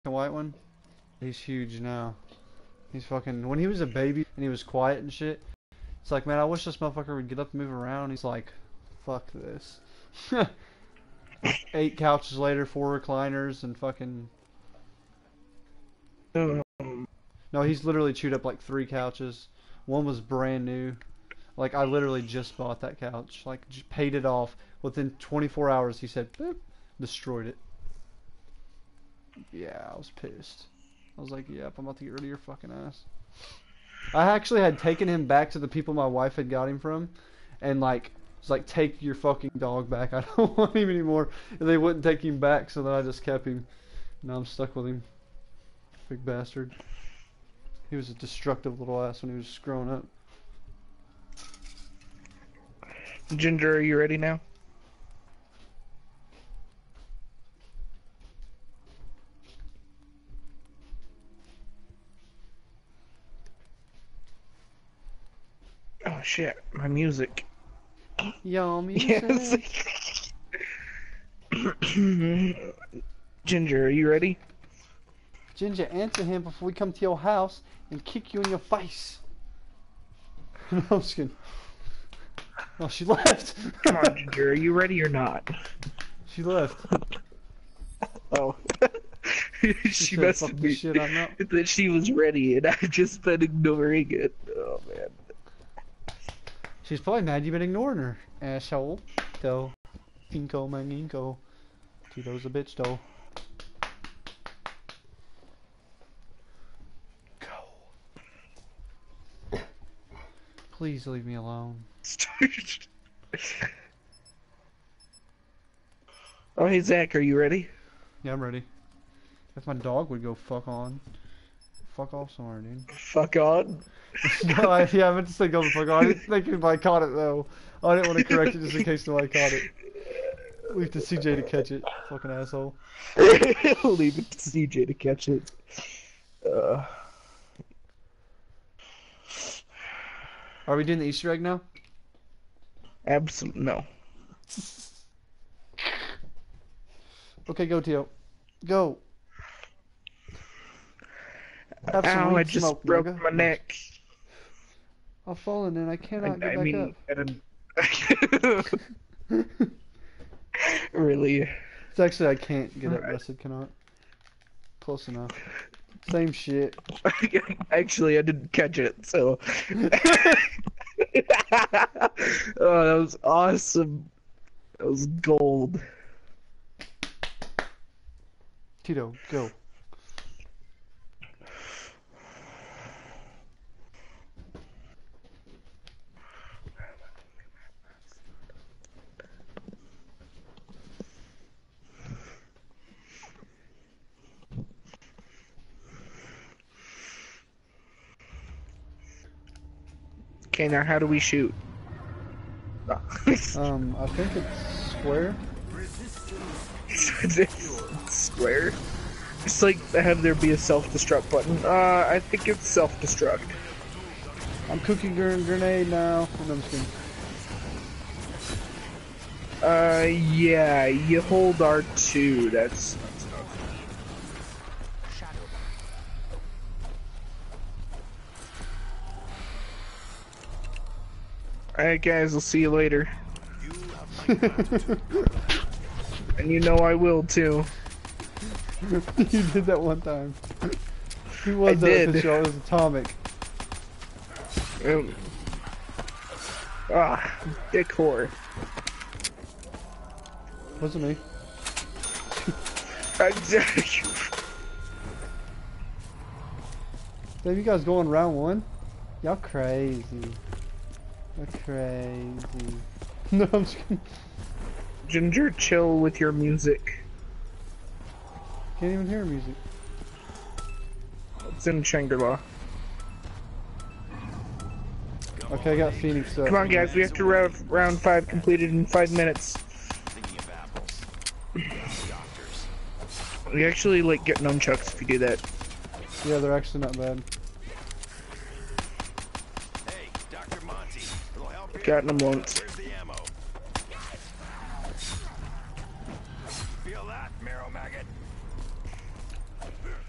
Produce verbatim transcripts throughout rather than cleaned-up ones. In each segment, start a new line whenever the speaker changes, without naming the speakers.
white one. He's huge now. He's fucking, when he was a baby and he was quiet and shit, it's like, man, I wish this motherfucker would get up and move around. He's like, fuck this. Eight couches later, four recliners, and fucking...
Um,
No, he's literally chewed up like three couches. One was brand new. Like, I literally just bought that couch. Like, just paid it off. Within twenty-four hours, he said, boop, destroyed it. Yeah, I was pissed. I was like, yep, I'm about to get rid of your fucking ass. I actually had taken him back to the people my wife had got him from, and like, was like, take your fucking dog back. I don't want him anymore. And they wouldn't take him back, so then I just kept him. Now I'm stuck with him. Big bastard. He was a destructive little ass when he was growing up.
Ginger, are you ready now? Oh shit, my music.
Yo, music.
Yes. Ginger, are you ready?
Ginger, answer him before we come to your house and kick you in your face. No, I'm just kidding. Oh, she left.
Come on, Ginger, are you ready or not?
She left.
Oh.
She,
she
said,
messaged
"Fuck
me
this shit, I'm out."
that she was ready, and I've just been ignoring it. Oh, man.
She's probably mad you've been ignoring her. Asshole. Though. Inko manginko. Tito's a bitch, though. Go. Please leave me alone.
Oh, hey, Zach, are you ready?
Yeah, I'm ready. If my dog would go fuck on. Fuck off somewhere, dude.
Fuck on.
No, I, yeah, I meant to say go the fuck on. I didn't think anybody caught it, though. I didn't want to correct it just in case nobody caught it. Leave it to C J to catch it. Fucking asshole.
Leave it to C J to catch it. Uh...
Are we doing the Easter egg now?
Absolutely no.
Okay, go, Tio. Go. Have some
Ow,
weed
I just
smoke,
broke
nigga.
my neck.
I've fallen and I
I,
cannot get
I
back
mean,
up.
I didn't... Really?
It's actually, I can't get up, Blessed cannot. Close enough. Same shit.
Actually, I didn't catch it, so... Oh, that was awesome. That was gold.
Tito, go.
Okay, now how do we shoot?
Um, I think it's square.
Square? Just like have there be a self-destruct button. Uh, I think it's self-destruct.
I'm cooking gr grenade now. No, I'm just kidding.
Uh, yeah, you hold R two, that's... Alright guys, I'll see you later. And you know I will too.
You did that one time. Who was
I
that
did.
official? It was Atomic.
Um, ah, dick whore.
Wasn't me. Damn, you guys going round one? Y'all crazy. You're crazy. No, I'm just kidding.
Ginger, chill with your music.
Can't even hear music.
It's in Shangri-La.
Okay, I got Phoenix up.
Come on guys, we have to have round five completed in five minutes. We actually like get nunchucks if you do that.
Yeah, they're actually not bad.
Hey, Doctor Monty, it'll help you.
Gotten them once.
Where's the ammo? Feel that, marrow maggot?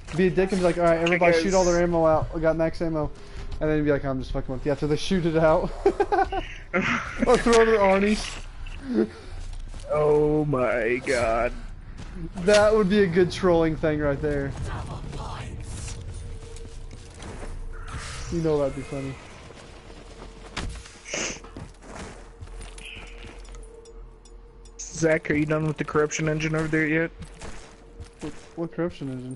Be a dick and be like, alright, everybody
guess-
shoot all their ammo out. I got max ammo. And then be like, I'm just fucking with you after they shoot it out. Or throw their Arnie's.
Oh my god.
That would be a good trolling thing right there. You know that'd be funny.
Zach, are you done with the corruption engine over there yet?
What, what corruption engine?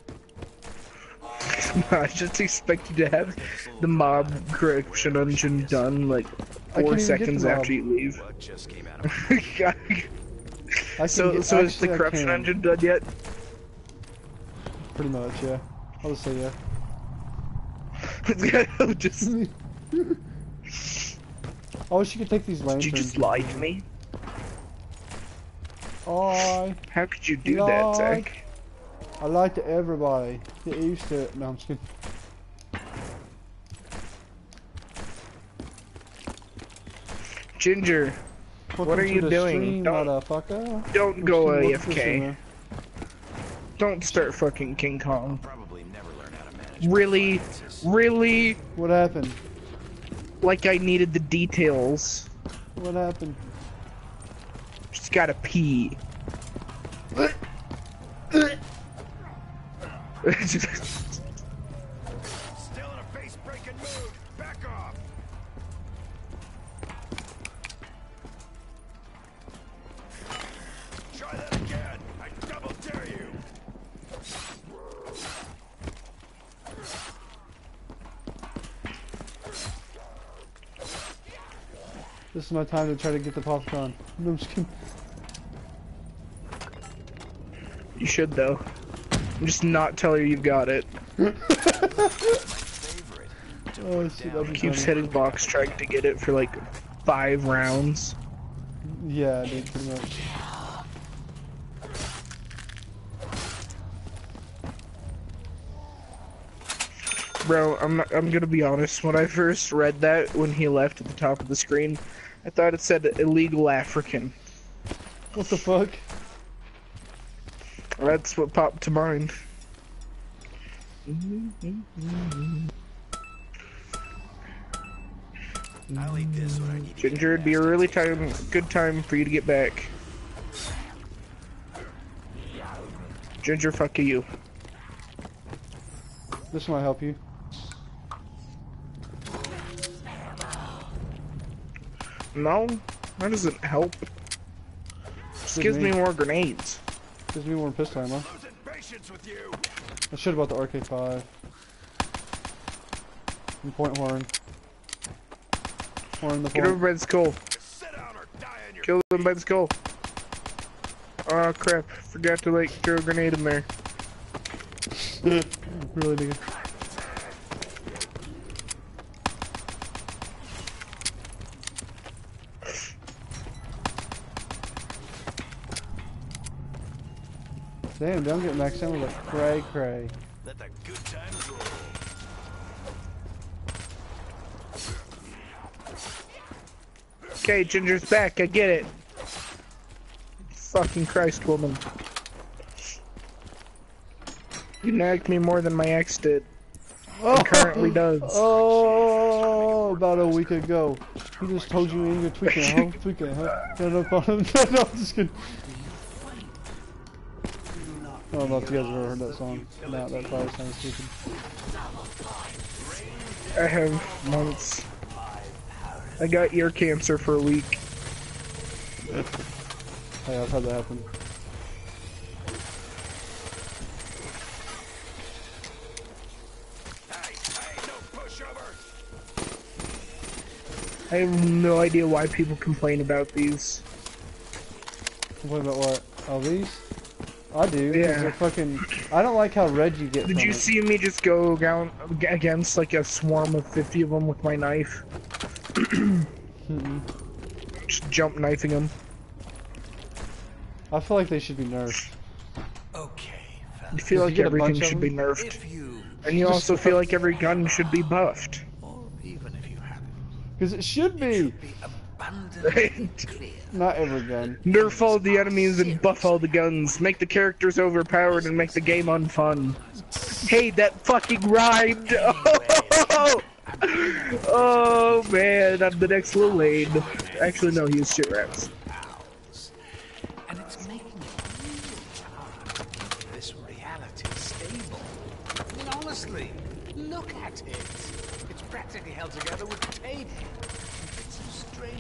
I just expect you to have the mob corruption engine done like
I
four
can't even get
seconds
the mob.
after you leave.
What just came out of
God.
I
So,
can get,
so is the
actually, I
corruption
can.
engine done yet?
Pretty much, yeah. I'll just say yeah.
just,
I wish you could take these lanterns.
did you just lie to me?
I,
How could you do
Lie.
that, Zach?
I lie to everybody. Get used to it. No, I'm just kidding.
Ginger,
Welcome
What are
to
you
the
doing?
Stream,
Don't-
motherfucker.
don't go
Welcome to
A
the
F K.
stream.
Don't start fucking King Kong.
Probably never learn how to manage.
Really? Really?
What happened?
Like I needed the details.
What happened?
Just gotta pee.
Still in a face-breaking mood. Back off. Try that again. I double dare you.
This is my time to try to get the popcorn. No, I'm just kidding.
You should though. I'm just not tell her you've got it.
Favorite.
Oh shit, that'd be
Keeps
funny.
hitting box trying to get it for like five rounds.
Yeah, dude, pretty much.
Bro, I'm not, I'm gonna be honest. When I first read that, when he left at the top of the screen, I thought it said illegal African.
What the fuck?
That's what popped to mind.
I'll eat this when I need to
Ginger, it'd be a really time, good time for you to get back. Ginger, fuck you.
This might help you.
No, that doesn't help. Just
Good
gives me
me.
more grenades.
Gives me more pistol ammo.
losing patience with you.
I should have bought the R K five. And point horn. Horn the
Get over
point.
by the skull.
Sit down or die on your.
Kill them by the skull. Oh crap, forgot to like throw a grenade in there.
Really, nigga. Damn, dude, I'm getting max ammo like cray cray.
Let the good times roll.
Okay, Ginger's back, I get it. Fucking Christ, woman. You nagged me more than my ex did.
Oh,
currently does.
Oh, about a week ago. He just told you in your tweaking, huh? Tweaking, huh? No, no, no, no, no, I'm just kidding. I don't know if you guys have ever heard that song. No, that probably sounds stupid.
I have months. I got ear cancer for a week.
Hey, I've had that happen.
Hey, hey, no pushover.
I have no idea why people complain about these.
Complain about what? Oh, these? I do. 'Cause
Yeah.
they're fucking. I don't like how red you get
Did
from
you
it.
see me just go down against like a swarm of fifty of them with my knife?
Mm-mm.
Just jump knifing them.
I feel like they should be nerfed.
Okay,
You feel
Did
like
you get a
everything
bunch of
should be
them?
nerfed.
if you,
And you also feel like every gun should be buffed.
or even if you haven't,
Because it should be.
be abundantly clear.
Not every gun.
Nerf all the enemies and buff all the guns. Make the characters overpowered and make the game unfun. Hey, that fucking rhymed! Oh, oh man, I'm the next Lil Wayne. Actually, no, he was shit raps.
And it's making it really hard. This reality is stable. I mean, honestly, look at it. It's practically held together with tape and bits of string.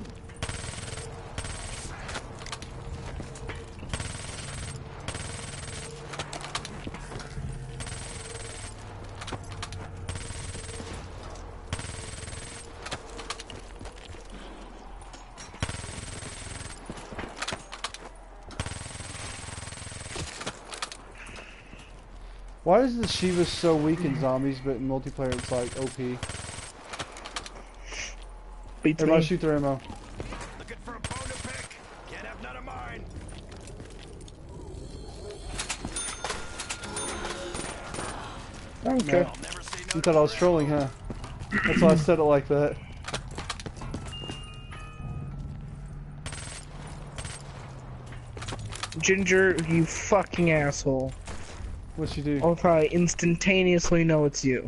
Why is the Shiva so weak in zombies, but in multiplayer it's like O P?
Beats
Everybody
me.
shoot their ammo.
Looking for a bone to pick? Can't have none of mine.
Okay.
No. You thought I was trolling, huh? That's why I said it like that.
Ginger, you fucking asshole.
What'd you do?
I'll probably instantaneously know it's you.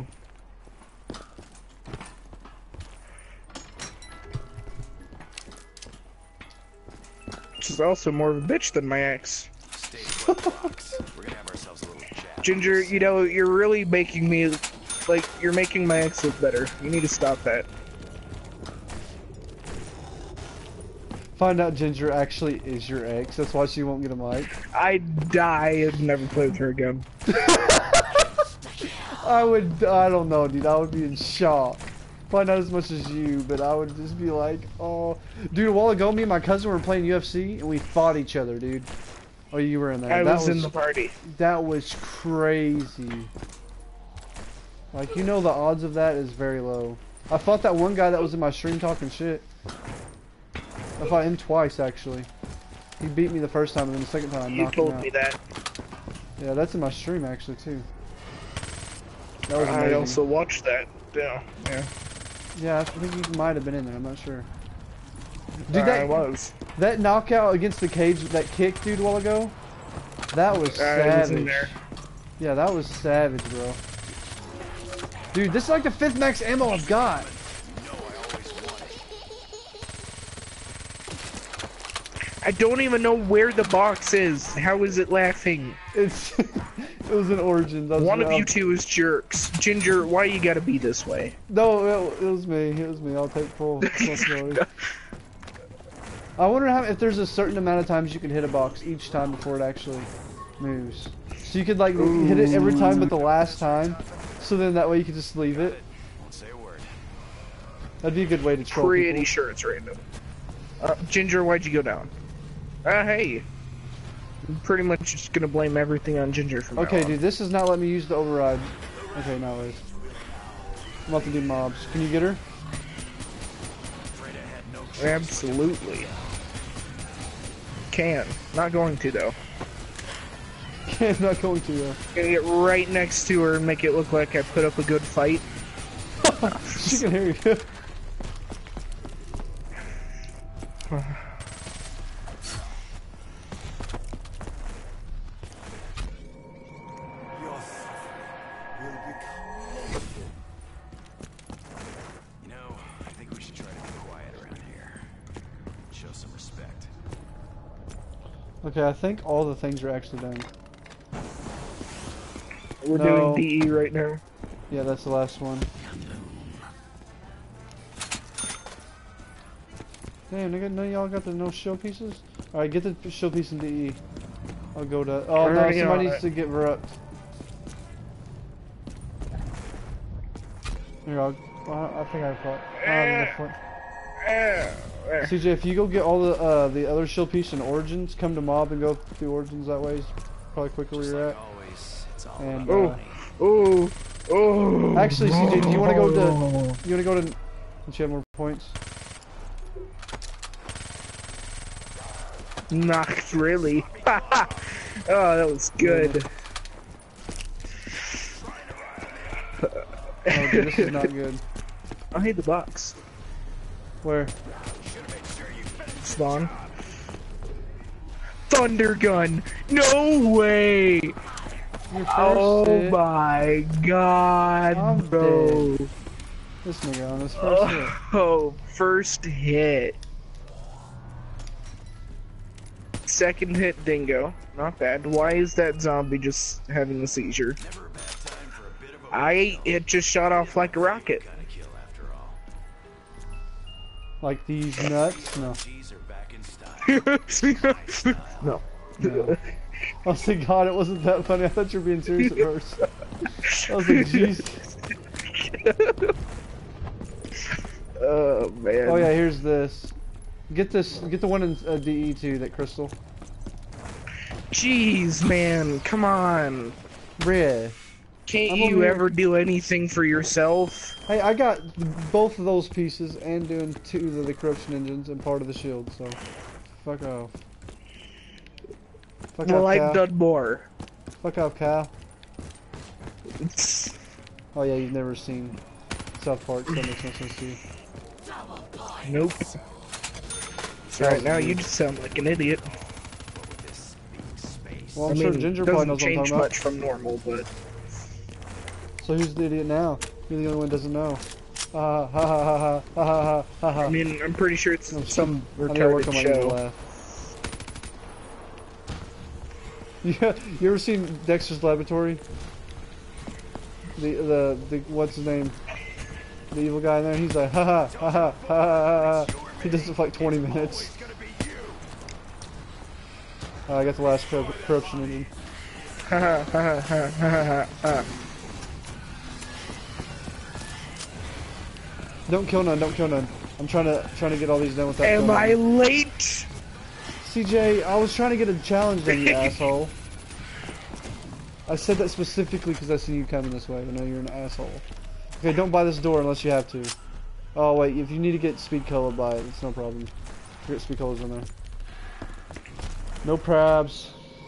She's also more of a bitch than my ex.
Stay put, Fox. We're gonna have ourselves a little chat.
Ginger, you know, you're really making me, like, you're making my ex look better. You need to stop that.
Find out Ginger actually is your ex. That's why she won't get a mic.
I'd die and never play with her again.
I would, I don't know, dude. I would be in shock. Probably not as much as you, but I would just be like, oh. Dude, a while ago, me and my cousin were playing U F C, and we fought each other, dude. Oh, you were in there.
I
that
was, was in the party.
That was crazy. Like, you know the odds of that is very low. I fought that one guy that was in my stream talking shit. I fought him twice, actually. He beat me the first time, and then the second time I
You
knocked him
told
out.
me that.
Yeah, that's in my stream, actually, too. That was
I
amazing.
also watched that. Yeah. Yeah.
Yeah, I think you might have been in there. I'm not sure. Dude,
I
that
was.
that knockout against the cage, that kick, dude, a while ago, that was
I
savage.
was in there.
Yeah, that was savage, bro. Dude, this is like the fifth max ammo I've got.
I don't even know where the box is. How is it laughing?
It's it was an Origins. I was-
One of
I-
you two is jerks. Ginger, why you gotta be this way?
No, it, it was me. It was me. I'll take full responsibility. I wonder how if there's a certain amount of times you can hit a box each time before it actually moves. So you could like
Ooh.
hit it every time but the last time. So then that way you could just leave it.
Won't say a word.
That'd be a good way to troll
Pretty
people.
sure it's random. Uh, Ginger, why'd you go down? Uh, hey. I'm pretty much just gonna blame everything on Ginger from now
Okay,
on.
dude, this is not letting me use the override. Okay, now it is. I'm about to do mobs. Can you get her?
Afraid I had no choice.
Absolutely. Can. Not going to, though.
I'm not going to though.
Gonna get right next to her and make it look like I put up a good fight.
She can hear you.
Your suffering will become legend. You know, I think we should try to be quiet around here. Show some respect.
Okay, I think all the things are actually done.
We're
No.
doing D E right now.
Yeah, that's the last one. Damn, nigga, none of y'all got the no shield pieces? Alright, get the shield piece in D E. I'll go to. Oh no,
Already
somebody
on
needs
it.
to get Verrupt. Here, I'll. well, I think I fought.
Eh, eh.
C J, if you go get all the uh, the other shield piece in Origins, come to Mob and go through Origins that way. It's probably quicker where
Just
you're
like
at.
always, it's all
And,
about
uh,
money.
Oh, oh.
Actually, C J, do you want to go to? You want to go to? Since you have more points.
Not really. Oh, that was good.
Oh, dude, this is not good.
I hate the box.
Where?
Spawn. Thunder gun. No way.
Your first
Oh
hit.
my god,
I'm
bro.
dead. This nigga on his first hit.
Oh, first hit. Second hit, dingo. Not bad. Why is that zombie just having a seizure?
Never a bad time for a bit of a
I, it just shot off like a rocket.
kind of kill after all.
Like these nuts? No.
G's are back in style.
No.
No. Honestly, God, it wasn't that funny. I thought you were being serious at first. I was like, jeez.
Oh, man.
Oh yeah, here's this. Get this. Get the one in uh, D E too. That crystal.
Jeez, man. Come on.
Bruh.
Can't
I'm
you
over here-
ever do anything for yourself?
Hey, I got both of those pieces and doing two of the corruption engines and part of the shield. So, fuck off. Fuck
Well,
off,
I've
Cal.
done more.
Fuck off, Cal. Oh yeah, you've never seen South Park, so that makes no sense to you.
Nope. Right now, you just sound like an idiot.
Well, I'm
I
sure
mean,
Ginger
doesn't
probably knows what I'm
change
talking about.
much from normal, but
So who's the idiot now? You're the only one who doesn't know. Ha ha ha ha ha ha ha ha ha.
I mean, I'm pretty sure it's
I'm
some
I gotta work
retarded
on my evil
show.
laugh. Yeah, you ever seen Dexter's Laboratory? The the the what's his name? The evil guy in there. He's like ha ha ha ha ha ha. ha. He does it for like twenty minutes. Uh, I got the last corrup corruption engine.
Ha ha ha ha ha ha ha.
Don't kill none. Don't kill none. I'm trying to trying to get all these done without.
Am
killing
I
none.
late?
C J, I was trying to get a challenge done, you asshole. I said that specifically because I see you coming this way. I know you're an asshole. Okay, don't buy this door unless you have to. Oh wait, if you need to get speed color, buy it. It's no problem. Get speed colors in there. No probs.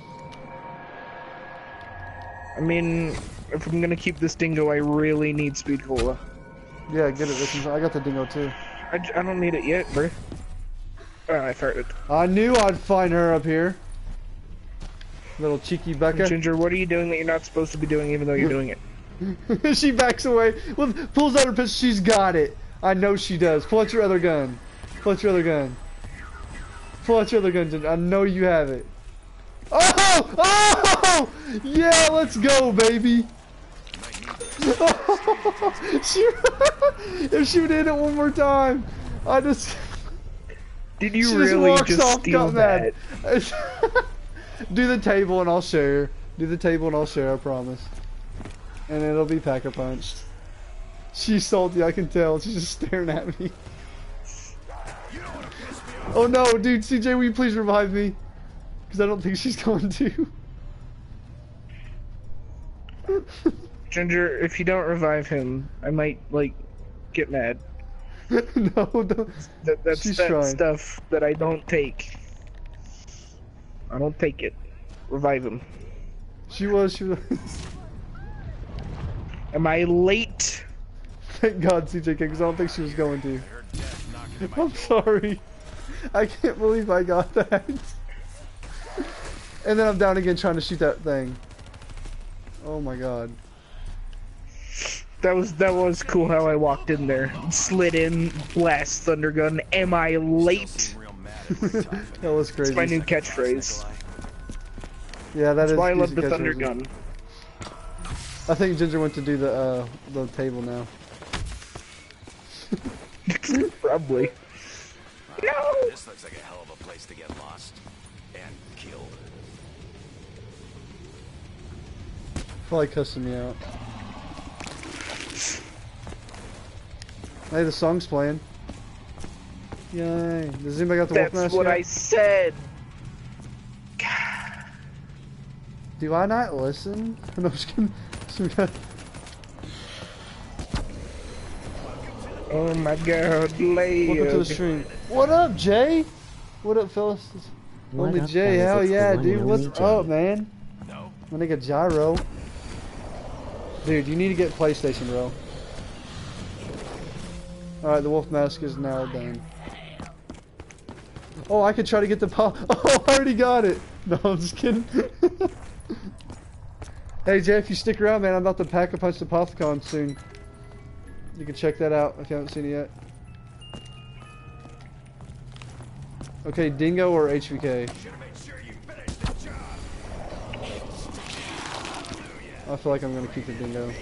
I mean, if I'm gonna keep this dingo, I really need speed cola.
Yeah, get it. This I got the dingo too.
I, j- I don't need it yet, bruh. Oh, I farted.
I knew I'd find her up here. Little cheeky Becca.
Ginger, what are you doing that you're not supposed to be doing even though you're doing it?
She backs away. Well, pulls out her pistol. She's got it. I know she does. Pull out your other gun. Pull out your other gun. Pull out your other gun, Ginger. I know you have it. Oh! Oh! Yeah, let's go, baby. she, if she would hit it one more time, I just.
Did you
she
really
just walks
just
off,
steal
got
that?
mad. Do the table and I'll share. Do the table and I'll share, I promise. And it'll be Pack-a-Punched. She's salty, I can tell. She's just staring at me. Oh no, dude, C J, will you please revive me? Because I don't think she's going to.
Ginger, if you don't revive him, I might, like, get mad.
No, don't.
That, that's
She's
that
trying.
stuff that I don't take. I don't take it. Revive him.
She was, she was.
Am I late?
Thank God, C J, because I don't think she was going to. I'm sorry. I can't believe I got that. And then I'm down again trying to shoot that thing. Oh my God.
That was that was cool how I walked in there, slid in, blast thunder gun. Am I late?
That was crazy.
It's my new catchphrase.
Yeah, that is.
That's why I love
decent
the thunder
catchphrases.
gun.
I think Ginger went to do the uh, the table now.
Probably. No.
This looks like a hell of a place to get lost and killed.
Probably cussing me out. Hey, the song's playing. Yay! Does anybody got the wolf
That's
mask
what
yet?
I said.
Do I not listen? No, I'm just kidding. So we got-
Oh my God, Leo.
Welcome to the stream. What up, Jay? What up, Phyllis?
What
Only
up,
Jay,
fellas?
hell
It's the
yeah,
one
dude.
and
What's
only Jay.
up, man?
No.
My nigga Gyro. Dude, you need to get PlayStation, bro. Alright, the wolf mask is now done. Oh, I could try to get the pop. Oh, I already got it. No, I'm just kidding. Hey Jay, if you stick around, man, I'm about to pack a punch to Pothcon soon. You can check that out if you haven't seen it yet. Okay, Dingo or H V K? I feel like I'm gonna keep the Dingo.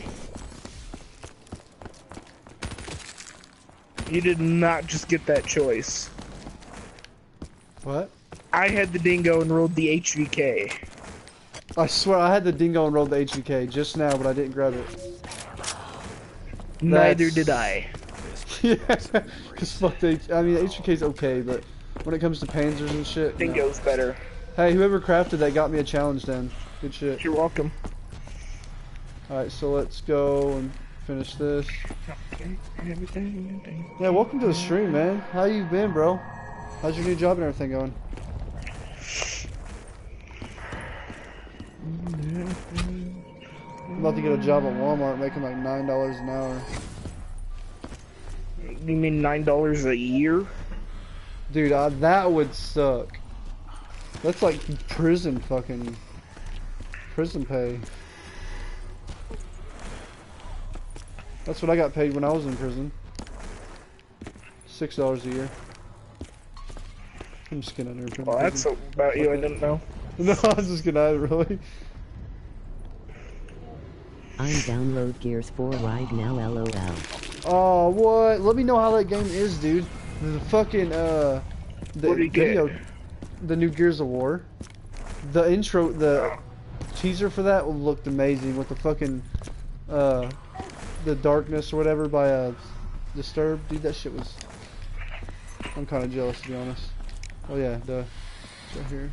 You did not just get that choice.
What?
I had the Dingo and rolled the H V K.
I swear I had the Dingo and rolled the H V K just now, but I didn't grab it.
Neither
That's-
did I.
Yeah, cause fuck the H I mean the H V K's okay, but when it comes to Panzers and shit, no.
Dingo's better.
Hey, whoever crafted that got me a challenge then. Good shit.
You're welcome.
Alright, so let's go and finish this. Yeah, welcome to the stream, man. How you been, bro? How's your new job and everything going? I'm about to get a job at Walmart making like nine dollars an hour.
You mean nine dollars a year?
Dude, I, that would suck. That's like prison fucking... prison pay. That's what I got paid when I was in prison. Six dollars a year. I'm just kidding. I never
Well, that's about you. I didn't know.
No, I was just kidding. I really.
I'm download Gears four right now, lol.
Oh, what? Let me know how that game is, dude. The fucking uh, the
What do you get?
video, the new Gears of War. The intro, the teaser for that looked amazing with the fucking uh, the darkness or whatever by uh, Disturbed. Dude, that shit was. I'm kind of jealous, to be honest. Oh yeah, duh. It's right here.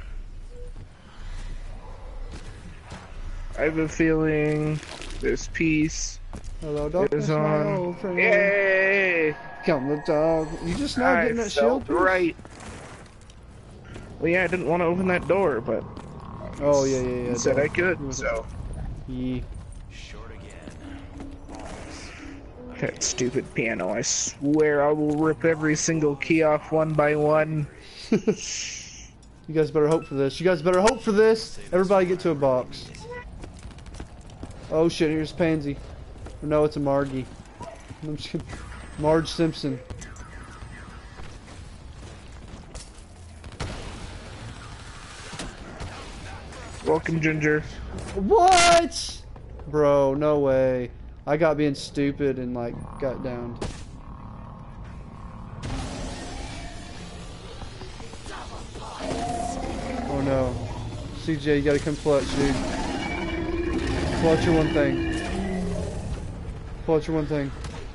I have a feeling this piece
Hello, darkness,
is
my
on.
old friend.
Yay!
Come the dog. You just now
I
getting that
felt
shield?
right. Well, yeah, I didn't want to open that door, but
Oh yeah, yeah, yeah.
it said
dog.
I could, so.
Yeah.
Short again.
That stupid piano, I swear I will rip every single key off one by one.
You guys better hope for this. You guys better hope for this. Everybody get to a box. Oh shit, here's Pansy. No, it's a Margie. I'm just kidding. Marge Simpson.
Welcome, Ginger.
What? Bro, no way. I got being stupid and like got downed. Oh no. C J, you gotta come clutch, dude. Clutch your one thing. Clutch your one thing.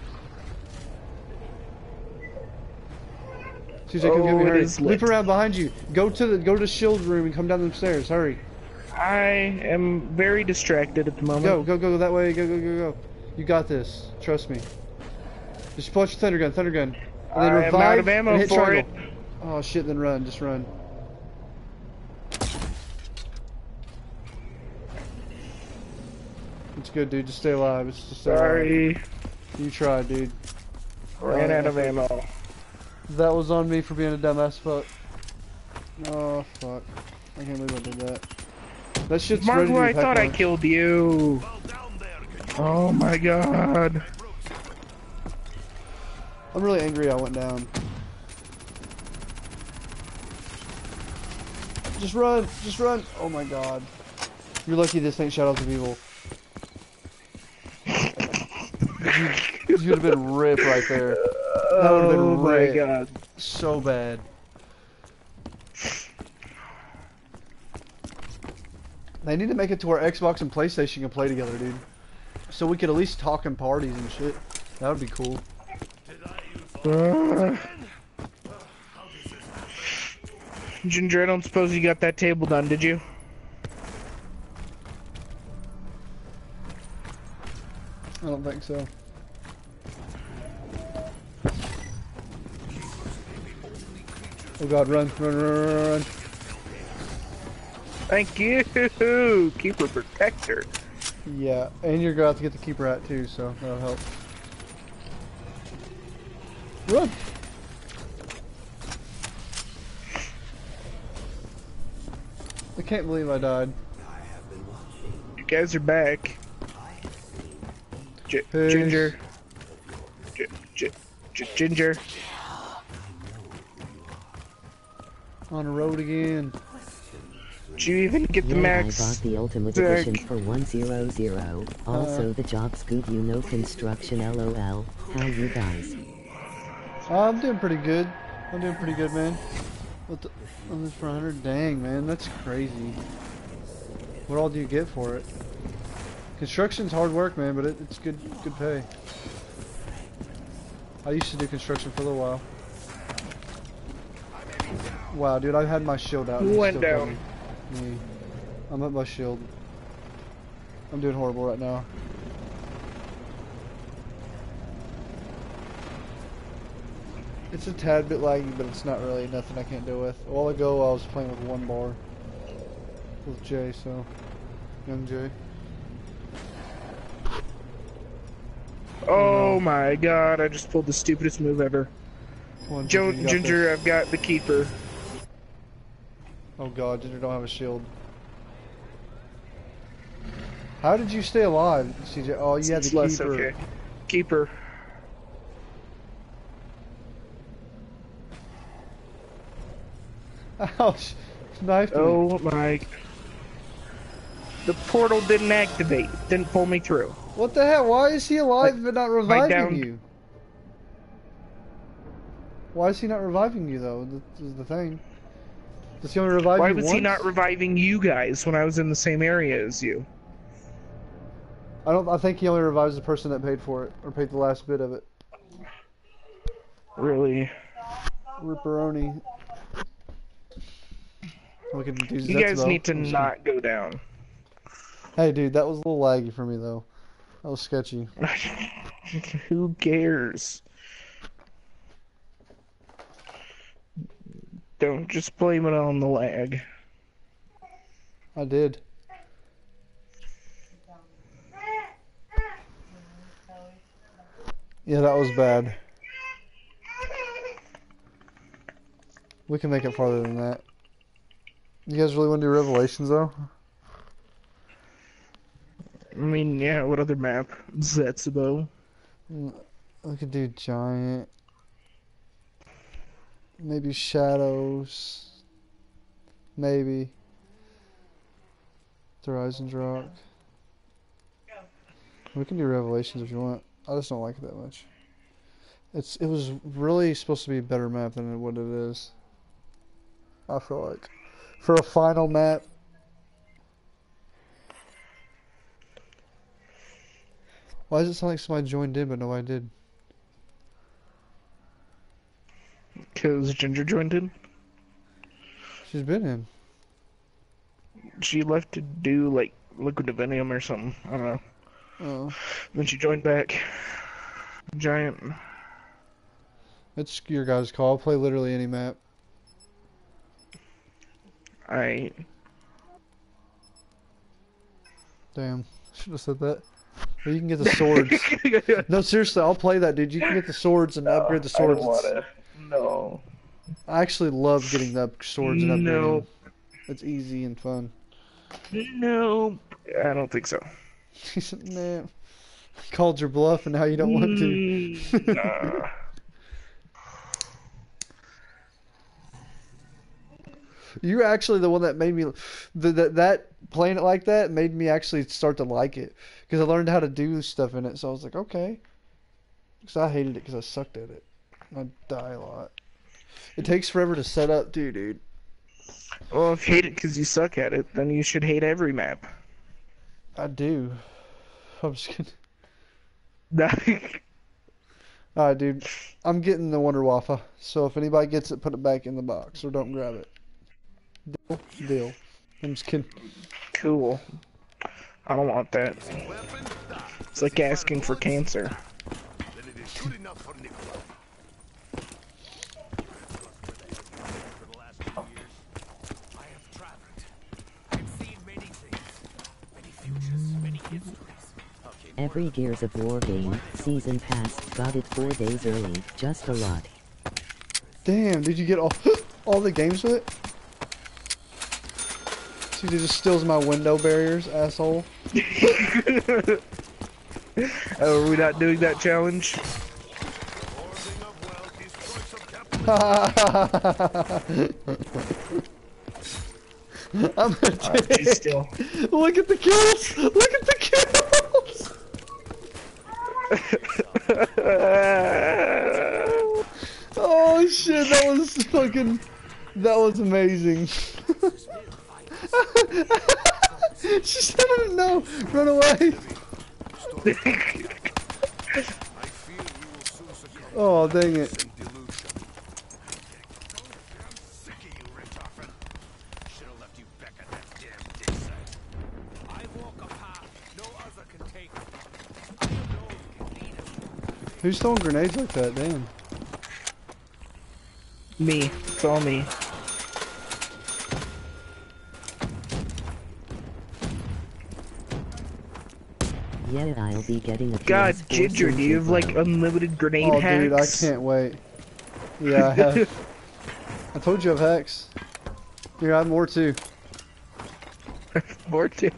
C J, come
Oh,
get me,
it
hurry.
is lit.
Leap around behind you. Go to the go to shield room and come down the stairs. Hurry.
I am very distracted at the moment.
Go, go, go that way. Go, go, go, go. You got this. Trust me. Just pull out your thunder gun, thunder gun. And then
I am
revive
out of ammo
and hit
for
triangle. Oh shit, then run. Just run. It's good, dude. Just stay alive. It's just stay alive.
Sorry,
You tried, dude.
ran
Oh,
out of
yeah.
ammo.
That was on me for being a dumbass fuck. Oh, fuck. I can't believe I did that. That shit's ready to
Margo,
be
I thought I
packed
killed you. Oh my god.
I'm really angry I went down. Just run! Just run! Oh my god. You're lucky this ain't Shadows of Evil. You would have been ripped right there. That would have been
Oh my
ripped.
god.
So bad. They need to make it to where Xbox and PlayStation can play together, dude. So we could at least talk in parties and shit. That would be cool.
Uh, Ginger, I don't suppose you got that table done, did you?
I don't think so. Oh god, run, run, run, run, run.
Thank you, Keeper Protector.
Yeah, and you're gonna have to get the keeper out too, so that'll help. Run! I can't believe I died.
You guys are back. G
Peace.
Ginger. G G G Ginger.
On the road again.
Did you even get the
Yeah,
max?
I bought the Ultimate
Zach?
Edition for one hundred. Also,
Uh.
the job scoop, you know, construction. LOL. How you guys?
Oh, I'm doing pretty good. I'm doing pretty good, man. What the? I'm just for one hundred. Dang, man, that's crazy. What all do you get for it? Construction's hard work, man, but it, it's good, good pay. I used to do construction for a little while. Wow, dude, I had my shield out. and
Who
he
went
still killed
down?
Me. Me. I'm at my shield. I'm doing horrible right now. It's a tad bit laggy, but it's not really nothing I can't deal with. A while ago, I was playing with one bar with Jay, so young Jay.
Oh my god, I just pulled the stupidest move ever.
Come on,
Jo
you got
Ginger,
this.
I've got the keeper.
Oh god, Ginger don't have a shield. How did you stay alive, C J? Oh, you had
It's
the
less
keeper.
okay. Keeper.
Ouch! Knifed me.
Oh my. The portal didn't activate. Didn't pull me through.
What the hell? Why is he alive but not reviving
down-
you? Why is he not reviving you though? This is the thing. Does he only revive
Why
you
was
once?
he not reviving you guys when I was in the same area as you?
I don't. I think he only revives the person that paid for it or paid the last bit of it.
Really?
Ripperoni. Look at dudes.
You guys need to not go down.
Hey, dude, that was a little laggy for me though. That was sketchy.
Who cares? Don't just blame it on the lag.
I did. Yeah, that was bad. We can make it farther than that. You guys really want to do Revelations though?
I mean, yeah, what other map? Zetsubo.
We could do Giant. Maybe Shadows. Maybe. Horizons Rock. We can do Revelations if you want. I just don't like it that much. It's it was really supposed to be a better map than what it is. I feel like. For a final map. Why does it sound like somebody joined in but nobody did?
Because Ginger joined in.
She's been in.
She left to do, like, Liquid Divinium or something. I don't know.
Oh.
Then she joined back. Giant.
It's your guys' call. I'll play literally any map.
I.
Damn. Should have said that. But you can get the swords. No, seriously, I'll play that, dude. You can get the swords and upgrade the swords.
I don't wanna. No.
I actually love getting the up- swords and upgrading.
No.
It's easy and fun.
No. I don't think so.
He said, man, called your bluff and now you don't want to.
Mm, nah.
You're actually the one that made me, the, that that playing it like that made me actually start to like it because I learned how to do stuff in it. So I was like, okay. Because I hated it because I sucked at it. I die a lot. It takes forever to set up too, dude.
Well, if you hate it because you suck at it, then you should hate every map.
I do. I'm just kidding.
Alright,
Alright, dude. I'm getting the Wonder Waffle. So if anybody gets it, put it back in the box or don't grab it. Deal? Deal. I'm just kidding.
cool. I don't want that. It's like asking for cancer.
Then it is good enough for Nikolai. For the last few years, I have traveled. I've seen many things, many futures, many histories. Okay,
Every Gears of War game, season pass, got it four days early, just a lot.
Damn, did you get all all the games with it? See, it just steals my window barriers, asshole.
Oh, are we not doing that challenge?
I'm a
Alright,
dick.
she's still.
Look at the kills! Look at the kills! Oh shit, that was fucking... That was amazing. She said, no, run away. Oh, dang it. Who's throwing grenades like that? Damn.
Me. It's all me.
Yeah, I'll be getting a
God,
P S four
Ginger, do you have like
tomorrow.
unlimited grenade
Oh,
hacks?
dude, I can't wait. Yeah, I have. I told you I have hacks. Here, I have more too.
More too.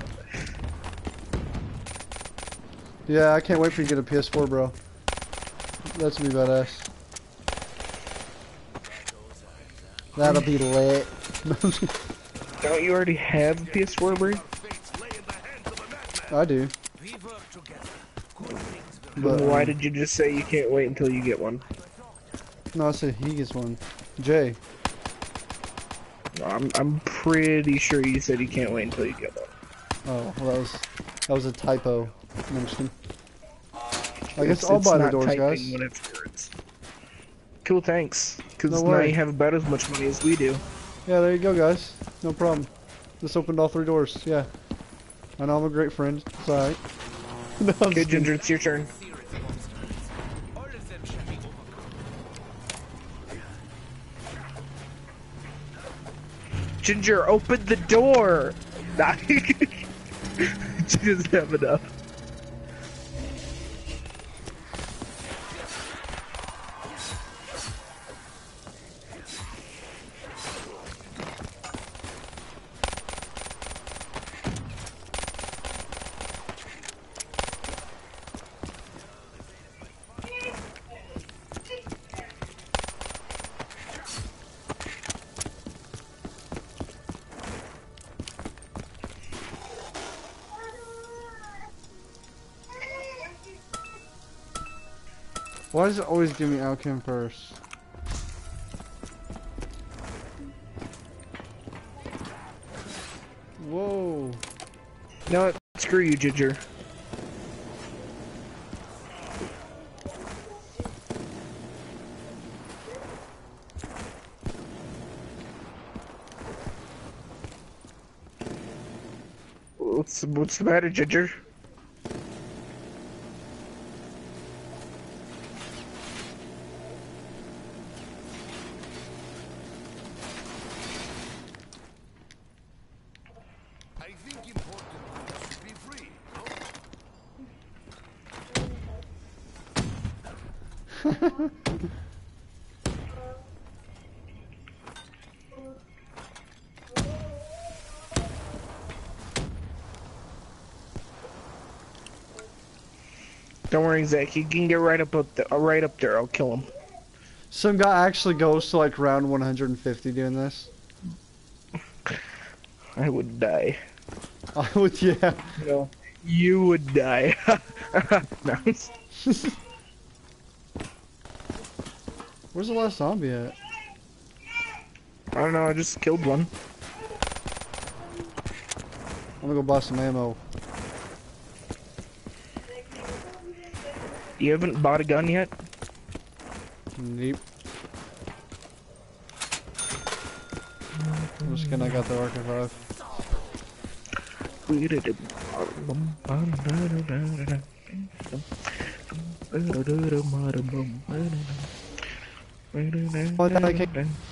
Yeah, I can't wait for you to get a P S four, bro. That's gonna be badass. That'll be lit.
Don't you already have a P S four, Brie?
I do. But,
Then why
um,
did you just say you can't wait until you get one?
No, I said he gets one. Jay.
I'm I'm pretty sure you said you can't wait until you get one.
Oh, well, that was that was a typo. I'm just kidding. I guess
It's-
I'll
it's
buy the
not
doors,
typing
guys.
when it's words. Cool, thanks. Because
No
now
worry.
you have about as much money as we do.
Yeah, there you go, guys. No problem. Just opened all three doors. Yeah. I know I'm a great friend. It's alright. No, I'm
Okay,
just kidding.
Ginger, it's your turn. Ginger, open the door! Nah. She doesn't have enough.
Why does it always give me Alchem first? Whoa.
No, screw you, Ginger. What's what's the matter, Ginger?
I think important should be free, no?
Don't worry, Zach. You can get right up up the, uh, right up there. I'll kill him.
Some guy actually goes to like round one hundred fifty doing this.
I would die.
I would, yeah.
No, you would die. Nice.
Where's the last zombie at?
I don't know. I just killed one.
I'm gonna go buy some ammo.
You haven't bought a gun yet?
Nope. I'm just kidding, I got the Arc five. Oh, I can't.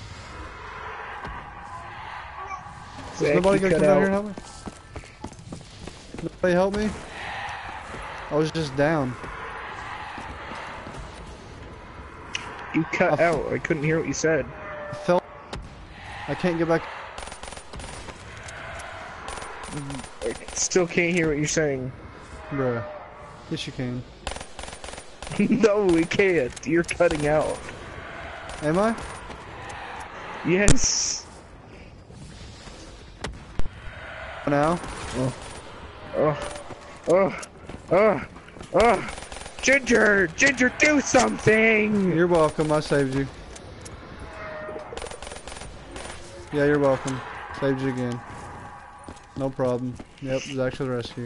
Is
Zach,
nobody
you
gonna
cut
come down here
out.
and help me? Nobody help me? I was just down.
You cut
I-
out. I couldn't hear what you said.
I fell. I can't get back.
Zach, still can't hear what you're saying.
Bruh. Yes, you can.
No, we can't. You're cutting out.
Am I?
Yes.
Now?
Oh, oh, oh, oh. Ginger, Ginger, do something!
You're welcome. I saved you. Yeah, you're welcome. Saved you again. No problem. Yep, Zach to the rescue.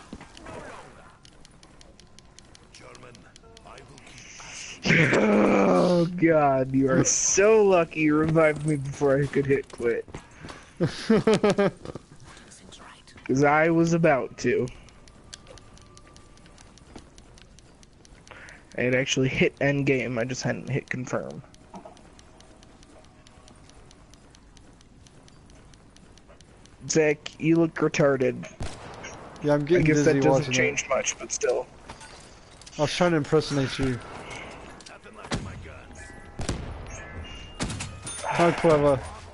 Oh god, you are so lucky you revived me before I could hit quit. Because I was about to. I had actually hit end game, I just hadn't hit confirm. Zach, you look retarded.
Yeah, I'm
I
getting
guess
dizzy
that doesn't
watching
change
it.
much, but still.
I was trying to impersonate you. How clever.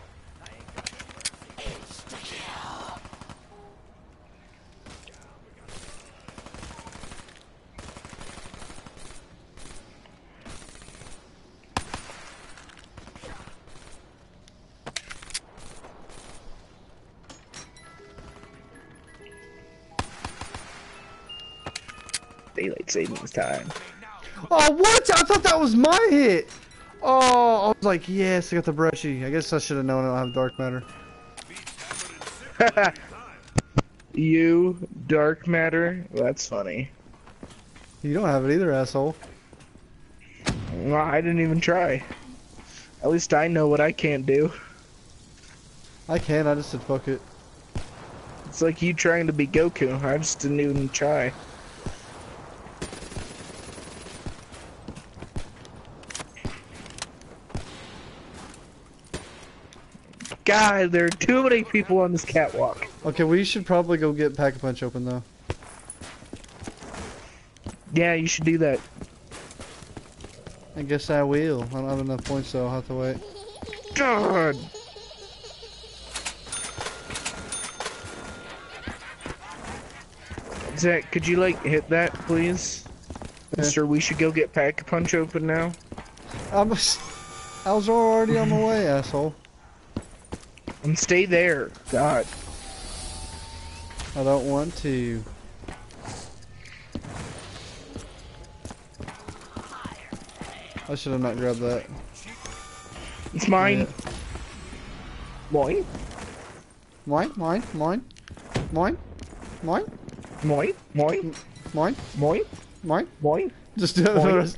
Daylight savings time.
Oh, what? I thought that was my hit. Oh, I was like, yes, I got the brushy. I guess I should have known I don't have dark matter.
You, dark matter? That's funny.
You don't have it either, asshole.
Well, I didn't even try. At least I know what I can't do.
I can, I just said fuck it.
It's like you trying to be Goku. I just didn't even try. God, there are too many people on this catwalk.
Okay, we should probably go get Pack-a-Punch open, though.
Yeah, you should do that.
I guess I will. I don't have enough points, so I'll have to wait.
God! Zach, could you, like, hit that, please?
Okay.
Mister, we should go get Pack-a-Punch open now.
I was, I was already on my way, asshole.
And stay there. God.
I don't want to. I should have not grabbed that.
It's mine.
Yeah.
Moin.
Mine, mine, mine, mine, mine,
Moin. Moin.
mine,
Moin.
mine.
Moin.
Just do it.
Mine.
the rest-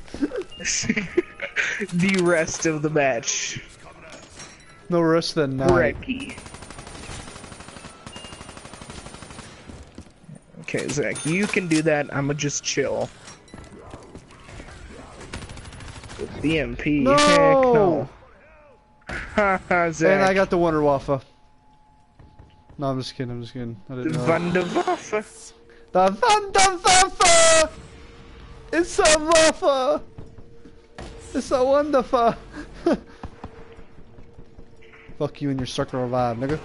The rest of the match.
No rest of the night.
Brekkie. Okay, Zach, you can do that. I'ma just chill. With B M P,
No!
heck no. Haha, Zach.
And I got the Wonder Waffle. No, I'm just kidding. I'm just kidding. I
the
didn't know.
Wunderwaffe.
The Wunderwaffe! It's a Waffe! It's a wonderful. Fuck you and your circle revive, nigga.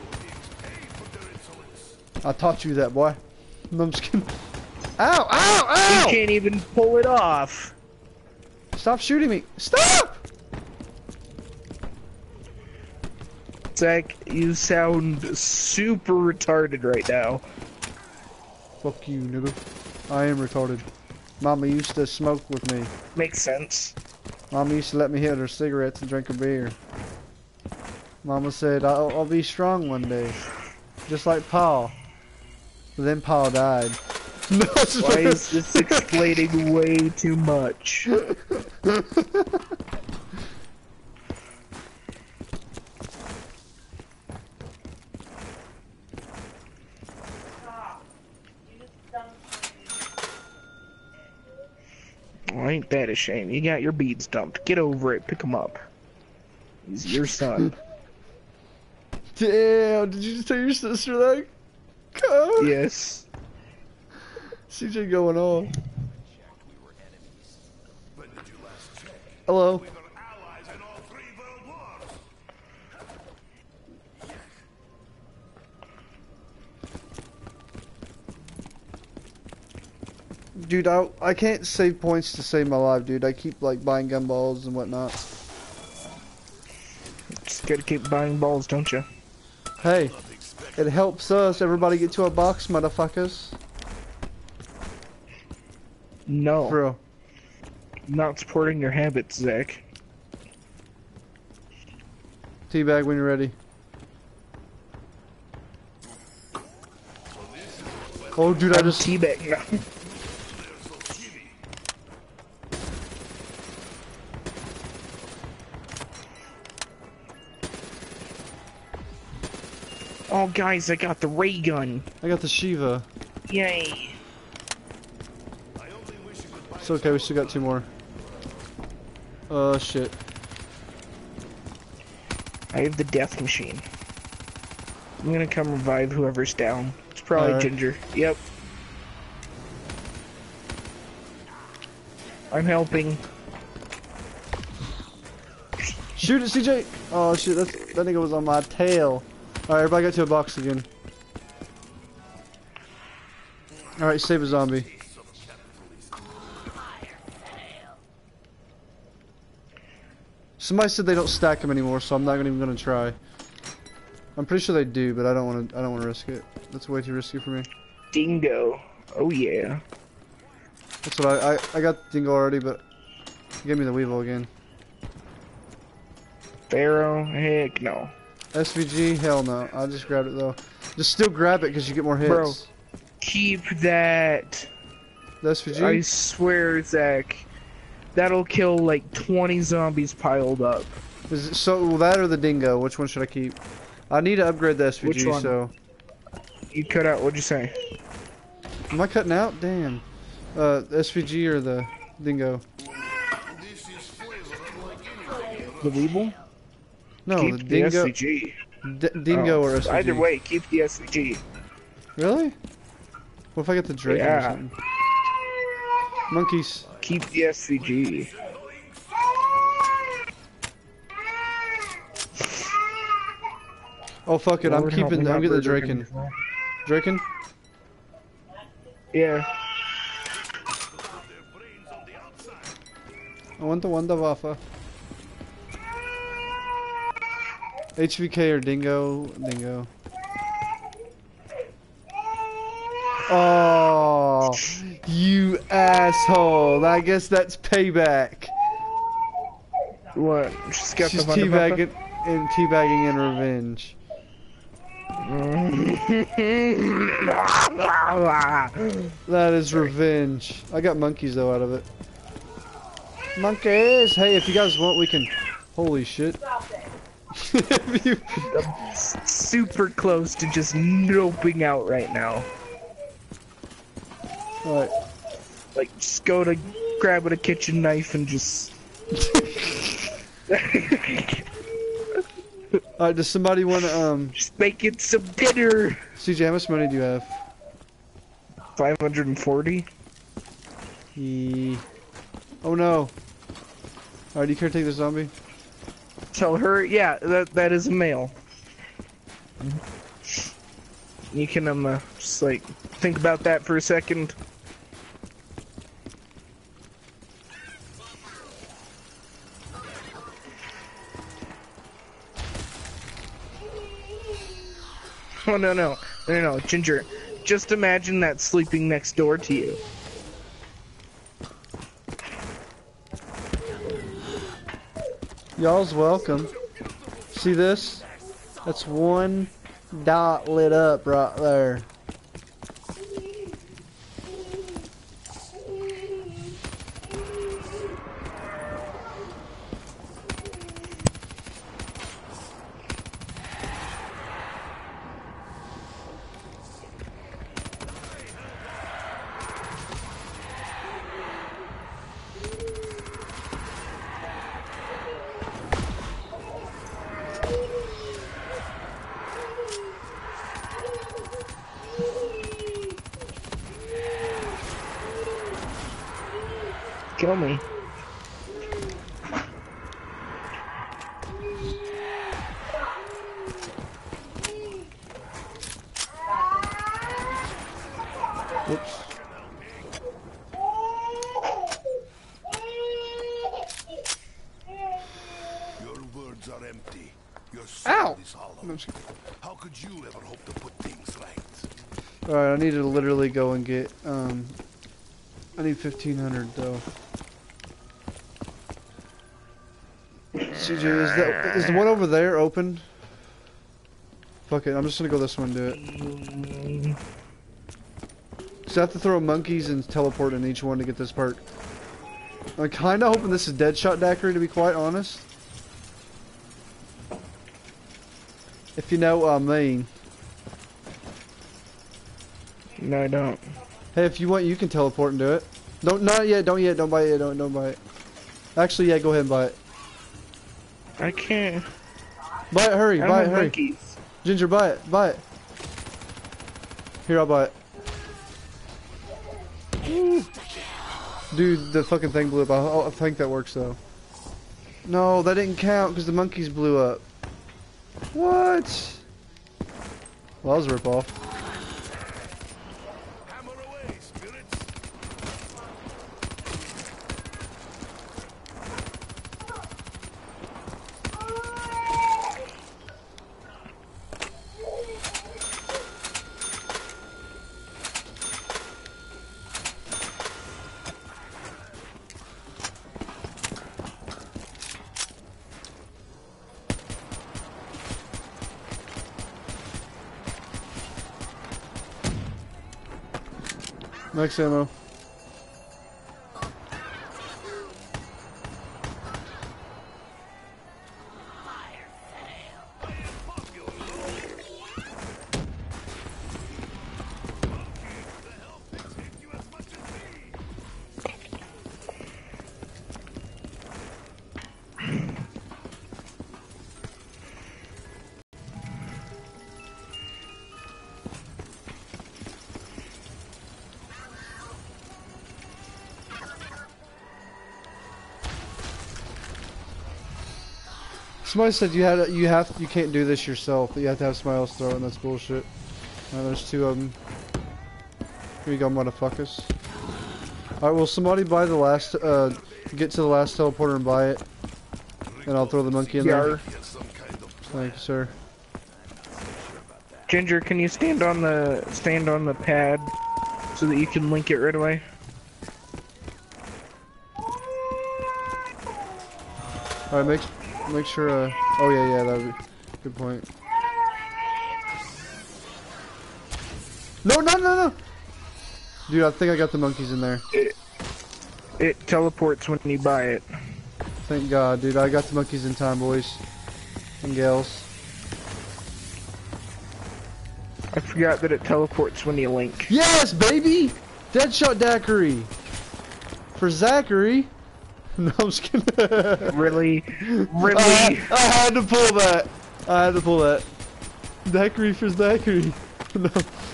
I taught you that, boy. No, I'm just kidding. Ow! Ow! Ow!
You can't even pull it off.
Stop shooting me! Stop!
Zach, you sound super retarded right now.
Fuck you, nigga. I am retarded. Mama used to smoke with me.
Makes sense.
Mama used to let me hit her cigarettes and drink a beer. Mama said, I'll, I'll be strong one day. Just like Paul. But then Paul died. No,
Why is this explaining way too much? Oh, ain't that a shame? You got your beads dumped. Get over it. Pick them up. He's your son.
Damn, did you just tell your sister that? God.
Yes.
C J going on. Hello. Dude, I, I can't save points to save my life, dude. I keep, like, buying gumballs and whatnot.
Just gotta keep buying balls, don't you?
Hey, it helps us. Everybody get to a box, motherfuckers.
No.
For real.
Not supporting your habits, Zach.
Teabag when you're ready. Oh, dude, I
I'm
just...
teabag now. Oh, guys, I got the ray gun.
I got the Shiva.
Yay.
It's okay, we still got two more. Uh, shit.
I have the death machine. I'm gonna come revive whoever's down. It's probably
Alright.
Ginger. Yep. I'm helping.
Shoot it, C J! Oh, shit, that's, that nigga was on my tail. Alright, everybody got to a box again. Alright, save a zombie. Somebody said they don't stack them anymore, so I'm not even gonna try. I'm pretty sure they do, but I don't want to. I don't want to risk it. That's way too risky for me.
Dingo. Oh yeah.
That's what I. I, I got Dingo already, but give me the Weevil again.
Pharaoh. Heck no.
S V G, hell no. I just grabbed it though. Just still grab it because you get more hits.
Bro. Keep that.
The S V G.
I swear, Zach. That'll kill like twenty zombies piled up.
Is it, so that or the Dingo? Which one should I keep? I need to upgrade the S V G.
Which one?
So.
You cut out. What'd you say?
Am I cutting out? Damn. Uh, the S V G or the Dingo?
The Weeble?
No,
keep
the
the
Dingo.
S V G.
D Dingo
Oh,
or S V G.
Either way, keep the S V G.
Really? What if I get the Draken or
Yeah.
something? Monkeys.
Keep the S V G.
Oh fuck it, I'm
Lord help
keeping.
me,
I'm
my
getting the
bird
Draken.
can-
Draken?
Yeah.
I want the Wonder Waffe. H V K or Dingo? Dingo. Oh, you asshole! I guess that's payback.
What? She's got
She's
the Wonder
teabagging and teabagging in revenge. That is revenge. I got monkeys though out of it. Monkeys! Hey, if you guys want, we can. Holy shit! If you-
Super close to just noping out right now.
Alright.
Like, just go to grab a kitchen knife and just.
Alright, does somebody want to, um...
Just make it some dinner!
C J, how much money do you have?
five hundred forty?
He... Oh no. Alright, do you care to take the zombie?
Tell her, yeah, that that is a male. You can, um, uh, just, like, think about that for a second. Oh, no, no. No, no, Ginger. Just imagine that sleeping next door to you.
Y'all's welcome. See this? That's one dot lit up right there.
Kill me.
Whoops. No, I'm just kidding.
How could you ever hope to put things right?
Alright, I need to literally go and get, um, I need fifteen hundred though. C J, is that, is the one over there open? Fuck it, I'm just gonna go this way and do it. So I have to throw monkeys and teleport in each one to get this perk. I'm kinda hoping this is Deadshot Daiquiri, to be quite honest. If you know what I mean.
No, I don't.
Hey, if you want, you can teleport and do it. Don't, not yet, don't yet, don't buy it yet, don't, don't buy it. Actually, yeah, go ahead and buy it.
I can't.
Buy it, hurry,
I
buy it,
don't have
hurry.
monkeys.
Ginger, buy it, buy it. Here, I'll buy it. Woo. Dude, the fucking thing blew up. I, I think that works though. No, that didn't count because the monkeys blew up. What? Well, that was a ripoff.
Hammer away, spirits.
Max ammo. Somebody said you had you have you can't do this yourself. That you have to have somebody else throw it, and that's bullshit. Now there's two of them. Here you go, motherfuckers. All right, will somebody buy the last? Uh, get to the last teleporter and buy it, and I'll throw the monkey in there. Thank you, sir.
Ginger, can you stand on the stand on the pad so that you can link it right away?
All right, make make sure. Uh, oh yeah, yeah, that would be good point. No, no, no, no, dude! I think I got the monkeys in there.
It, it teleports when you buy it.
Thank God, dude! I got the monkeys in time, boys and gals.
I forgot that it teleports when you link.
Yes, baby! Deadshot Daiquiri for Zachary. No, I'm just kidding.
Really? Really?
I, I had to pull that. I had to pull that. Daiquiri for Zachary. No.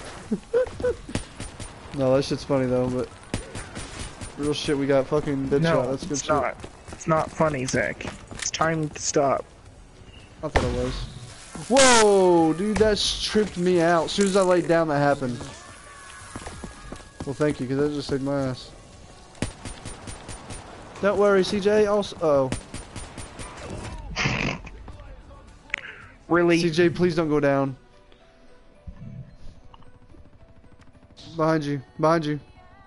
No, that shit's funny though, but real shit, we got fucking Deadshot.
No,
That's good
it's
shit.
not. It's not funny, Zach. It's time to stop.
I thought it was. Whoa, dude, that tripped me out. As soon as I laid down, that happened. Well, thank you, because that just saved my ass. Don't worry, C J. Also, uh oh.
Really?
C J, please don't go down. Behind you. Behind you.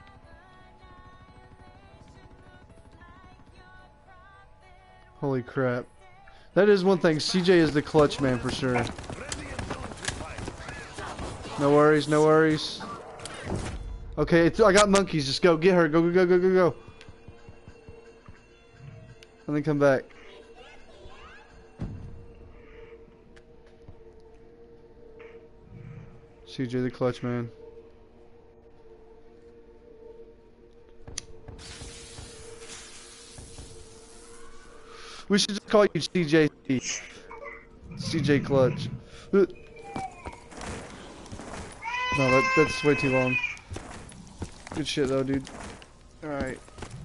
Holy crap. That is one thing. C J is the clutch man for sure. No worries, no worries. Okay, it's, I got monkeys. Just go. Get her. Go, go, go, go, go, go. And then come back. C J the clutch man. We should just call you C J. C J Clutch. No, that, that's way too long. Good shit though, dude. Alright.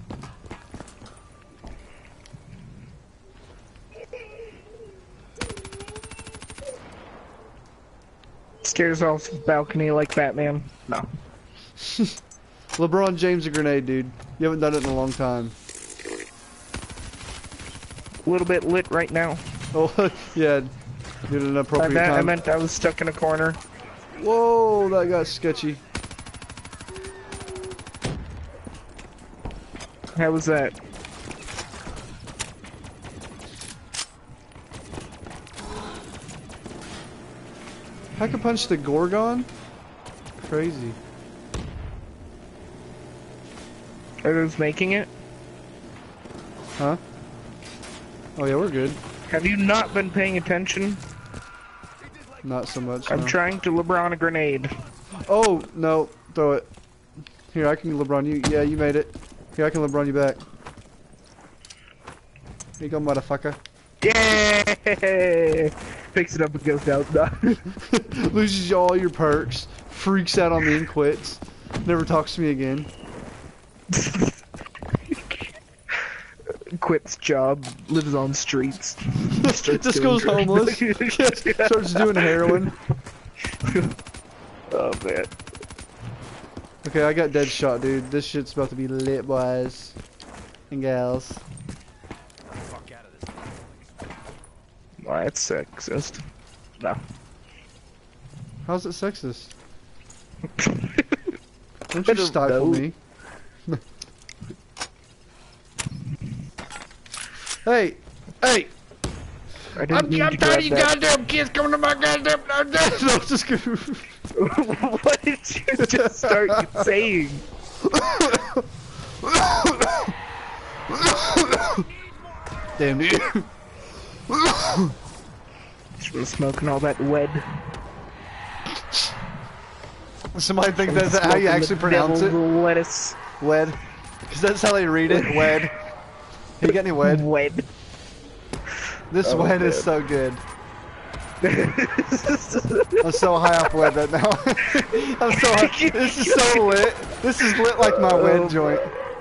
Stairs off the balcony like Batman? No.
LeBron James a grenade, dude. You haven't done it in a long time.
A little bit lit right now.
Oh, yeah. Did an
I
appropriate
meant, I
time.
meant I was stuck in a corner.
Whoa, that got sketchy.
How was that?
I could punch the Gorgon? Crazy.
Are those making it?
Huh? Oh yeah, we're good.
Have you not been paying attention?
Not so much.
I'm
no.
trying to LeBron a grenade.
Oh, no. Throw it. Here, I can LeBron you. Yeah, you made it. Here, I can LeBron you back. Here you go, motherfucker.
Yeah! Picks it up and goes down.
Loses all your perks. Freaks out on me and quits. Never talks to me again.
Quits job, lives on streets.
Just goes homeless. Starts doing heroin.
Oh man.
Okay, I got dead shot, dude. This shit's about to be lit, boys and gals.
Fuck out of this.
Why, it's sexist. No.
How's it sexist? Don't
I
you
don't
stifle
know.
me. Hey! Hey!
I didn't
I'm,
mean
I'm
to
tired of you
grab that.
goddamn kids coming to my goddamn... No, just kidding.
What did you just start saying?
Damn, dude.
Just been smoking all that wed.
Somebody think that's how you actually pronounce it?
Lettuce.
Wed. Because that's how they read it. Wed. You got any wed?
Wed.
This
Oh,
wed is
man.
so good. I'm so high off wed right now. I'm so high. This is so lit. This is lit like my wed
Oh,
joint.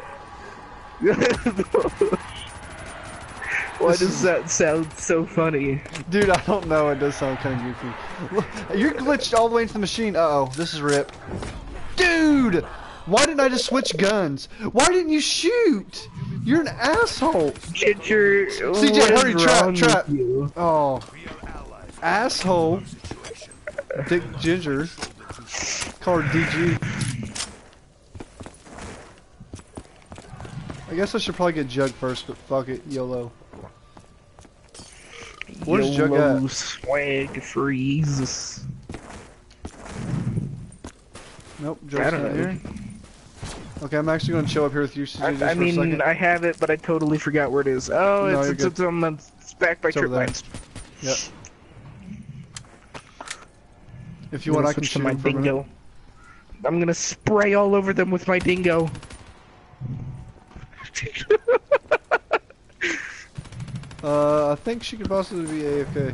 Why
This
does
is-
that sound so funny?
Dude, I don't know. It does sound kind of goofy. Look, you're glitched all the way into the machine. Uh-oh. This is rip. Dude! Why didn't I just switch guns? Why didn't you shoot? You're an asshole.
Ginger,
C J,
what is
hurry, trap,
wrong
trap.
with you?
Oh. Asshole. Dick Ginger. Call her D G. I guess I should probably get Jug first, but fuck it. YOLO. Where's Jug
YOLO
at?
swag freeze.
Nope,
I
Jug's
don't
not
know.
here. Okay, I'm actually gonna chill up here with you, C J,
I,
just
I
for a second.
mean, I have it, but I totally forgot where it is. Oh,
No,
it's,
you're
it's,
good.
it's on the it's back by
It's over
trip
there.
lines.
Yep. If you
I'm
want,
gonna
I can
switch to
shoot
my
him for a minute.
dingo. I'm gonna spray all over them with my dingo.
Uh, I think she could possibly be A F K.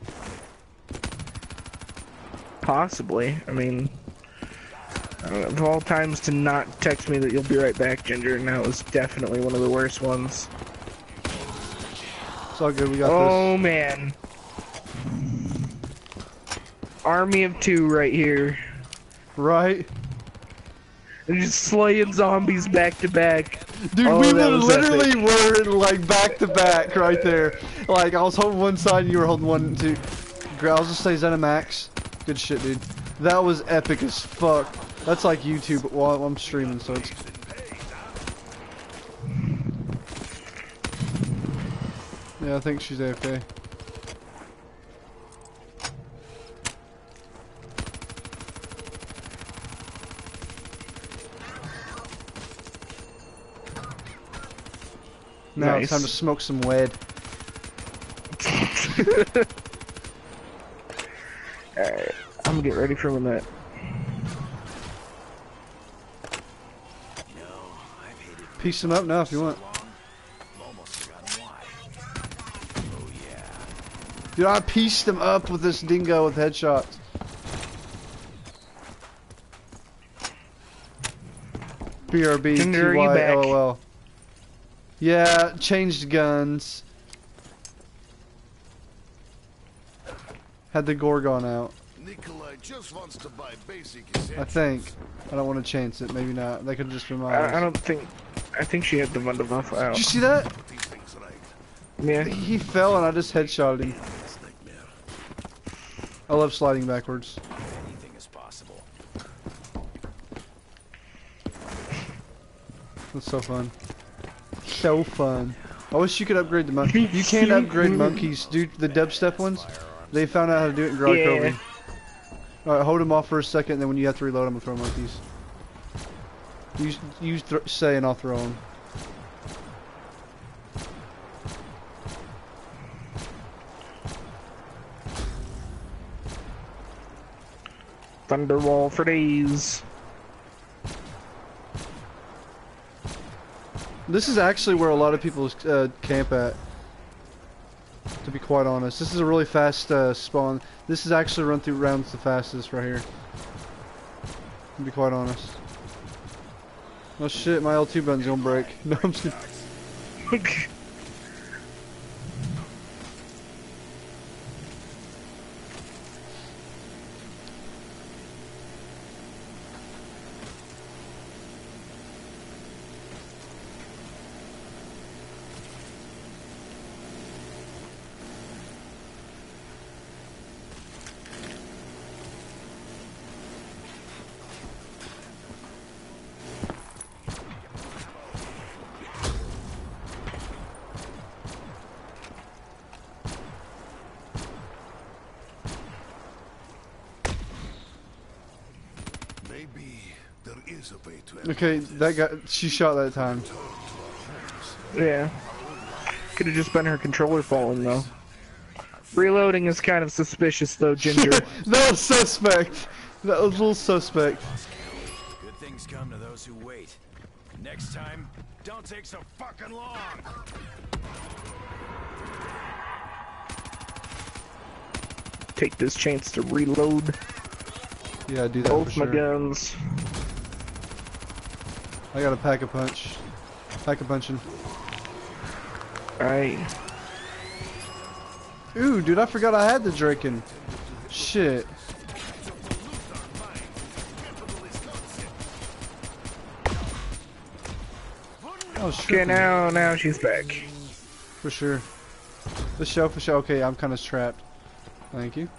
Possibly. I mean, I don't know, of all times to not text me that you'll be right back, Ginger, and that was definitely one of the worst ones.
It's all good, we got
Oh man. Army of two right here.
this. Right?
They're just slaying zombies back to back.
Dude,
Oh,
we
that
were
was
literally
epic.
were like back to back right there. Like I was holding one side and you were holding one too. I'll just say Zenimax. Good shit, dude. That was epic as fuck. That's like YouTube while I'm streaming, so it's. Yeah, I think she's A F K. Now it's time to
Nice.
smoke some weed.
Alright, I'm gonna get ready for when that.
Piece them up now if you want.
Almost forgotten why. Oh yeah.
Dude, I pieced them up with this dingo with headshots. B R B T
Ginger, are you
Y
back?
L O L. Yeah, changed guns. Had the Gorgon out.
Nikolai just wants to buy basic
I
essentials.
think. I don't want to chance it. Maybe not. That could have just been my
I, I
eyes.
don't think. I think she had the Wonder buff out.
Did you see that?
Put these things right.
Yeah.
He fell and I just headshotted him.
This nightmare.
I love sliding backwards.
Anything is possible.
That's so fun. So fun. I wish you could upgrade the monkey. You can't upgrade monkeys, dude. The dubstep ones. They found out how to do it in Grog
Yeah.
Kobe. Alright, hold them off for a second, and then when you have to reload, I'm gonna throw monkeys. You, you th say and I'll throw them.
Thunderwall for days.
This is actually where a lot of people uh, camp at. To be quite honest, this is a really fast uh, spawn. This is actually run through rounds the fastest right here. To be quite honest. Oh shit, my L two button's gonna break. No, I'm just kidding.
Maybe there is a way to
Okay, that guy, she shot that time.
Yeah. Could have just been her controller falling though. Reloading is kind of suspicious though, Ginger.
That was suspect. That was a little suspect.
Good things come to those who wait. Next time, don't take so fucking long.
Take this chance to reload
Yeah, I do that for
both my
sure.
guns.
I got a pack a punch. Pack a punching.
Alright.
Ooh, dude, I forgot I had the Draken. Shit. Oh,
Okay,
shit.
now, now she's back.
For sure. The show for sure. Okay, I'm kind of trapped. Thank you.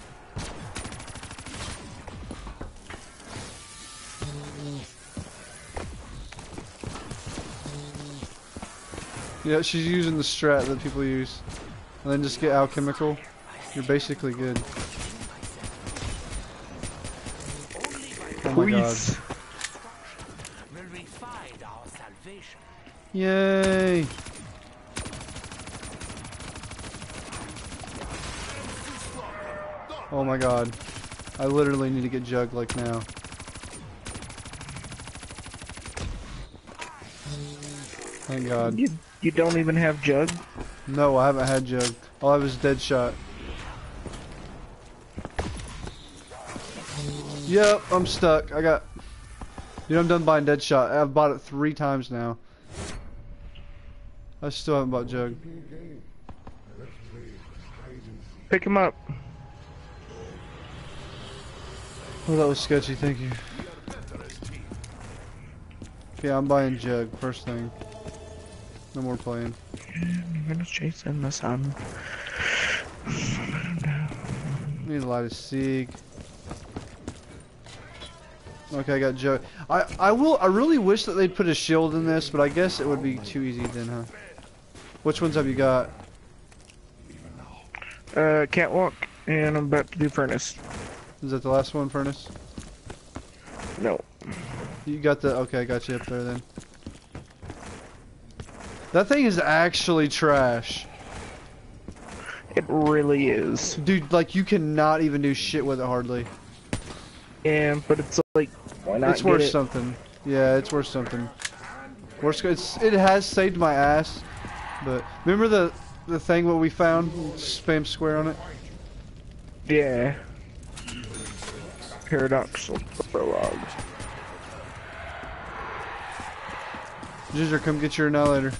Yeah, she's using the strat that people use. And then just get alchemical. You're basically good. Oh my god.
Please.
Will we find our salvation?
Yay! Oh my god. I literally need to get Jug like now. Thank god.
You, you don't even have Jug?
No, I haven't had Jug. All I have is Dead Shot. Yep, I'm stuck. I got... Dude, I'm done buying Dead Shot. I've bought it three times now. I still haven't bought Jug.
Pick him up.
Oh, that was sketchy, thank you. Okay, I'm buying Jug, first thing. No more playing.
I'm gonna chase in the sun.
Need a light of Sieg. Okay, I got Jug. I I will. I really wish that they'd put a shield in this, but I guess it would be too easy then, huh? Which ones have you got?
Uh, Catwalk, and I'm about to do Furnace.
Is that the last one, Furnace?
No.
You got the... Okay, I got you up there then. That thing is actually trash.
It really is.
Dude, like, you cannot even do shit with it hardly.
Yeah, but it's like, why not
It's
get
worth
it?
something. Yeah, it's worth something. Worth, it's, it has saved my ass, but... Remember the, the thing what we found? Spam square on it?
Yeah. Paradoxal prologue.
Ginger, come get your annihilator.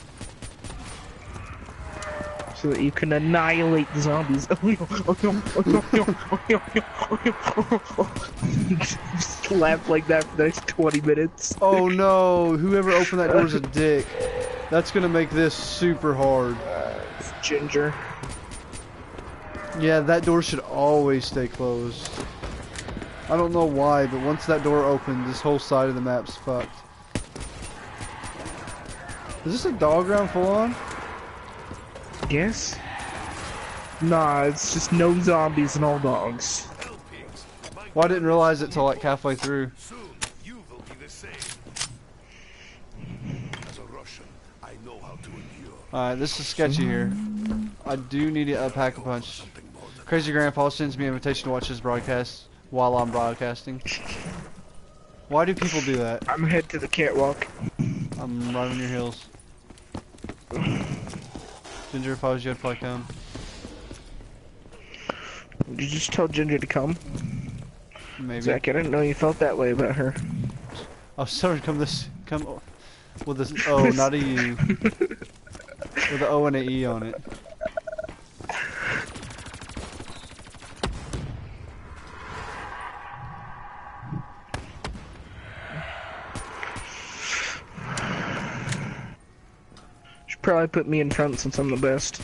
So that you can annihilate the zombies. Just laugh like that for the next twenty minutes.
Oh no, whoever opened that door is a dick. That's gonna make this super hard.
It's Ginger.
Yeah, that door should always stay closed. I don't know why, but once that door opened, this whole side of the map's fucked. Is this a dog round full on?
Yes? Nah, it's just no zombies and all dogs.
Well, I didn't realize it till like halfway through.
Soon you will be the same. As a Russian, I know how to endure.
Alright, this is sketchy here. I do need to uh, pack a punch. Crazy Grandpa sends me an invitation to watch his broadcast while I'm broadcasting. Why do people do that?
I'm head to the catwalk.
I'm right on your heels. Ginger, if I was you, I'd probably come.
Did you just tell Ginger to come?
Maybe.
Zach, I didn't know you felt that way about her.
Oh, sorry, come this, come with this O, not a U. With an O and an E on it.
Should probably put me in front since I'm the best.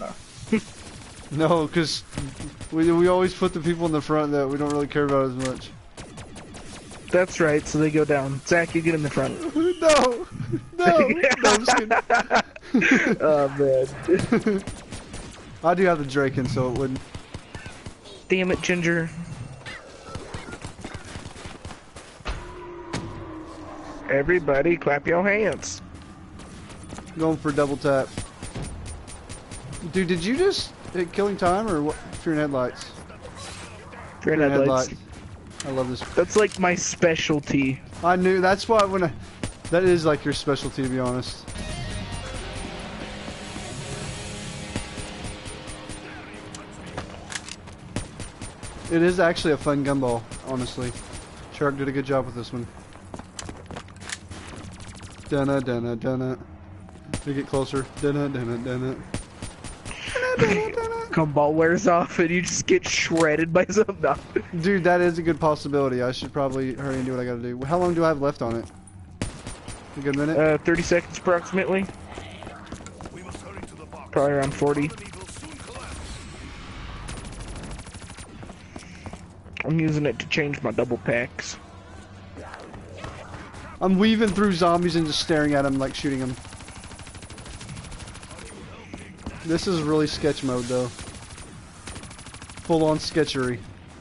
No, because we, we always put the people in the front that we don't really care about as much.
That's right, so they go down. Zach, you get in the front.
No! No! No, I'm just kidding.
Oh, man.
I do have the Draken, so it wouldn't.
Damn it, Ginger. Everybody clap your hands.
Going for double tap. Dude, did you just hit killing time or what? Fear and headlights.
Fear and headlights.
I love this.
That's like my specialty.
I knew, that's why when I, that is like your specialty, to be honest. It is actually a fun gumball, honestly. Shark did a good job with this one. Dunna, dunna, dunna. We get closer. Dunna, dunna, dunna.
Gumball wears off and you just get shredded by something.
Dude, that is a good possibility. I should probably hurry and do what I gotta do. How long do I have left on it? A good minute?
Uh, thirty seconds approximately.
We must hurry to the box.
Probably around forty.
The enemy will soon collapse.
I'm using it to change my double packs.
I'm weaving through zombies and just staring at them like shooting them. This is really sketch mode though. Full on sketchery.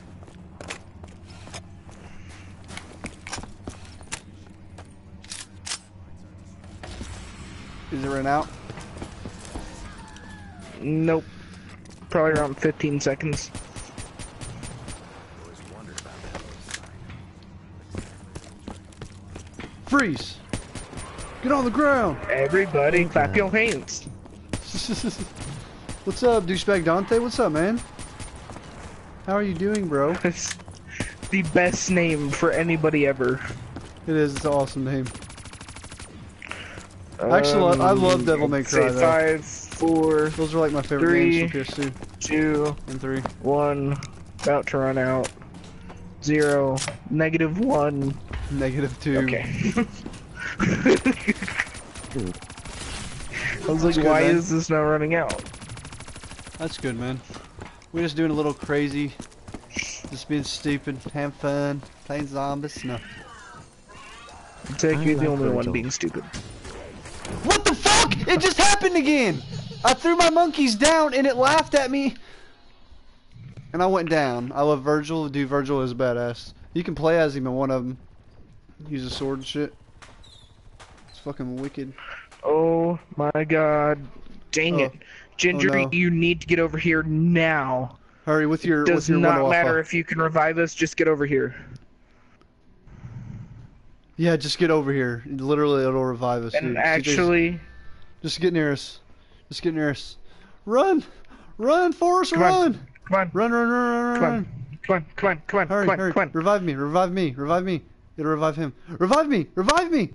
Is it ran out?
Nope. Probably around fifteen seconds.
Freeze! Get on the ground!
Everybody clap your hands.
What's up, douchebag Dante? What's up, man? How are you doing, bro?
It's the best name for anybody ever.
It is. It's an awesome name. Actually,
Um,
I love Devil May Cry,
say
though.
Five, four,
Those are like my favorite
Three.
games from P S two
two,
and three.
one. About to run out. Zero. Negative one.
Negative two.
Okay. I was like,
good,
why
man.
is this not running out?
That's good, man. We're just doing a little crazy, just being stupid, having fun, playing zombies. No.
Take
I
you're the
like
only one
Virgil.
being stupid.
What the fuck? It just happened again! I threw my monkeys down and it laughed at me. And I went down. I love Virgil. Dude, Virgil is badass. You can play as him in one of them. Use a sword and shit. It's fucking wicked.
Oh my god. Dang
Oh.
it. Ginger,
Oh, no.
you need to get over here now.
Hurry with your
Does
with your
not
one
matter
alpha.
if you can revive us, just get over here.
Yeah, just get over here. Literally, it'll revive us.
And
dude. C J's
actually,
just get near us. Just get near us. Run! Run, Forrest,
Come on.
run!
come on,
Run, run, run, run,
come
run,
on,
run.
come on, come on, come on,
Hurry,
come on,
hurry.
come on.
Revive me, revive me, revive me, it'll revive him. Revive me, revive me!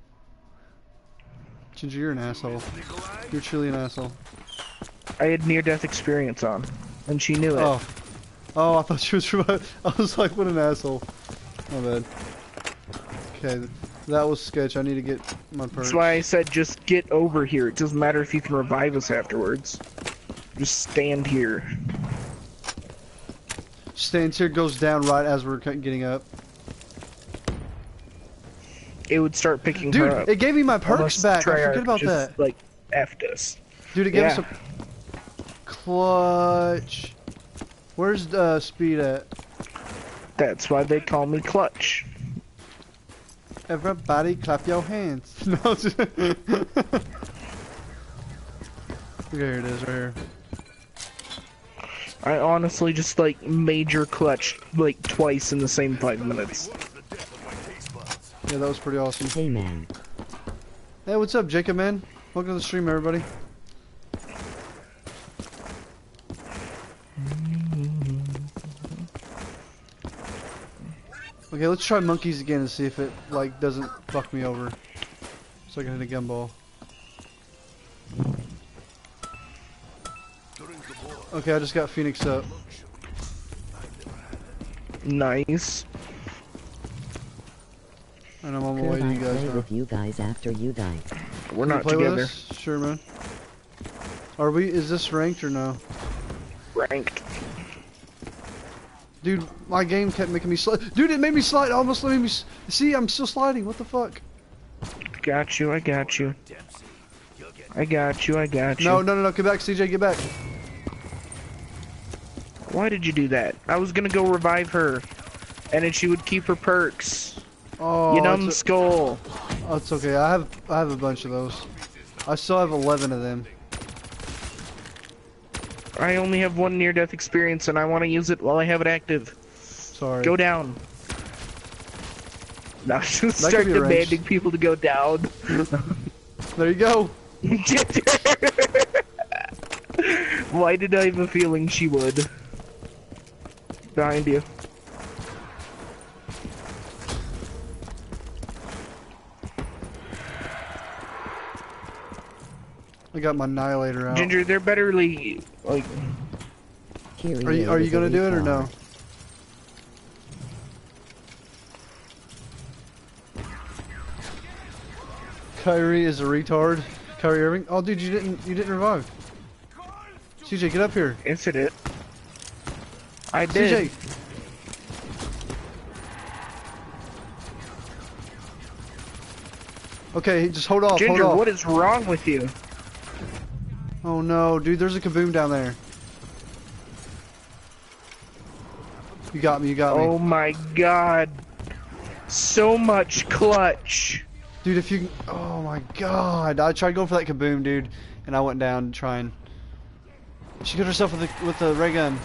Ginger, you're an asshole. You're truly an asshole.
I had near-death experience on, and she knew it.
Oh. Oh, I thought she was revived. I was like, what an asshole. My bad. Okay, that was sketch. I need to get my perks.
That's why I said just get over here. It doesn't matter if you can revive us afterwards. Just stand here.
stands here, goes down right as we're getting up.
It would start picking
Dude,
her up.
it gave me my perks
Unless
back. I
Treyarch
forget about
just,
that.
like, effed us.
Dude, it gave
Yeah.
us a clutch. Where's the uh, speed at?
That's why they call me Clutch.
Everybody clap your hands. No, it's just... Okay, here it is, right here.
I honestly just like major clutch like twice in the same five minutes.
Yeah, that was pretty awesome.
Hey man.
Hey, what's up, Jacob, man? Welcome to the stream, everybody. Okay, let's try monkeys again and see if it, like, doesn't fuck me over. So I can hit a gumball. Okay, I just got Phoenix up.
Nice.
And I'm on my
Could
way to
I
you guys
play
now.
with you guys after you die?
We're
Can you
not
play with
together.
us? Sure, man. Are we, is this ranked or no?
Ranked.
Dude, my game kept making me slide. Dude, it made me slide. Almost made me. S See, I'm still sliding. What the fuck?
Got you, I got you. I got you, I got you.
No, no, no, no. Get back, C J. Get back.
Why did you do that? I was gonna go revive her. And then she would keep her perks.
Oh,
you
it's,
numbskull.
oh, it's okay. I have, I have a bunch of those. I still have eleven of them.
I only have one near-death experience and I want to use it while I have it active.
Sorry.
Go down. Now just
could
start
be arranged.
demanding people to go down.
There you go.
Why did I have a feeling she would? Behind you.
I got my annihilator out.
Ginger, they're betterly like.
Are you, are you gonna do it or no? Kyrie is a retard. Kyrie Irving. Oh, dude, you didn't, you didn't revive. C J, get up here.
Yes, it is. I did.
C J. Okay, just hold off.
Ginger,
hold off.
what is wrong with you?
Oh no, dude, there's a kaboom down there. You got me, you got
Oh
me.
my god. So much clutch.
Dude, if you... Oh my god. I tried going for that kaboom, dude, and I went down trying. She got herself with the, with the ray gun.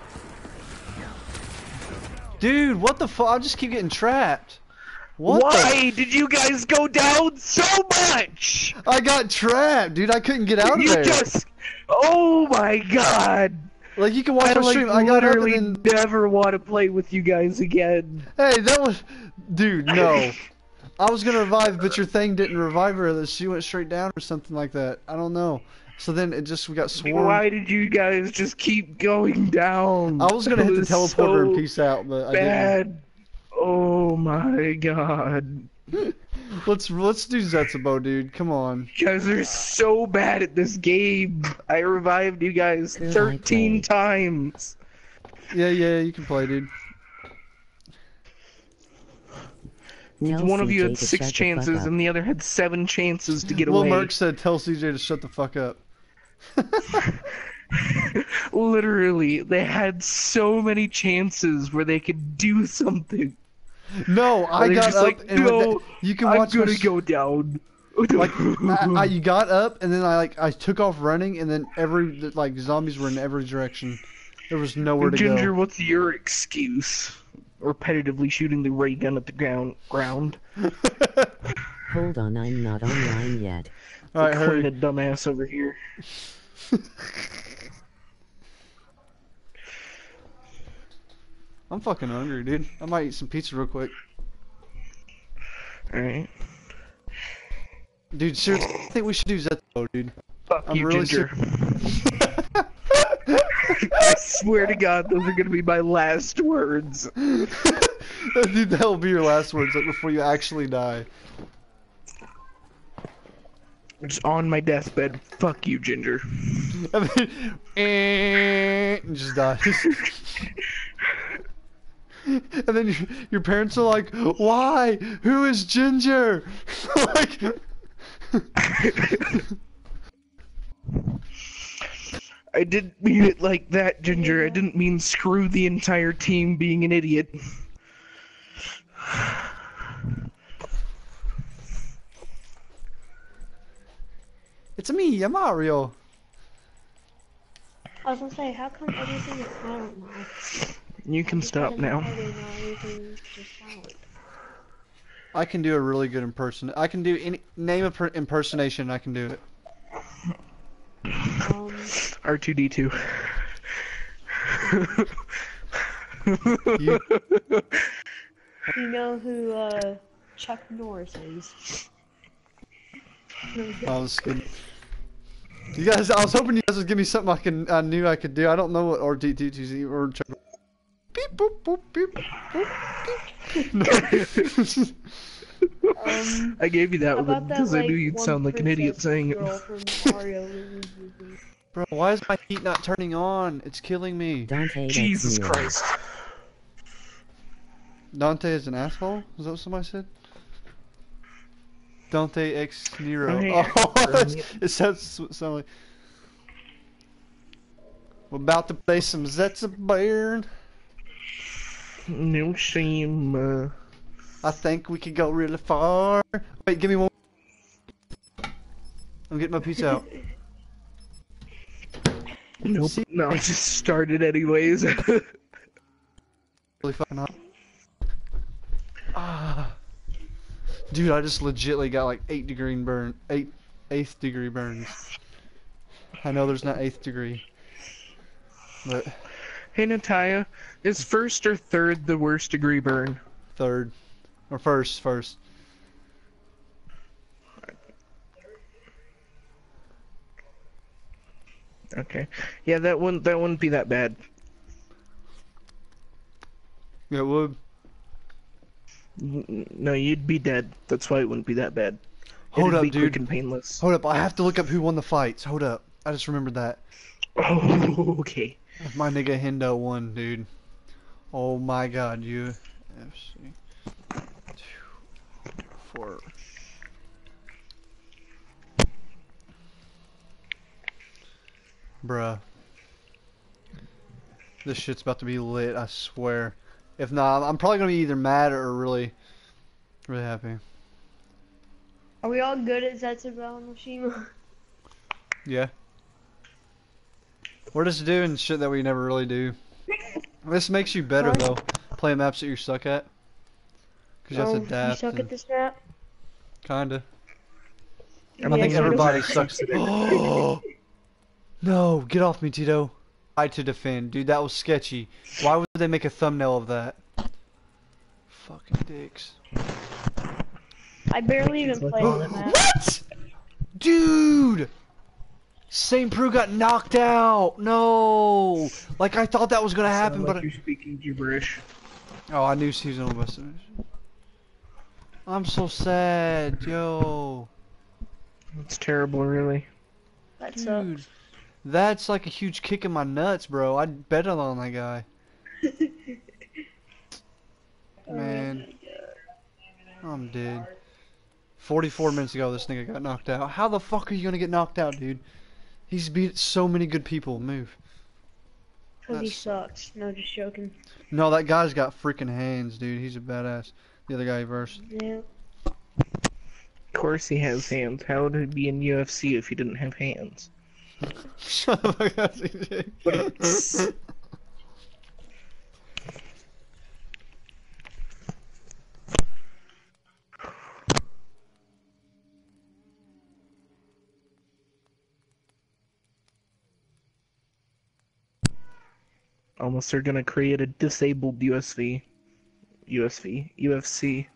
Dude, what the fuck? I just keep getting trapped. What
Why did you guys go down so much?
the... I got trapped, dude. I couldn't get out of
you
there.
just... Oh my god.
Like, you can watch
I
my
like
stream. I got up and
literally
then...
never want to play with you guys again.
Hey, that was... Dude, no. I was gonna revive, but your thing didn't revive her. That she went straight down or something like that. I don't know. So then it just we got swarmed.
Why did you guys just keep going down?
I was gonna
That
hit the
was
teleporter
so
and peace out, but I
bad. Oh my god.
didn't. Let's let's do Zetsubo, dude. Come on.
You guys are so bad at this game. I revived you guys
Could I
thirteen
play?
times.
Yeah, yeah, you can play, dude.
Tell
One of you
C J
had
to
six
shut the fuck
chances
up.
and the other had seven chances to get
Lil
away.
Merc said, "Tell C J to shut the fuck up."
Literally, they had so many chances where they could do something.
No, I
They're
got
just
up
like,
and with
no,
the- you can
I'm
watch my
gonna
s-
go down.
like I, I, you got up and then I like I took off running and then every like zombies were in every direction. There was nowhere to
Ginger,
go.
what's your excuse? Repetitively shooting the ray gun at the ground. ground.
Hold on, I'm not online yet.
All right,
Clean
hurry.
a dumbass over here.
I'm fucking hungry, dude. I might eat some pizza real quick.
Alright.
Dude, seriously, I think we should do Zetsubo, dude.
Fuck
I'm
you,
really
Ginger. I swear to God, those are gonna be my last words.
Dude, that'll be your last words, like before you actually die.
Just on my deathbed. Fuck you, Ginger.
I mean, and just die. And then your, your parents are like, why? Who is Ginger? Like,
I didn't mean it like that, Ginger. I didn't mean screw the entire team being an idiot.
it's me, I'm Mario.
I was gonna say, how come everything is silent now?
You can stop now.
Everything's just silent.
I can do a really good imperson. I can do any name a per impersonation. I can do it.
Um,
R two D two.
You,
you know who uh, Chuck Norris is?
I was kidding. You guys, I was hoping you guys would give me something I can. I knew I could do. I don't know what R T T T or Chuck. Beep boop boop beep boop beep.
Um,
I gave you that
how
one
about that,
because I
like,
knew you'd
one
sound like an idiot
princess
saying it.
girl from Mario movies?
Bro, why is my heat not turning on? It's killing me.
Dante X
Jesus
Nero.
Christ.
Dante is an asshole? Is that what somebody said? Dante X Nero.
Oh, yeah.
Oh, that's, it sounds sound like. We're about to play some Zetsa Burn.
No shame. Uh...
I think we could go really far. Wait, give me one. I'm getting my piece out.
Nope.
See?
No, I just started anyways.
Really fucking hot. Ah. Dude, I just legitly got like eight degree burn, eight, eighth degree burns. I know there's not eighth degree, but
Hey, Natalia, is first or third the worst degree burn?
third, or first, first.
Okay. Yeah, that wouldn't that wouldn't be that bad.
Yeah, it would.
N- No, you'd be dead. That's why it wouldn't be that bad.
Hold
It'd
up,
be quick
dude.
and painless.
Hold up, I have to look up who won the fights. Hold up, I just remembered that.
Oh, okay.
My nigga Hendo won, dude. Oh my god, U F C. Two, four. Bruh. This shit's about to be lit, I swear. If not, I'm probably gonna be either mad or really, really happy.
Are we all good at Zetsubo and Mishima?
Yeah. We're just doing shit that we never really do. This makes you better
Huh?
though, playing maps that you suck at. Cause you have
Oh,
to
you
adapt.
suck
and-
at this map?
Kinda.
I'm
I
Yeah,
think
so do
everybody
I.
sucks. Oh no! Get off me, Tito. I to defend, dude. That was sketchy. Why would they make a thumbnail of that? Fucking dicks.
I barely even played on that map.
What? Dude! Saint Prue got knocked out. No! Like I thought that was gonna happen,
Sound
but
like
I...
you're speaking gibberish.
oh, I knew he was on the best. I'm so sad, yo.
It's terrible, really.
That
Dude,
sucks.
that's like a huge kick in my nuts, bro. I'd bet on that guy. Man, I'm dead. forty-four minutes ago, this nigga got knocked out. How the fuck are you gonna get knocked out, dude? He's beat so many good people. Move.
Cause he
That's-
sucks. No, just joking.
No, that guy's got freaking hands, dude. He's a badass. The other guy he versed.
Yeah.
Of course he has hands. How would he be in U F C if he didn't have hands?
Shut the fuck up, C J.
Almost they're gonna create a disabled U S V. U S V. U F C.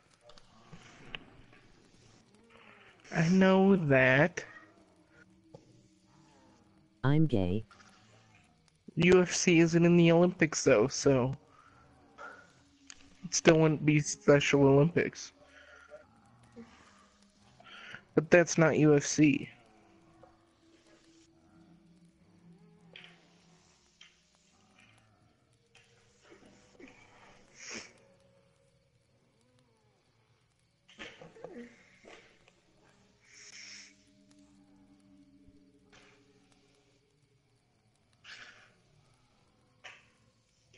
I know that.
I'm gay.
U F C isn't in the Olympics though, so it still wouldn't be Special Olympics. But that's not U F C.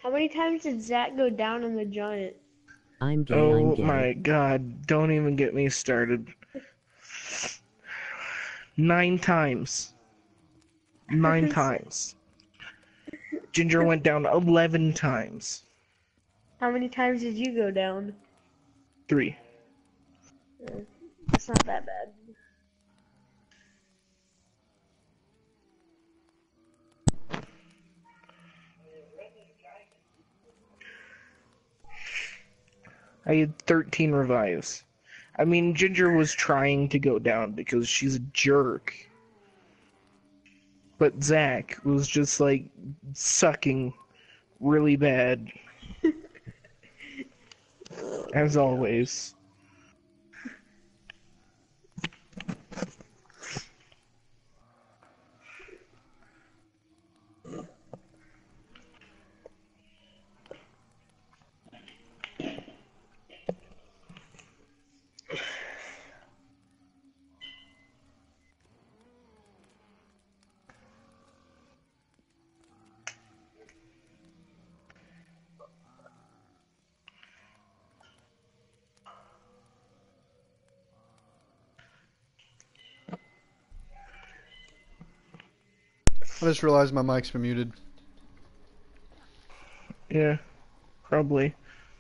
How many times did Zach go down on the giant?
I'm gay, I'm
Oh
gay.
my god, don't even get me started. Nine times. Nine times. Ginger went down eleven times.
How many times did you go down?
Three.
It's not that bad.
I had thirteen revives. I mean, Ginger was trying to go down because she's a jerk. But Zach was just like sucking really bad. As always.
I just realized my mic's been muted.
Yeah, probably.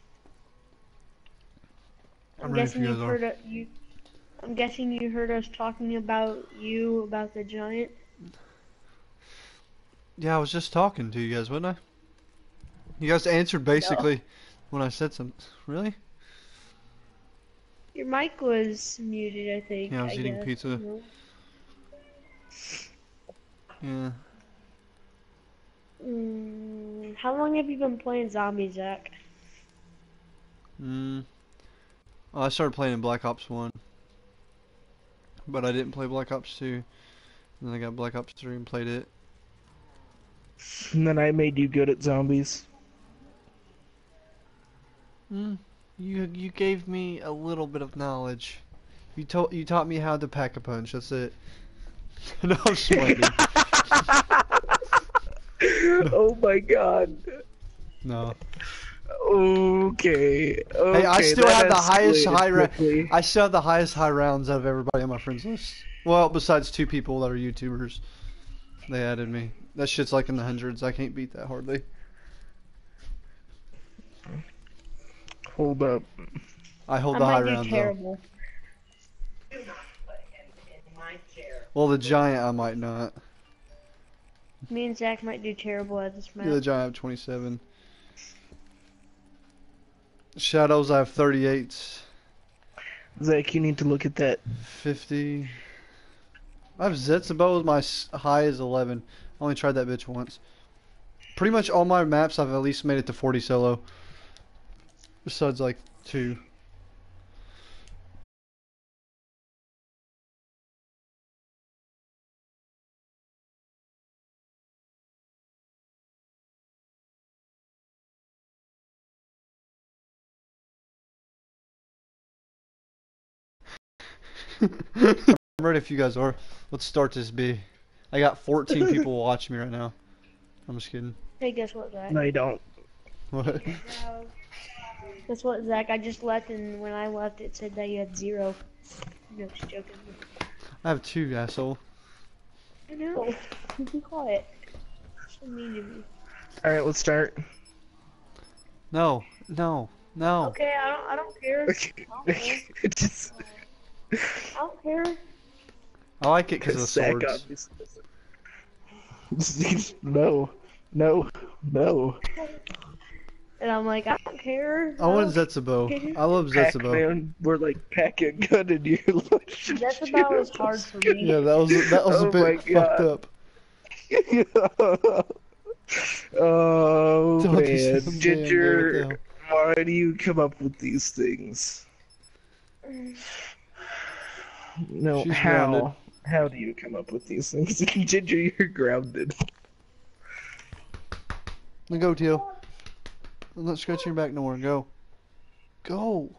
I'm
I'm ready
guessing
if you
you
guys
heard it, you. I'm guessing you heard us talking about you about the giant.
Yeah, I was just talking to you guys, wasn't I? You guys answered basically when I said something. Really?
Your mic was muted, I think.
Yeah, I was eating
guess,
pizza.
you
Yeah.
know? Mm, how long have you been playing zombies, Zach?
Mm. Well, I started playing in Black Ops one. But I didn't play Black Ops two. And then I got Black Ops three and played it.
And then I made you good at zombies.
Mm. You you gave me a little bit of knowledge. You told you taught me how to pack a punch. That's it. No, I'm sweating.
Oh my god.
No.
Okay. Okay.
Hey, I still
that
have the highest
escalated
high ra-
quickly.
I still have the highest high rounds out of everybody on my friends list. Well, besides two people that are YouTubers, they added me. That shit's like in the hundreds. I can't beat that hardly.
Hold up.
I hold
I
the high
might do
rounds though.
terrible.
Well, the giant I might not.
Me and Zach might do terrible at this
Yeah, the
match.
giant I have twenty-seven. Shadows I have thirty-eight.
Zach, you need to look at that.
fifty. I have Zetsubo as my s- high is eleven. I only tried that bitch once. Pretty much all my maps I've at least made it to forty solo. Besides like two. I'm ready if you guys are. Let's start this B. I got fourteen people watching me right now. I'm just kidding.
Hey, guess what, Zach?
No, you don't.
What?
Guess what, Zach? I just left, and when I left, it said that you had zero. No, just joking.
I have two, asshole.
I know. Be quiet. So mean to me.
Alright, let's start.
No, no, no.
Okay, I don't. I don't care. I don't care.
Just,
I don't care.
I like it because of the
Zach
swords.
obviously- No. No. No.
And I'm like, I don't care.
I want
don't
Zetsubo. I love Zetsubo.
Pac-Man, we're like packing gun in your lunch.
That's about as hard for me.
Yeah, that was that was
Oh
a
my
bit fucked
God.
up.
Oh
Don't
man,
do something,
Ginger,
man, what
why do you come up with these things? No,
She's
how?
grounded.
How do you come up with these things? Ginger, you're grounded.
Then go, Teal. I'm not scratching your back no more. Go. Go.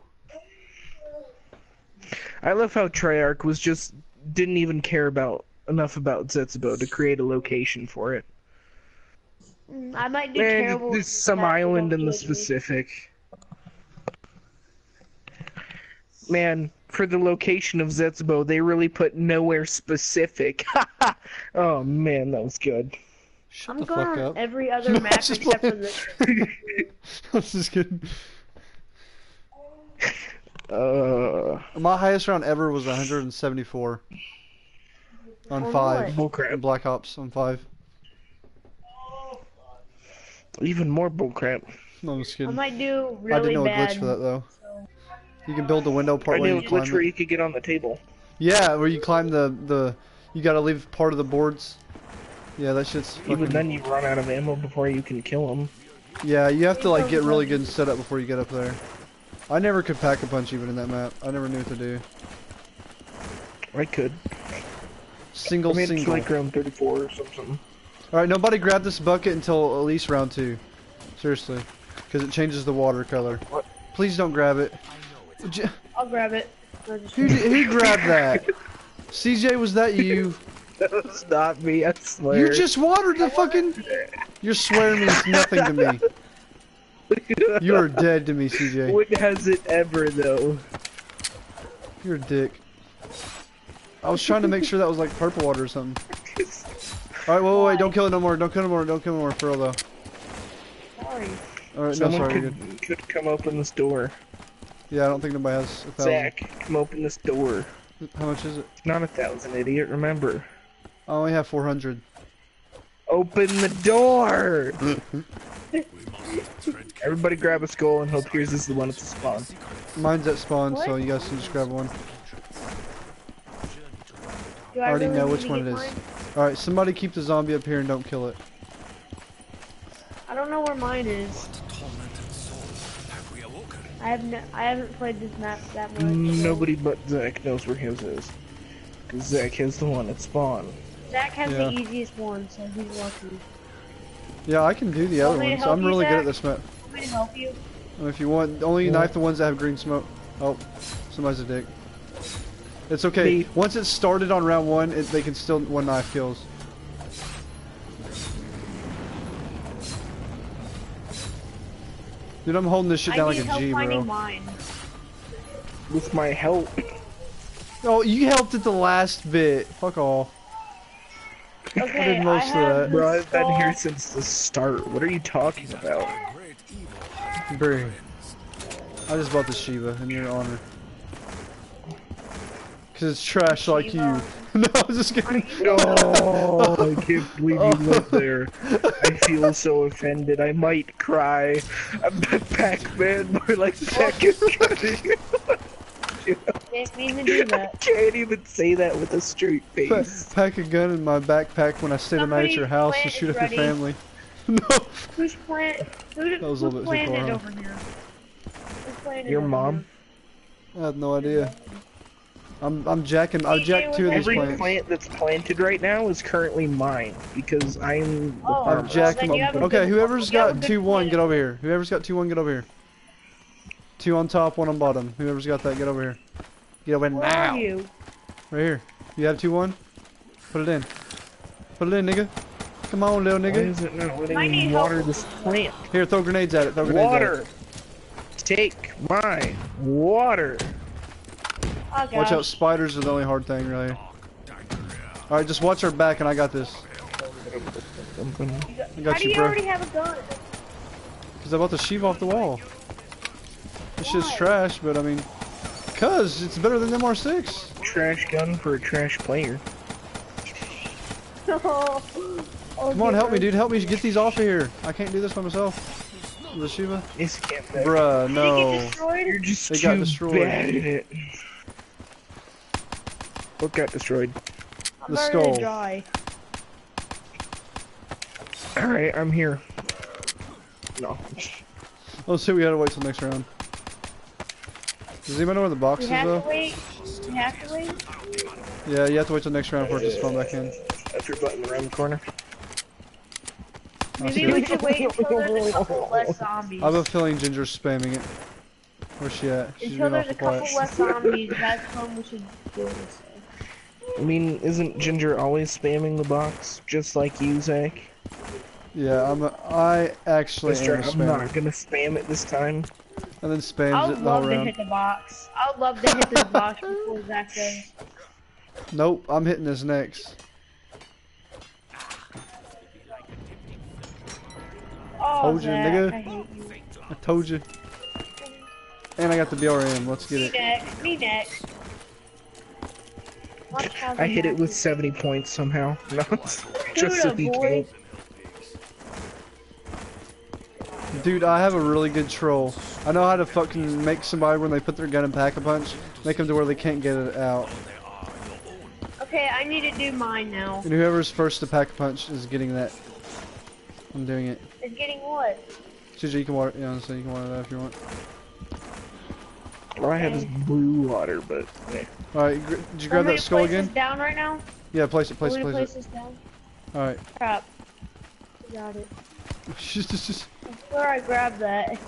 I love how Treyarch was just didn't even care about enough about Zetsubo to create a location for it.
Mm, I might do
Man,
terrible.
there's some
that you
island
don't
in the
judge me.
specific. Man, for the location of Zetsubo, they really put nowhere specific. Oh man, that was good.
Shut
I'm
the
going
fuck
on
up.
every other
No,
map
just
except for
playing.
this.
I was just kidding.
Uh,
My highest round ever was one hundred seventy-four. On
On
five.
what?
In
bullcrap.
Black Ops on five.
Even more bullcrap.
No, I'm just
I
kidding.
might do
I
really
didn't know a
bad.
glitch for that though. You can build the window part
I
way
knew
and
a
climb
glitch where
it.
you could get on the table.
Yeah, where you climb the the. You gotta leave part of the boards. Yeah, that shit's fucking.
Even then, you run out of ammo before you can kill them.
Yeah, you have to like get really good and set up before you get up there. I never could pack a punch even in that map. I never knew what to do.
I could.
Single
I mean, it's
single.
like round thirty-four or something.
All right, nobody grab this bucket until at least round two. Seriously, because it changes the water color.
What?
Please don't grab it. J-
I'll grab it. I'll just-
Who did, who grabbed that? C J, was that you?
That was not me, I swear.
You just watered the fucking. Your swear means nothing to me. You are dead to me, C J.
When has it ever, though?
You're a dick. I was trying to make sure that was like purple water or something. Alright, wait, wait, wait, don't kill it no more, don't kill it no more, don't kill it no more, for real though.
Sorry.
Alright, no,
Someone
sorry, you're
could,
good.
could come open this door.
Yeah, I don't think nobody has a thousand.
Zach, come open this door.
How much is it?
It's not a thousand, idiot, remember.
I only have four hundred.
Open the door! Everybody grab a skull and hope yours is the one at the spawn.
Mine's at spawn, so
What?
you guys can just grab one.
Do
I already
really
know
need
which
to
one
get
it is.
mine?
Alright, somebody keep the zombie up here and don't kill it.
I don't know where mine is. I have no, I haven't played this map that much. so-
Nobody but Zach knows where his is. 'Cause Zach has the one at spawn.
Zach has
Yeah.
the easiest one, so he's lucky.
Yeah, I can do the
Want
other
me to
one, so
help
I'm
you,
really good
Zach?
at this map.
Want me to help you?
If you want, only
Yeah.
knife the ones that have green smoke. Oh, somebody's a dick. It's okay.
Me.
Once it's started on round one, it, they can still one knife kills. Dude, I'm holding this shit
I
down
need
like a
help
G,
finding
bro.
mine.
With my help.
Oh, you helped at the last bit. Fuck off.
Okay,
did most of
have
that.
the
Bro, I've been
skull.
here since the start. What are you talking about?
Bro. I just bought the Shiva in your honor. Cause it's trash like you. No, I'm just kidding.
Oh, I can't believe you live there. I feel so offended. I might cry. I'm Pac-Man, more like second cutting.
Didn't mean to do
I
that.
can't even say that with a straight
Pa-
face.
Pack a gun in my backpack when I stay the night at your
Somebody's
house to
plant
shoot
is
up your
ready.
family. No.
Who's plant? Who,
That was a
who
little bit too
planted
far,
over here? Who planted
Your
over
mom?
I have no idea. I'm I'm jacking. I jacked two of these
Every
plants.
plant that's planted right now is currently mine because I'm the
Oh,
farmer.
I've jacked
then
them
you have
up.
a
Okay,
good-
whoever's
you have a
got
good
two one,
plan.
get over here. Whoever's got two one, get over here. Two on top, one on bottom. Whoever's got that, get over here. Get over
Where
now.
are you?
Right here. You have two one. Put it in. Put it in, nigga. Come on, little
Why
nigga.
is it not letting
I
me
need
water
help.
this plant?
Here, throw grenades at it. Throw grenades
Water!
at
Take my water!
Oh,
it. Watch
gosh.
out, spiders are the only hard thing, really. Alright, just watch our back and I got this. I
How
got
do
you,
you
bro.
already have a gun?
Because I bought the Shiva off the wall. This shit's
Why?
trash, but I mean... Cause it's better than M R six.
Trash gun for a trash player.
oh,
Come on, help me, dude. Help me get these off of here. I can't do this by myself. The Shiva?
Yes, you can't.
Bruh,
Did it get
no.
destroyed?
You're just
They
too
got destroyed.
bad at it. What got destroyed?
I'm
The
ready
skull.
to die.
Alright, I'm here. No.
Let's see, we gotta wait till next round. Does anybody know where the box
We
is,
have
though?
to wait. We have to wait.
Yeah, you have to wait till next round for it to spawn back in.
That's your button around the corner.
I'll see
Maybe we
it.
should wait until there's a couple less zombies.
I have a feeling Ginger's spamming it. Where's she at? She's
Until
been
there's a
awful
couple
quiet.
less zombies, that's when we should do this.
I mean, isn't Ginger always spamming the box? Just like you, Zach?
Yeah, I'm. A, I actually
Mister,
am a
I'm
spammer.
not gonna spam it this time.
And then spams
I
it
would
the
love
whole
to
round.
hit the box. I would love to hit this box before Zach does.
Nope, I'm hitting this next.
Oh,
Told you,
Zach,
nigga.
I hate you.
I told you. And I got the B R M. Let's get
Me
it.
next. Me next. Watch how
I
they
hit it
have
with
you.
seventy points somehow. No, just
Dude,
so he
boy.
can.
Dude, I have a really good troll. I know how to fucking make somebody when they put their gun in pack-a-punch, make them to where they can't get it out.
Okay, I need to do mine now.
And whoever's first to pack-a-punch is getting that. I'm doing it.
It's getting what?
C J, you can water. Yeah, honestly, you can water that if you want.
All I have is blue water, but yeah.
All right, gr- did you grab
Want me
that
to
skull
place
again?
this down right now?
Yeah, place it, place
Want
it,
me to
place
place
it.
this down?
All right.
Crap. Got it.
Just, just, just.
Where I grabbed that.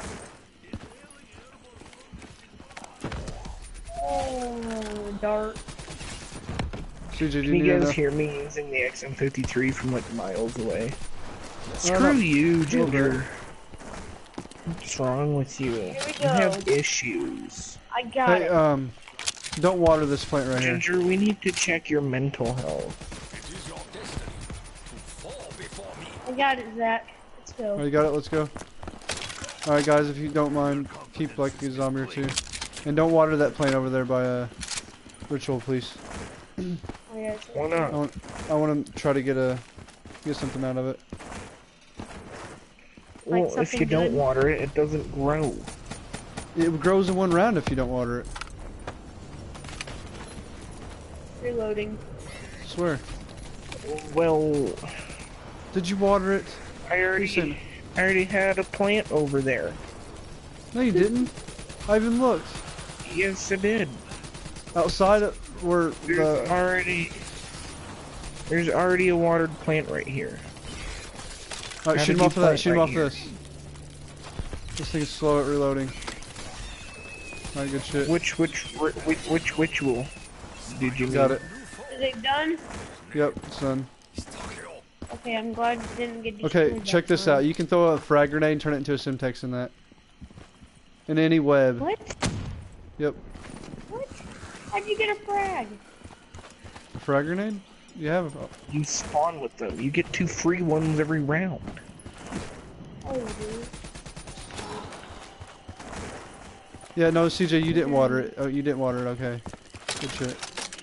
Oh, dart.
C J, do
Can
you
you
need
guys
enough?
hear me using the X M fifty-three from like miles away?
no.
Screw you,
little bit.
Ginger. What's wrong with you?
we
You
go.
have issues.
I got
Hey,
it.
um, don't water this plant right here.
Ginger, we need to check your mental health.
It is your destiny to fall before me.
I got it, Zach. Let's
Oh,
go.
you got it. Let's go. All right, guys, if you don't mind, keep like a zombie or two, and don't water that plant over there by uh, ritual, please.
Oh, yeah, it's-
Why
I
not?
want, I want to try to get a, get something out of it.
Like
Well, if
something
you don't
good?
water it, it doesn't grow.
It grows in one round if you don't water it.
Reloading.
I swear.
Well,
Did you water it?
I already,
Listen.
I already had a plant over there.
No, you didn't. I even looked.
Yes, I did.
Outside of where
There's
the...
already, there's already a watered plant right here.
Alright,
how
shoot
did
him
you
off of that.
plant
Shoot him
right
off
here?
this. This thing is slow at reloading. Alright, good shit.
Which, which, which, which ritual did you
Got
mean?
it.
Is it done?
Yep, it's done.
Okay, I'm glad it didn't get
Okay,
destroyed
check
that
this
time.
out. You can throw a frag grenade and turn it into a Simtex in that. In any web.
What?
Yep.
What? How'd you get a frag?
A frag grenade? You have a...
You spawn with them. You get two free ones every round.
Oh, dude.
Yeah, no, C J, you didn't water it. Oh, you didn't water it. Okay. Good shit.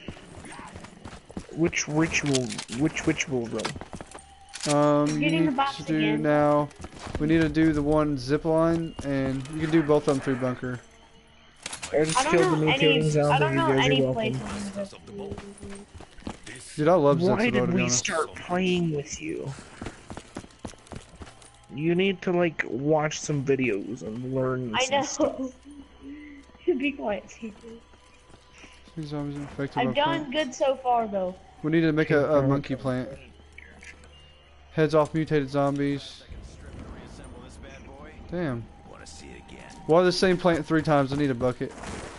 Which ritual? Which ritual room?
Um, you
Getting the
need
box
to do
again.
now. We need to do the one zip line, and you can do both of them through bunker.
I just
I don't
killed the
know
mutating
any.
zombie.
I don't
You
know
guys
any
are welcome.
places.
Dude, I love
Why
Zetsubo,
did
to be
we
honest.
start playing with you? You need to like watch some videos and learn
I
some stuff.
know. Be quiet, people.
These zombies infected
I've
by
done
plant.
good so far, though.
We need to make a, a monkey plant. Heads off mutated zombies. Damn.
Want to see it again?
Water the same plant three times. I need a bucket.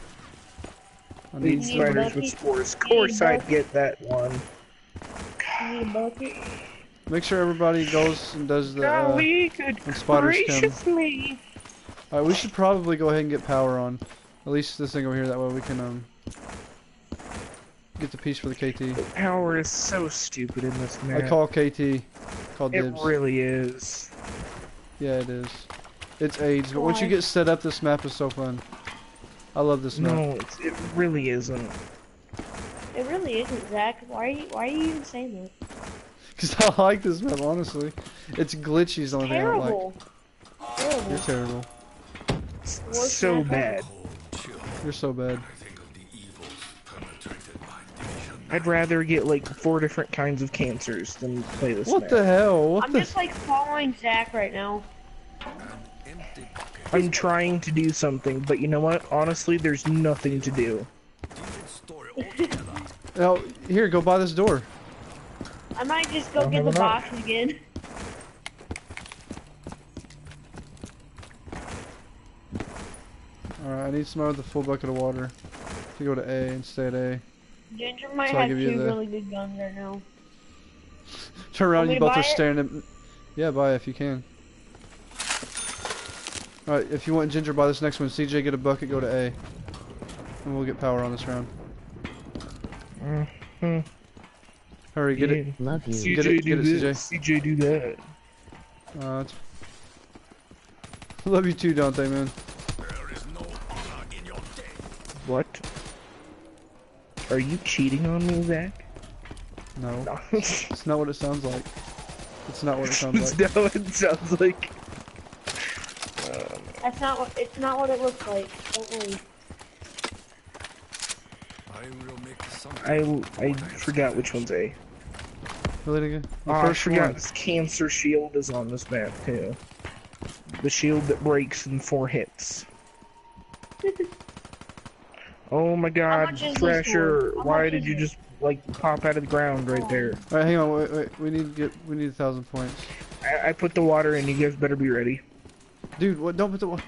I
Need
need.
You need a
spiders with
bucket?
spores. Of
You need a
course, I'd
bucket?
get that one.
You need a bucket?
Make sure everybody goes and does the.
Oh,
Uh,
we could
when spiders come.
graciously.
Alright, we should probably go ahead and get power on. At least this thing over here. That way we can um get the piece for the K T.
Power is so stupid in this map.
I call K T. Call
it
dibs.
really is.
Yeah, it is. It's AIDS, but once you
Why?
get set up, this map is so fun. I love this map.
No, it's, it really isn't.
It really isn't, Zach. Why are you? Why are you even saying that?
Because I like this map, honestly. It's glitchy is the only thing I don't like.
Terrible. Terrible.
You're terrible.
It's
Worst
so
map
bad.
You're so bad.
Think of the evils perpetrated by division.
I'd rather get like four different kinds of cancers than play this
What
map.
the hell? What
I'm
the?
just like following Zach right now.
Empty bucket.
I'm trying to do something, but you know what? Honestly, there's nothing to do.
Different story altogether.
Oh, here, go by this door.
I might just go
Don't
get
have
the
enough.
box again.
Alright, I need someone with a full bucket of water to go to A and stay at A.
Ginger might
So I'll
have
give you
two
the-
really good guns right now.
Turn around,
Want me
you
to
both
buy
are
it?
staring at. Yeah, buy if you can. Alright, if you want Ginger, buy this next one. C J, get a bucket, go to A. And we'll get power on this round.
Mm-hmm.
Hurry, get it.
Love you.
C J
Get it,
do
get it,
this,
C J.
C J do that.
Uh, it's... Love you too, Dante, man.
There is no honor in your death.
What? Are you cheating on me, Zach?
No.
No.
It's not what it sounds like. It's not what it sounds like.
That's not what it sounds like.
That's not what. It's not what it looks like. Don't worry.
I will make something.
I I forgot which one's A.
Really good? The
Oh, I
first
forgot
one.
this cancer shield is on this map too. The shield that breaks in four hits. Oh my god,
much is this
Thrasher,
for? How
why
much
did
is
you
it?
just like pop out of the ground right there?
Alright, hang on, wait, wait. We need to get, we need a thousand points.
I, I put the water in, you guys better be ready.
Dude, what? Don't put the wa-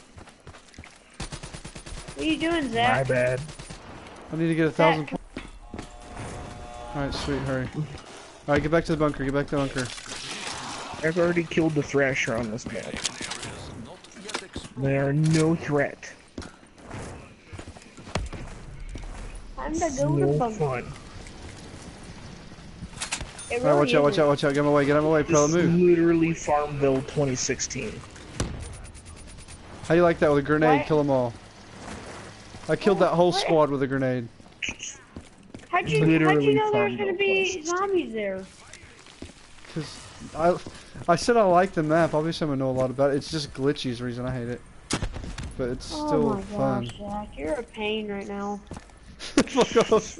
What are you doing,
My
Zach?
bad.
I need to get a thousand
Zach.
points. Alright, sweet, hurry. Alright, get back to the bunker, get back to the bunker.
I've already killed the Thrasher on this map.
Areas not yet explored.
They are no threat.
Time to
It's
go to
no
bunker.
fun.
It
Alright,
really
watch out, watch
isn't.
out, watch out. Get out of my way, get out of my way,
This
Pro,
is
move.
literally Farmville twenty sixteen.
How you like that with a grenade?
What?
Kill them all. I killed that whole
What?
squad with a grenade.
How'd you, how'd
Literally
you know there was
Farmville
gonna be
twenty sixteen.
zombies there?
Cause I, I said I like the map. Obviously, I'm gonna know a lot about it. It's just glitchy is the reason I hate it. But it's
Oh
still
my
fun.
gosh, Zach, you're a pain right now.
Fuck off.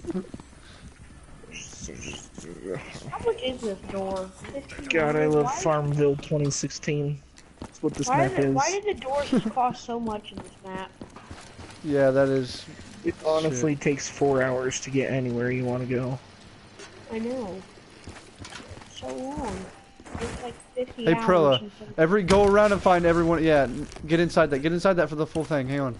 How much is this door?
God, I love
Why-
Farmville twenty sixteen. That's what this
Why
map
did,
is.
why did the doors just cost so much in this map?
Yeah, that is.
It honestly takes four hours to get anywhere you want to go.
I know. So long. It's like fifty
Hey,
hours.
Prilla,
instead of-
every go around and find everyone. Yeah, n- get inside that. Get inside that for the full thing. Hang on.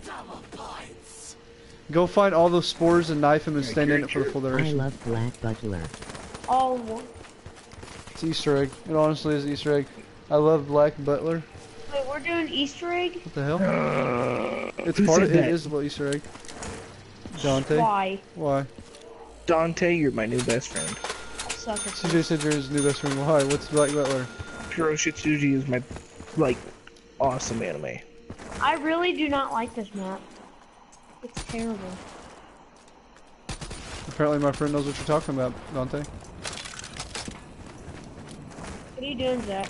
Go find all those spores and knife him and stand in it for the full
I
duration.
love Black Butler.
All of them.
It's Easter egg. It honestly is Easter egg. I love Black Butler.
Wait, we're doing Easter egg?
What the hell?
Uh,
It's
who
part
said
of it
that?
is a Easter egg. Dante.
Why?
Why?
Dante, you're my new best friend.
I suck at
C J said you're his new best friend. Why? What's Black Butler?
Kuro Shitsuji is my, like, awesome anime.
I really do not like this map. It's terrible.
Apparently my friend knows what you're talking about, Dante.
What are you doing, Zach?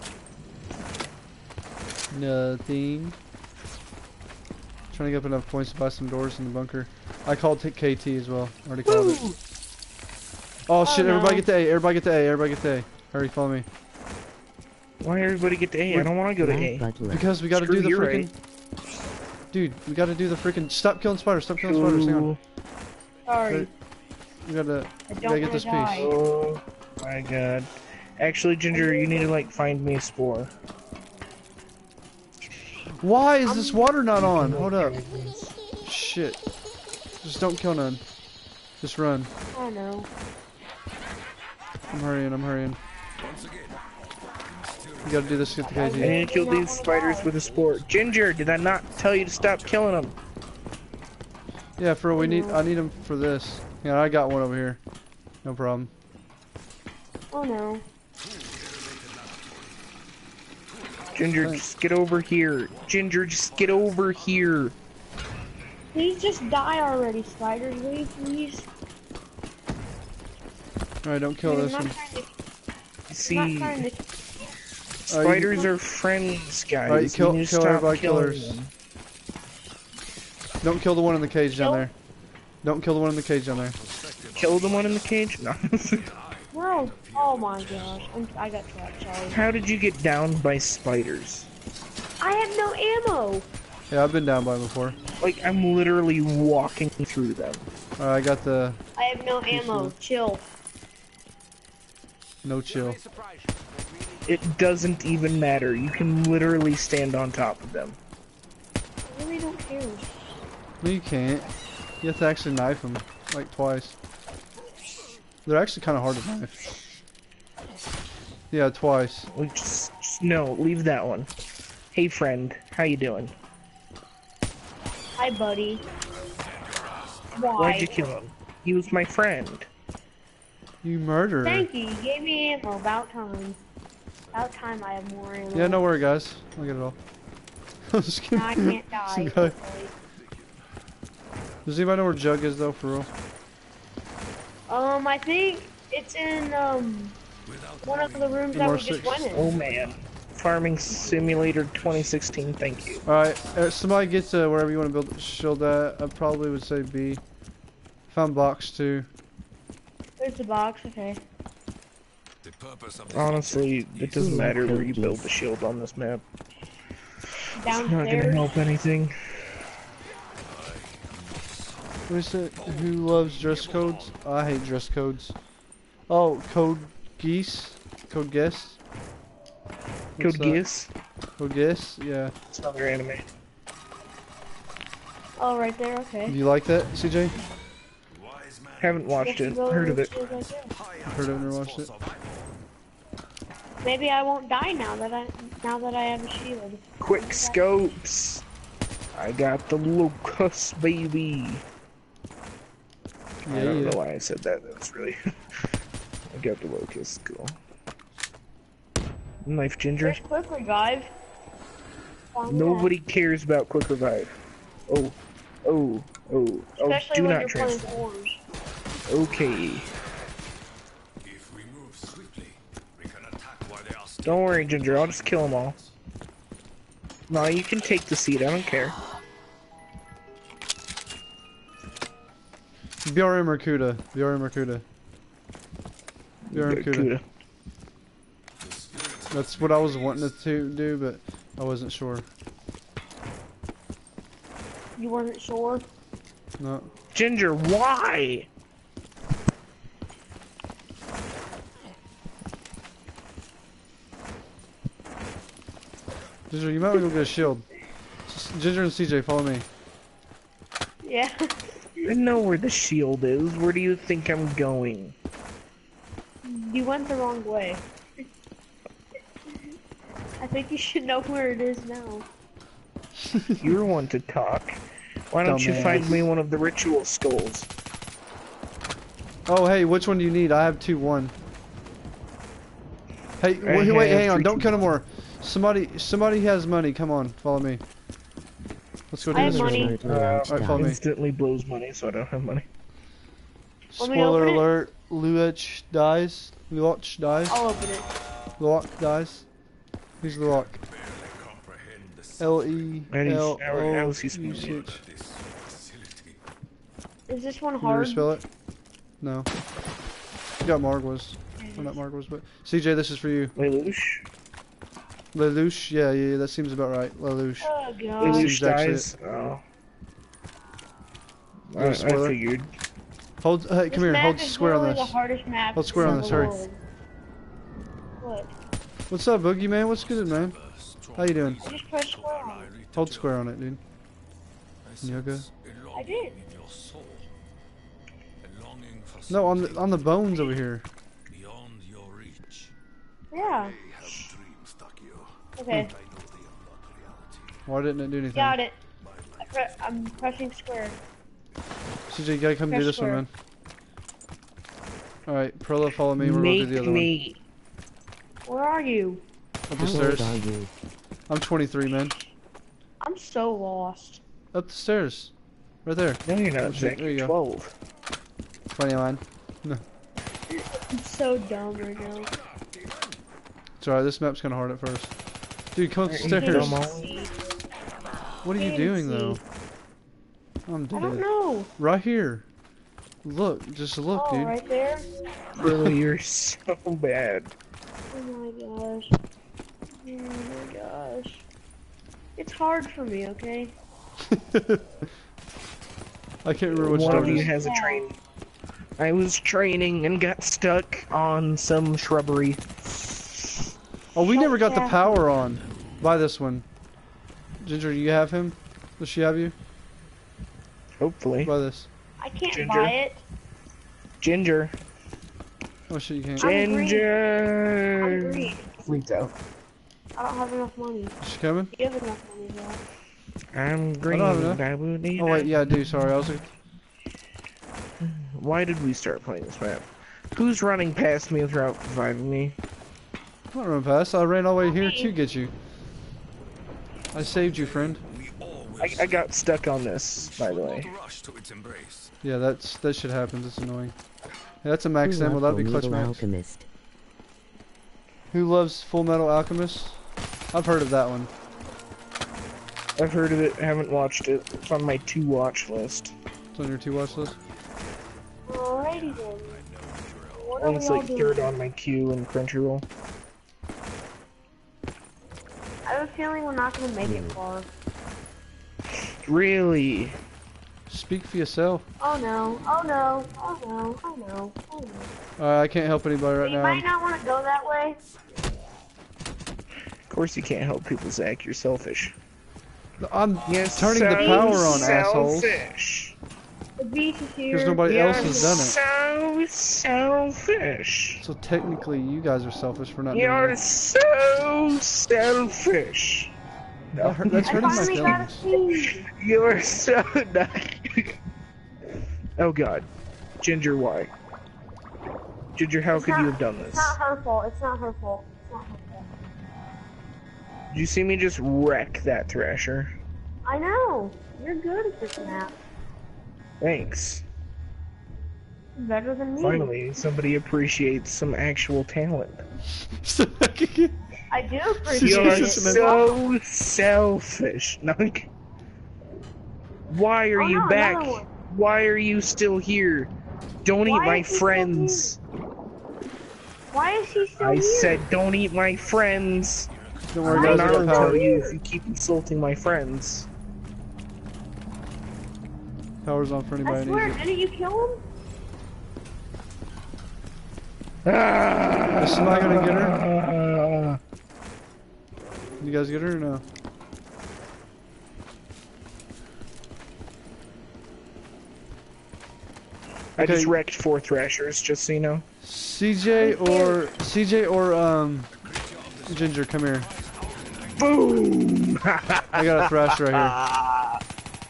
Nothing. Trying to get up enough points to buy some doors in the bunker. I called t K T as well. Already called it. Oh shit,
no.
everybody get to A, everybody get to A, everybody get to A. Hurry, follow me.
Why everybody get to A? I don't want to go to
Black
A.
Butler.
Because we gotta
Screw
do the
you,
freaking...
right?
Dude, we gotta do the freaking... Stop killing spiders, stop killing spiders, hang on.
Ooh,
Sorry.
We gotta...
I
We
don't
gotta
want
get
to
this
die.
piece.
Oh my god. Actually, Ginger, you need to, like, find me a spore.
Why is this water not on? Hold up. Shit. Just don't kill none. Just run.
I know.
I'm hurrying, I'm hurrying.
Once again,
We gotta do this to get the
I
K T.
need to kill these spiders with a spore. Ginger, did I not tell you to stop killing them?
Yeah, for we need... I need them for this. Yeah, I got one over here. No problem.
Oh no.
Ginger,
Thanks.
just get over here. Ginger, just get over here.
Please just die already, spiders. Will you please?
Alright, don't kill
I'm
this
not
one.
trying to, I'm
See,
not trying to.
spiders are friends, guys.
Alright,
You
kill-
need to
kill
stop
everybody,
killing
killers.
them.
Don't kill the one in the cage down
Kill-
there. Don't kill the one in the cage down there.
Kill the one in the cage? No.
No. Oh my gosh. I'm, I got trapped. Sorry.
How did you get downed by spiders?
I have no ammo.
Yeah, I've been down by before.
Like, I'm literally walking through them.
Alright, I got the...
I have no ammo. Chill.
No chill.
It doesn't even matter. You can literally stand on top of them.
I really don't care.
No, you can't. You have to actually knife them. Like, twice. They're actually kind of hard to knife. Yeah, twice.
We just, just no, leave that one. Hey friend, how you doing?
Hi, buddy.
Why'd you
Why?
kill him? He was my friend.
You murderer.
Thank you. You gave me ammo. About time. About time I have more ammo.
Yeah, no worry, guys. I'll get it all. I'm just kidding.
Now I can't die.
Some guy-
hopefully.
Does anybody know where Jug is, though, for real?
Um, I think it's in um one of the rooms that
More
we just
six.
went in.
Oh man. Farming Simulator twenty sixteen, thank you.
Alright, uh, somebody gets uh, wherever you want to build a shield at. I probably would say B. Found box two.
There's the box. Okay.
The purpose of this
Honestly, it doesn't matter where you build the shield on this map. It's not gonna
Downstairs.
help anything.
What is it? Who loves dress codes? I hate dress codes. Oh, Code Geese? Code Guess? What's
Code
that?
Geass.
Code Guess? Yeah.
It's another anime.
Oh, right there.
Do
Okay.
you like that, C J?
wise man
Haven't watched
Let's
it.
go
Heard of it.
to right there.
Heard it, never watched it.
Maybe I won't die now that I now that I have a shield.
Quick scopes. I got the Lucas, baby. I don't
Yeah.
know why I said that. That's really. I got the Locust. Cool. Knife Ginger.
There's quick revive. Found
Nobody cares about quick revive. Oh, oh, oh,
that.
oh!
Especially
Do
when
not
you're playing
transfer.
fours.
Okay.
If we move swiftly, we can attack while they are still.
Don't worry, Ginger. I'll just kill them all. No, you can take the seat. I don't care.
B R M or Kuda? B R M or Kuda? B R M Kuda.
Kuda.
That's what I was wanting to do, but I wasn't sure.
You weren't sure.
No.
Ginger, why?
Ginger, you might want to go get a shield. S- Ginger and C J, follow me.
Yeah.
I know where the shield is. Where do you think I'm going?
You went the wrong way. I think you should know where it is now.
You're one to talk. Why don't you
Dumbass.
find me one of the ritual skulls?
Oh, hey, which one do you need? I have two, one. Hey,
I
wait, wait,
have
hang on,
three,
don't
two,
cut no
one.
more. Somebody, somebody has money. Come on, follow me. Let's go do
I have
this.
money.
Uh,
Alright, follow me.
instantly blows money, so I don't have money.
Want me to
Spoiler
open it?
alert: Luach dies. Luach dies.
I'll open it.
Luach dies. Who's Luach?
Comprehend the
L E
How do you-
L
how-
O
how is he
U
spelling
C
it?
H.
this facility.
Is this one
Can you ever
hard?
spell it? No. You got Margwas. Well, not Margwas, but C J, this is for you.
Lelouch?
Lelouch, yeah, yeah, yeah, that seems about right. Lelouch.
Oh god.
Lelouch.
Lelouch
seems actually
dies? Oh.
You
I,
want a
I
spoiler?
figured.
Hold, hey,
This
come here,
map
hold
is
square on
literally
this.
the hardest map
Hold square on
in
this,
the
hurry.
world. What?
What's up, Boogie Man? What's good, man? How you doing?
I just pressed square on it.
Hold square on it, dude. Yoga.
I did.
No, on the on the bones over here.
Beyond your reach.
Yeah.
They have dreams, Takio.
Okay.
I know they are not reality.
Why didn't it do anything?
Got it. I pre I'm pressing square.
C J, you gotta come do
Press
this one,
square.
man. Alright, Perla, follow me. We're going to
Make
do the other
me.
Where are you?
one. Up
How
the
old
stairs.
are you?
I'm twenty-three, man.
I'm so lost.
Up the stairs. Right there.
No, you're not,
Okay,
Zach.
there you
You're
go.
twelve.
twenty-nine.
I'm so dumb right now.
It's alright, this map's kinda hard at first. Dude, come
Alright,
upstairs.
dumb all.
What are you
Can't
doing,
see.
though? I'm
I don't
dead.
know.
Right here. Look, just look,
Oh,
dude.
right there.
Bro, you're so bad.
Oh my gosh. Oh my gosh. It's hard for me, okay?
I can't remember which
One
door
of
it
you
is.
has a train. I was training and got stuck on some shrubbery.
Oh, we
Shut
never got the
down.
power on. Buy this one. Ginger, you have him? Does she have you?
Hopefully.
Buy this.
I can't
Ginger?
buy it.
Ginger.
Oh shit, you can't.
I'm green. I'm
Ginger.
green.
Freaked out.
I don't have enough money.
Is she coming?
You have enough money, though.
I'm green.
have enough.
I will need
Oh wait, yeah, I do. Sorry, I was. Like,
Why did we start playing this map? Who's running past me without reviving me?
I'm not running past. I ran all the way here to get you. I saved you, friend.
We all will
I, I got stuck on this, by the way.
rush to its embrace.
Yeah, that's that shit happens. It's annoying. Yeah, that's a max
Who
ammo.
loved
That'd be clutch
Fullmetal
max.
Alchemist?
Who loves Full Metal Alchemist? I've heard of that one.
I've heard of it, haven't watched it. It's on my to watch list.
It's on your two watch list.
Alrighty then. What are
And
we
it's
all
like
doing?
third on my queue and Crunchyroll.
I have a feeling we're not gonna make it far.
Really?
Speak for yourself.
Oh no, oh no, oh no, oh no, oh no.
Alright, I can't help anybody right
you
now.
might not want to go that way.
Of course you can't help people, Zach. You're selfish.
I'm
Yes,
turning the
so
power on, assholes.
selfish.
The beach is here.
Because nobody
You're
else has done it.
so selfish.
So technically, you guys are selfish for not
You're
doing it.
so selfish.
That hurt- that's
I
hurting my
finally got a
feelings.
seed.
You're so nice. Oh god. Ginger, why? Ginger, how
It's
could
not-
you have done
It's
this?
not her fault. It's not her fault. It's not her fault.
Did you see me just wreck that Thrasher?
I know. You're good at this map.
Thanks.
Better than me.
Finally, somebody appreciates some actual talent.
I do appreciate
You're
it.
so selfish. No, like- Why are
Oh,
you
no,
back?
another one.
Why are you still here? Don't eat
Why
my
is he still
friends.
Why is he still
I
here?
said don't eat my friends.
Don't worry,
Why
guys.
is
I
he
got
I'll
still
power.
tell you if you keep insulting my friends.
Power's on for anybody
I
who
swear,
needs it.
didn't you kill him?
Ah!
Is somebody gonna get her? You guys get her or no?
I just
Okay.
wrecked four Thrashers, just so you know.
C J or C J or um Ginger, come here.
Boom!
I got a Thrasher right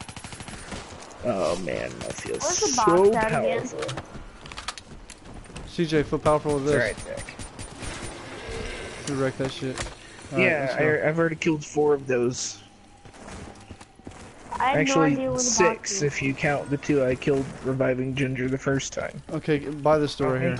Oh man, that feels
Where's the
so
box at again?
powerful.
here. C J, feel powerful with
It's
this.
alright, Zach.
You wreck that shit. Alright,
Yeah,
let's go.
I, I've already killed four of those.
I have
Actually,
no idea where the
six
box is.
if you count the two I killed reviving Ginger the first time.
Okay, buy this door right here.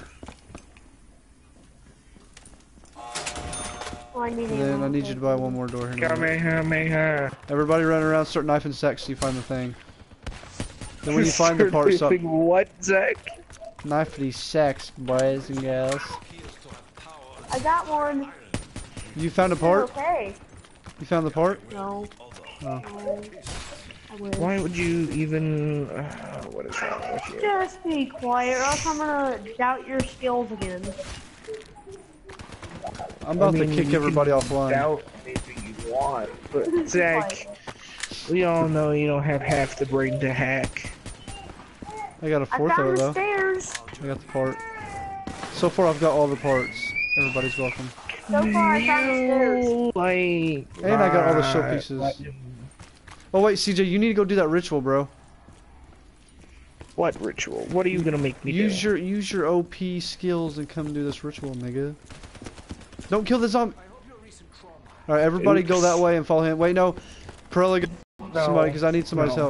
Oh, I need
And then
ammo.
I need you to buy one more door here.
Kamehameha.
Everybody run around, start knifing sex so you find the thing. Then when you find the part, stop.
Doing what, Zach?
Knife these sex, boys and girls.
I got one.
You found a part?
Okay.
You found the part?
No.
Oh.
No. I wish.
Why would you even... Uh, what is wrong with you?
Just be quiet, or else I'm gonna doubt your skills again.
I'm about
I mean,
to kick
you
everybody
can
offline.
Doubt anything you want, but
Be
Zach,
quiet.
we all know you don't have half the brain to hack.
I got a
I
fourth of
found
it
the
though.
stairs.
I got the part. So far I've got all the parts. Everybody's welcome.
So far, I found the stairs.
You like
And I got all the
my-
showpieces. Oh wait, C J, you need to go do that ritual, bro.
What ritual? What are you gonna make me
Use
do?
your use your O P skills and come do this ritual, nigga. Don't kill the zombie. All right, everybody go
Oops.
that way and follow him. Wait, no, Pirelli, go
No,
somebody, because I need somebody's
no.
help.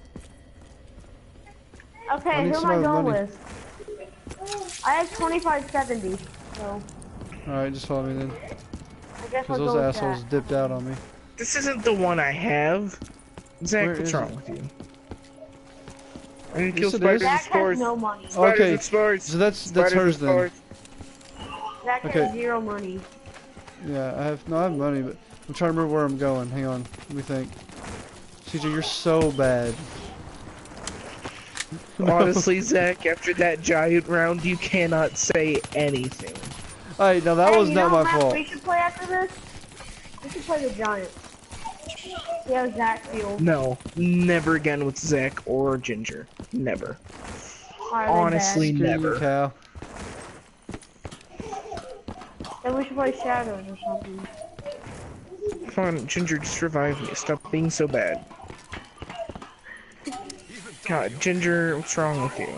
I
Okay,
need
who am I
somebody with
going
money.
with? I have twenty-five seventy, so
All right, just follow me then,
I guess
because
I'll
those
go with
assholes
that.
dipped out on me.
This isn't the one I have. Zach,
Where
what's
is
wrong
it?
with you? I'm gonna kill
Yes, it
spiders
is.
and
Zach has
spores.
no money.
Spiders
Okay,
and spores.
So that's that's
Spiders
hers
and
then.
spores.
Zach
Okay.
has zero money.
Yeah, I have no, I have money, but I'm trying to remember where I'm going. Hang on, let me think. C J, you're so bad.
Honestly, Zach, after that giant round, you cannot say anything.
Alright, now that
hey,
was
you
not
know
my
what map
fault.
we should play after this? We should play the Giants. See how Zach feels.
No, never again with Zach or Ginger. Never.
Are they
Honestly,
bad?
Screw you,
never.
Cal.
Then we should play Shadows or something.
Come on, Ginger, just revive me. Stop being so bad. God, Ginger, what's wrong with you?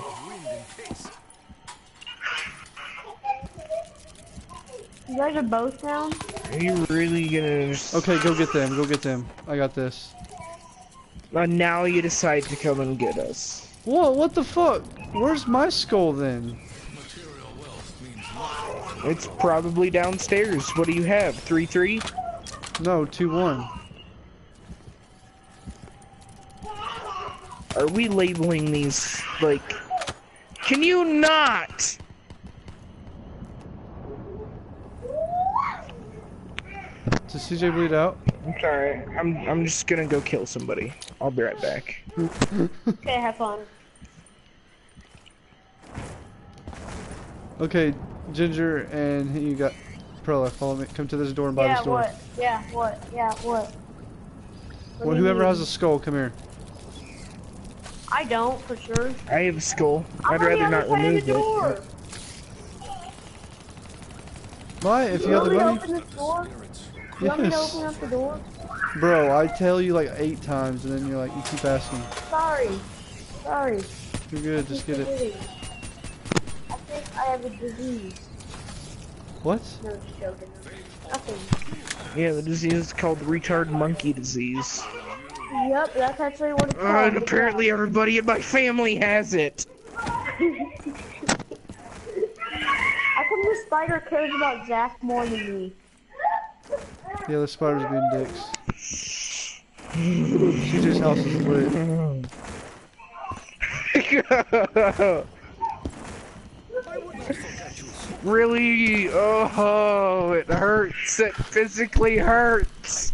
You guys are both down?
Are you really gonna just...
Okay, go get them. Go get them. I got this.
Uh, now you decide to come and get us.
What? What the fuck? Where's my skull then?
It's probably downstairs. What do you have? three three?
No, two one.
Are we labeling these, like... Can you not?
Does C J bleed out?
I'm sorry. I'm I'm just gonna go kill somebody. I'll be right back.
Okay, have fun.
Okay, Ginger and you got Prella. Follow me. Come to this door and by
Yeah,
this door.
what? Yeah, what? Yeah, what? What
Well,
do you
whoever
need?
has a skull, come here.
I don't, for sure.
I have a skull.
I'm
I'd
on the
rather
other
not
side of
remove
the door.
it.
Why? If you
You
have
want
the
me to
money?
open this door? You want me to
Yes.
open up the door?
Bro, I tell you like eight times and then you're like, you keep asking.
Sorry. Sorry.
You're good, just get it.
I think I have a disease.
What?
No, just joking. Nothing.
Yeah, the disease is called retard monkey disease.
Yep, that's actually what it's
Uh,
called.
and apparently everybody in my family has it.
How come the spider cares about Zach more than me?
Yeah, the spider's being dicks. C J's house is lit.
Really? Oh, it hurts. It physically hurts.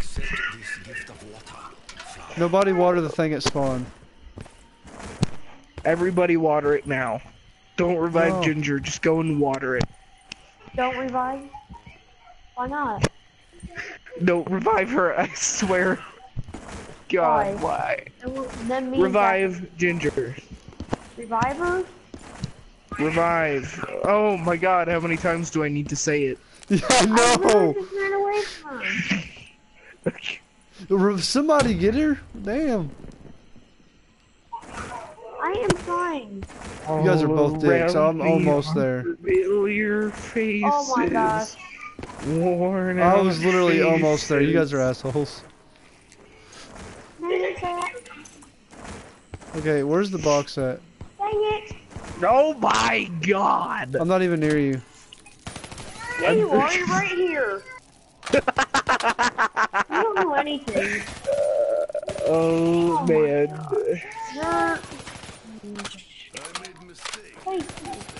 Nobody water the thing at spawn.
Everybody water it now. Don't revive
No.
Ginger. Just go and water it.
Don't revive? Why not?
Don't revive her. I swear. God, why?
why? Then me and
Revive Ginger.
Zach- Revive her?
Revive. Oh my God, how many times do I need to say it?
Yeah,
I literally
no!
just ran away from her.
Re- Somebody get her? Damn.
I am trying.
You guys are both dicks. I'm almost there.
Your faces.
Oh my gosh.
Worn
I
out
was literally almost there. You guys are
faces.
assholes.
Dang it, Zach.
Okay, where's the box at?
Dang it.
Oh my God!
I'm not even near you.
Yeah, you are. You're right here. You don't know anything.
Oh,
Oh my
man.
You're... Thank you.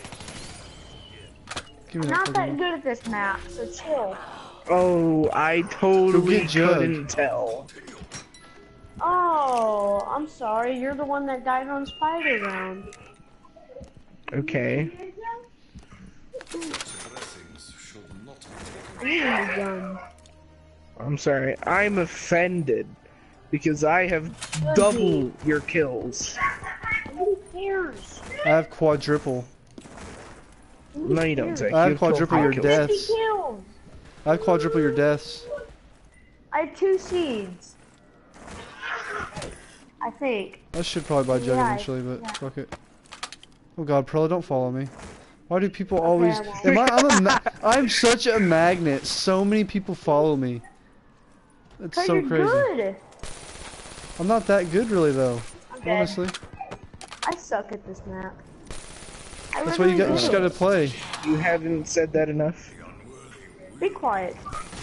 Give me that
Not
fucking
that
one.
good at this map, so chill.
Oh, I totally
get Jug.
couldn't tell.
Oh, I'm sorry. You're the one that died on Spider Round.
Okay.
I need a new gun.
I'm sorry. I'm offended because I have double your kills.
Who cares?
I have quadruple.
Who
No, you don't,
cares?
Zach.
I have
You killed
quadruple
four
your
kills.
death.
fifty kills.
I have quadruple your deaths.
I have two seeds. I think.
I should probably buy Jug
Yeah,
eventually, but
yeah.
fuck it. Oh God, Prella, don't follow me. Why do people always?
I won't.
Am I? I'm a. Ma I'm such a magnet. So many people follow me. It's
Cause
so
you're
crazy.
good.
I'm not that good, really, though.
Okay.
Honestly,
I suck at this map. I
that's why you got. You
really
just
do.
gotta play.
You haven't said that enough.
Be quiet.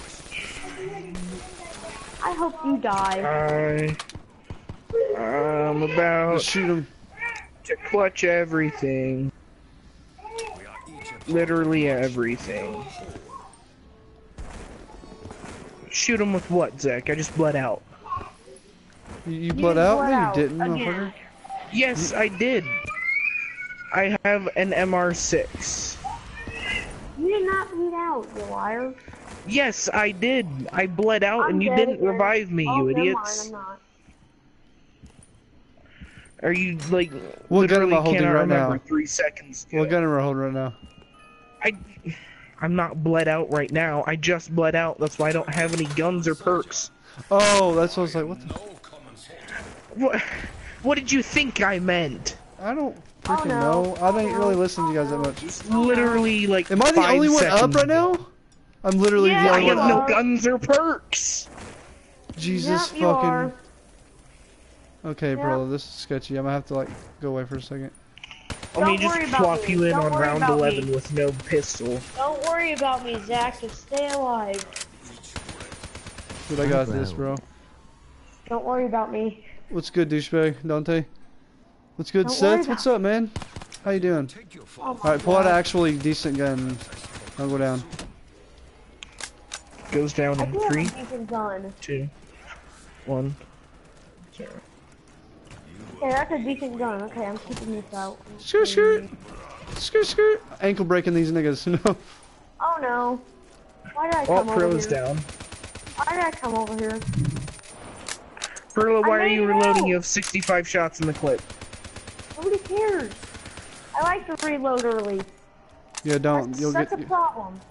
I hope you die.
I, I'm about
Just shoot him.
to clutch everything. Literally everything. Shoot him with what, Zach? I just bled out.
You, you
You
bled out?
bled
No,
out
you didn't,
again.
motherfucker.
Yes, I did. I have an M R six.
You did not bleed out, you liar.
Yes, I did. I bled out
I'm
and you
dead
didn't
again.
revive me,
Oh,
you
never
idiots.
mind, I'm not.
Are you like
What gun am I
literally
holding
cannot
right
remember
now?
three seconds ago?
What gun am I holding right now?
I I'm not bled out right now. I just bled out. That's why I don't have any guns or perks.
Oh, that's what I was like, what the?
No common soldier.
What? What did you think I meant?
I don't
Oh,
freaking
no.
know. I don't
Oh,
really
no.
listen to you guys that much.
It's literally like.
Am I the
five
only one up
seconds
right
ago.
now? I'm literally
Yeah,
the
I
only
have
one
you
no
up.
are.
guns or perks.
Jesus
Yep, you are.
fucking. Okay,
Yeah.
bro, this is sketchy. I'm gonna have to like go away for a second.
Let me
Don't
just
worry about
plop
me.
you in
Don't
on
worry
round
about
eleven
me.
with no pistol.
Don't worry about me, Zach. Just stay alive.
Dude, I got this, bro.
Don't worry about me.
What's good, douchebag? Dante? What's good,
Don't
Seth?
worry
What's
about
up, man? How you doing?
Take your
Oh
fall.
my
Alright, pull out an
God.
actually decent gun. I'll go down.
Goes down
I
in
do have
three,
a decent gun.
two, one, zero.
Okay, that's a decent gun. Okay, I'm keeping this out.
Skirt, skirt. Skirt, skirt. Ankle breaking these niggas. No.
Oh no. Why did I
Oh,
come over
Perla's
here?
down.
Why did I come over here?
Perla,
I
why are
made
you
it
reloading?
out.
You have sixty-five shots in the clip.
Nobody cares. I like to reload early.
Yeah, don't.
That's
You'll
such
get.
a problem.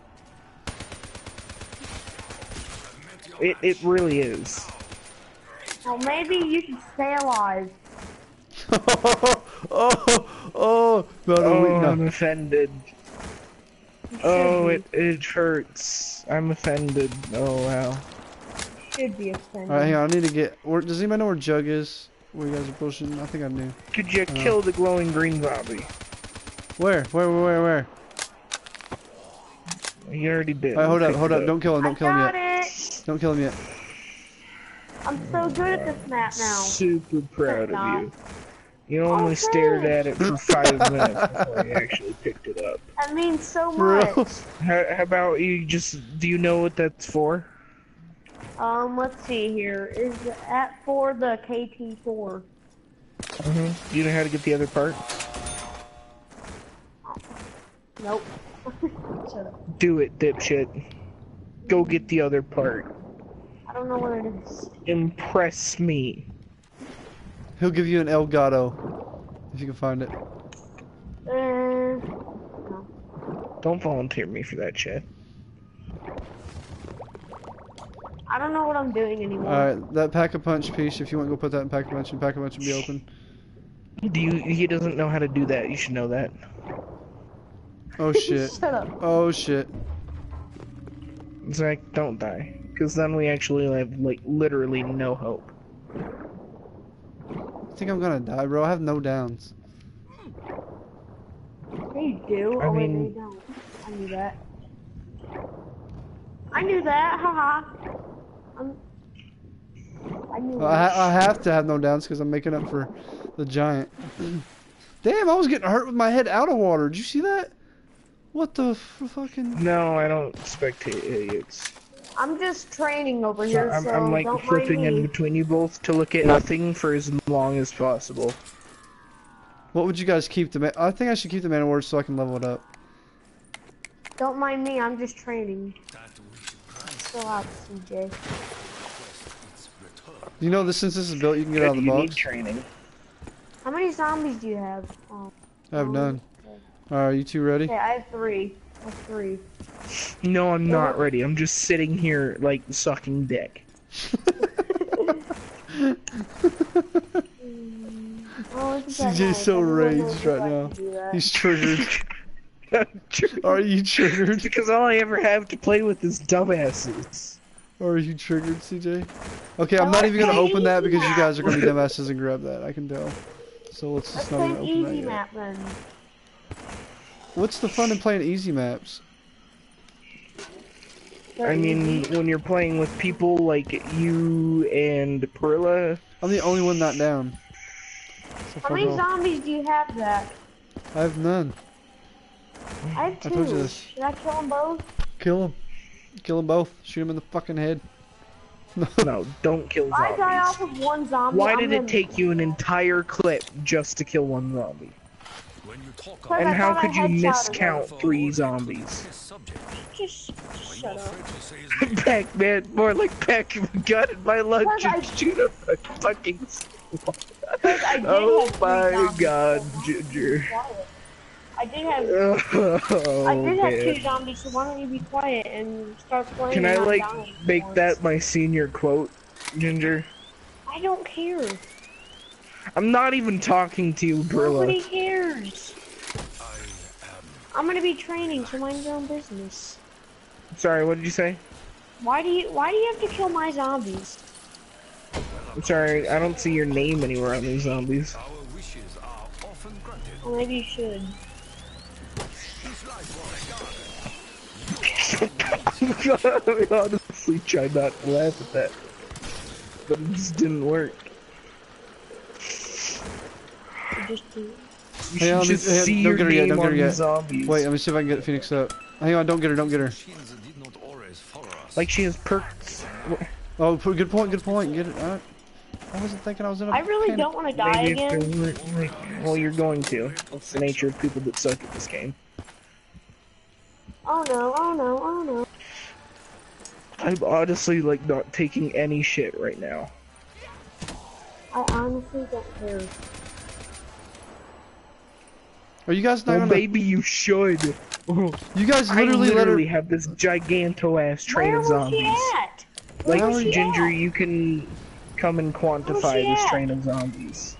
It it really is.
Well, maybe you should stay alive.
oh, oh, oh. No, no,
Oh,
wait,
I'm
no.
offended.
You should
Oh,
be.
it it hurts. I'm offended. Oh wow.
Should be offended.
Alright, hang on. I need to get. Where, does anybody know where Jug is? Where you guys are pushing? I think I knew.
Could you
Uh.
kill the glowing green zombie?
Where? Where? Where? Where? where?
You already did.
Alright, hold
I
up,
picked
hold
it
up. Don't kill him.
I
Don't kill him
got
yet.
it.
Don't kill him yet.
I'm so good at this map now.
Super proud
Not.
of you. You only
Okay.
stared at it for five minutes before you actually picked it up.
That means so
For real?
much.
How, how about you just, do you know what that's for?
Um, let's see here. Is that for the K T four?
Mm-hmm. Do you know how to get the other part?
Nope. Shut up.
Do it, dipshit. Go get the other part.
I don't know what it is.
Impress me.
He'll give you an Elgato if you can find it.
Uh, no.
Don't volunteer me for that shit.
I don't know what I'm doing anymore.
Alright, that Pack-a-Punch piece, if you want to go put that in Pack-a-Punch, and Pack-a-Punch will be open.
Do you, he doesn't know how to do that. You should know that.
Oh shit.
Shut up.
Oh shit.
Zach, don't die. Because then we actually have, like, literally no hope.
I think I'm gonna die, bro. I have no downs.
Yeah, you do.
I
oh, wait,
mean-
no, you don't. I knew that. I knew that. Haha. I'm... I knew
I,
that.
ha I have to have no downs because I'm making up for the giant. Damn, I was getting hurt with my head out of water. Did you see that? What the f fucking...
No, I don't spectate idiots.
I'm just training over here,
I'm,
so
I'm like
don't
flipping
mind
in
me.
between you both to look at nothing for as long as possible.
What would you guys keep the man? I think I should keep the man of words so I can level it up.
Don't mind me, I'm just training.
That which grants
Chill out, C J.
its return.
You know, this since this is built, you can get out of the
you need
box.
training.
How many zombies do you have? Oh,
I have
um,
none. Alright, you two ready?
Okay, I have three. I have three.
No, I'm not ready. I'm just sitting here, like, sucking dick.
Oh, isn't that
C J's
nice?
so
Everyone knows
raged
you
right
like
now.
to do that.
He's triggered.
Triggered.
Are you triggered?
Because all I ever have to play with is dumbasses.
Are you triggered, C J? Okay, I'm
I
not
like
even gonna
playing
open that
easy
because you
map.
guys are gonna be dumbasses and grab that. I can tell. So let's
Let's
just not
play
even
an
open that
easy
yet.
map then.
What's the fun in playing easy maps?
They're
I mean,
easy.
when you're playing with people like you and Perla,
I'm the only one not down. So
How
fuck
many
off.
zombies do you have, Zach?
I have none.
I have two.
I told you this.
Should I kill them both?
Kill them. Kill them both. Shoot them in the fucking head.
no, don't kill
If I die off
zombies.
of one zombie,
Why
I'm
did
gonna...
it take you an entire clip just to kill one zombie?
When you talk
But
And
I
how
thought I
could you
headshotted
miscount three zombies?
this subject,
Just
are you
shut up.
afraid to say his name?
Pac Man, more like Pac gun in my lunch
Because I-
and shoot up a fucking.
Because I did
Oh
have three
my
zombies,
God,
so I'm
Ginger.
quiet. I did have
Oh,
I did have
man.
two zombies, so why don't you be quiet and start playing?
Can I
and not
like
dying
make
once?
that my senior quote, Ginger?
I don't care.
I'm not even talking to you,
Nobody
Brilla.
cares. I'm gonna be training, so mind your own business.
Sorry, what did you say?
Why do you Why do you have to kill my zombies?
I'm sorry, I don't see your name anywhere on these zombies.
Our wishes are often granted.
Well, maybe you should.
I honestly tried not to laugh at that, but it just didn't work.
You just do.
You
Hey,
should
let me-
just
hey,
see
don't
your
get her yet,
name
don't get her
on
yet.
the zombies.
Wait, let me see if I can get Phoenix up. Hang on, don't get her, don't get her.
Machines did not always follow us.
Like she has perks.
Oh, p- good point, good point. Get it. Uh, I wasn't thinking I was in a
I really
panic.
don't want to die
Maybe
again.
if they're- well, you're going to. That's the nature of people that suck at this game.
Oh no! Oh no! Oh no!
I'm honestly like not taking any shit right now.
I honestly don't care.
Are you guys not
Well,
gonna?
maybe you should.
You guys
I
literally,
literally
let her.
have this giganto ass train
Where
of
was
zombies.
she at? Where
Like,
was
how
she
Ginger,
at?
you can come and quantify
she
this
at?
train of zombies.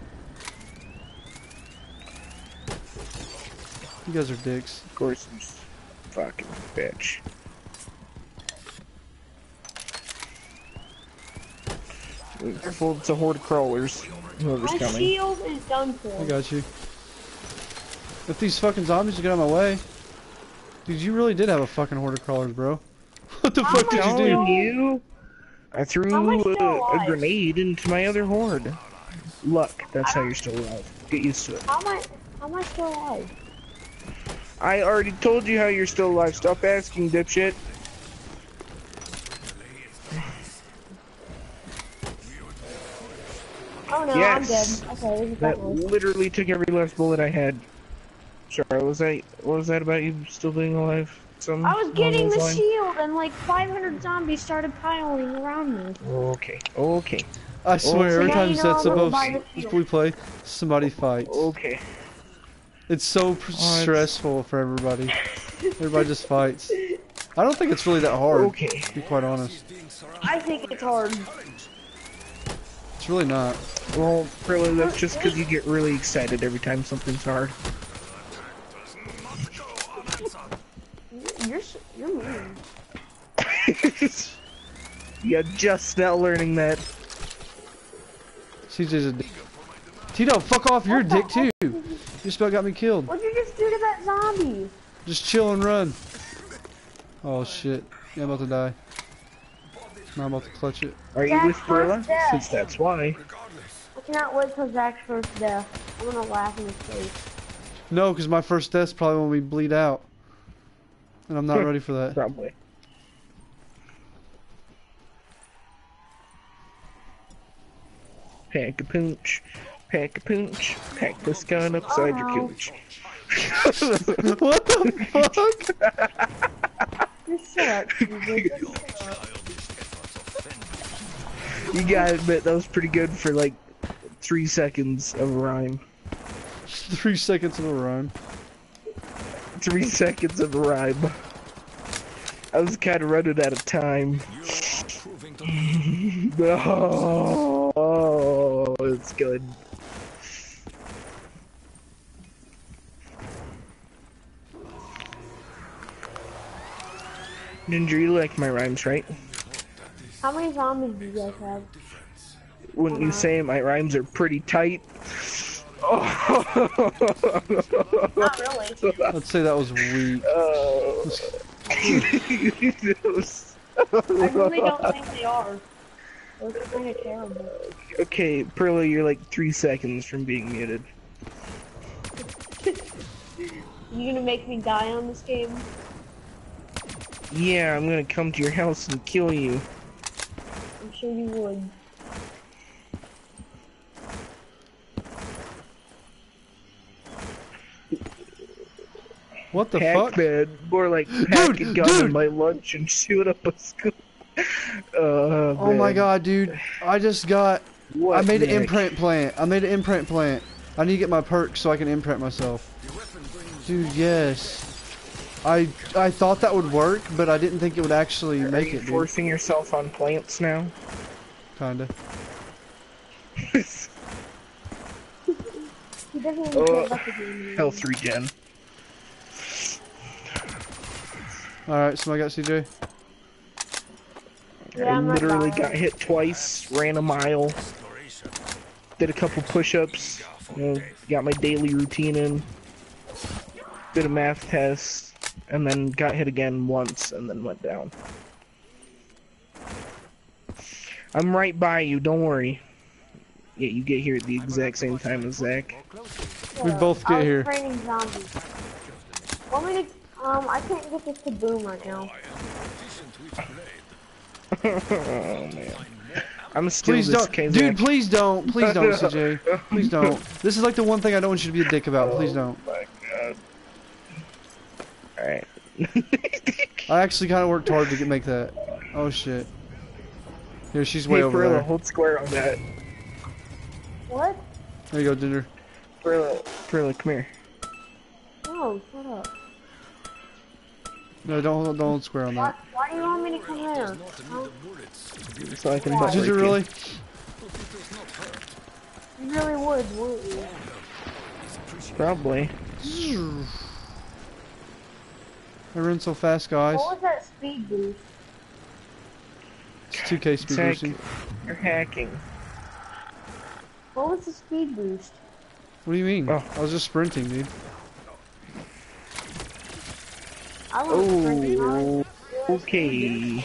You guys are dicks.
Of course, you fucking bitch. Careful, it's a horde of crawlers. Whoever's
My
coming.
shield is done for.
I got you. If these fucking zombies would get out of my way, dude, you really did have a fucking horde of crawlers, bro. What the
How
fuck did
much
you do?
Telling you, I threw
How am I still
a, a
alive?
grenade into my other horde. Luck, that's how you're still alive. Get used to it.
How am I? How am I still alive?
I already told you how you're still alive. Stop asking, dipshit.
Oh no,
Yes.
I'm dead. Okay, this is
That
pointless.
literally took every last bullet I had. Sorry, what was that? What was that about you still being alive? Some
I was
along
getting
those
the
lines?
shield, and like five hundred zombies started piling around me.
Okay, okay,
I swear, every
now
time
you
you
know
set
I'm gonna
above
buy the
if
shield.
we play, somebody fights.
okay.
It's so pr- stressful for everybody. Everybody just fights. I don't think it's really that hard,
Okay.
to be quite honest.
I think it's hard.
It's really not.
Well, really, that's just because you get really excited every time something's hard.
You're s- you're mean.
You're just now learning that.
C J's a dick. Tito, fuck off, you're a dick too. You just about got me killed.
What'd you just do to that zombie?
Just chill and run. Oh shit. Yeah, I'm about to die. Now I'm about to clutch it.
Are you
Jack's
with Brilla?
first death.
Since that's why.
I cannot wait till Zach's first death. I'm gonna laugh in his face.
No, because my first death's probably when we bleed out. And I'm not ready for that.
Probably. Pack a punch, pack a punch, pack this gun upside
Oh,
your
no.
cooch.
What the fuck?
Just shut up, Steve.
You gotta admit, that was pretty good for like three seconds of a rhyme.
Three seconds of a rhyme.
Three seconds of a rhyme. I was kind of running out of time. No, oh, it's good. Ginger, you like my rhymes, right?
How many zombies do you guys have?
Wouldn't you say my rhymes are pretty tight?
Not really.
I'd say that was weak.
Oh.
I really don't think they are. Those are kind of terrible.
Okay, Perla, you're like three seconds from being muted.
You gonna make me die on this game?
Yeah, I'm gonna come to your house and kill you.
I'm sure you would.
What the fuck?
Pac-Man, more like pack
Dude,
a gun
dude.
in my lunch and shoot up a school. Uh,
Oh my
man.
god, dude. I just got...
What,
I made an
Nick?
imprint plant. I made an imprint plant. I need to get my perks so I can imprint myself.
The weapon brings
Dude, yes. I I thought that would work, but I didn't think it would actually
Are
make
you
it, dude.
forcing yourself on plants now?
Kinda.
He doesn't even care
Uh,
about the game.
Health regen.
Alright, somebody got C J?
Yeah,
I
I'm right
literally
by
got
him.
hit twice, ran a mile,
Exploration.
did a couple push-ups, you know, got my daily routine in, did a math test, and then got hit again once, and then went down. I'm right by you, don't worry. Yeah, you get here at the exact same time as Zach.
We both
I
get
was
here.
training zombies. Want me to, um, I can't get this to boom right now.
Oh man. I'm still
Please
this
don't,
K,
dude.
Zach.
Please don't, please don't, C J. Please don't. This is like the one thing I don't want you to be a dick about. Please don't.
Oh my god. Alright.
I actually kind of worked hard to get make that. Oh shit. Here, she's way
Hey,
over
Perilla,
there.
hold square on that.
What?
There you go, Ginger.
Perilla, Perilla, come here.
No, shut up.
No, don't don't hold square on
Why,
that.
why do you want me to come here? Huh?
So I can butt
Ginger,
rape you.
really?
You really would, wouldn't you?
Probably.
I run so fast, guys.
What was that speed boost?
It's two K speed
Zach,
boosting.
you're hacking.
What was the speed boost?
What do you mean?
Oh.
I was just sprinting, dude.
I was
Oh, okay.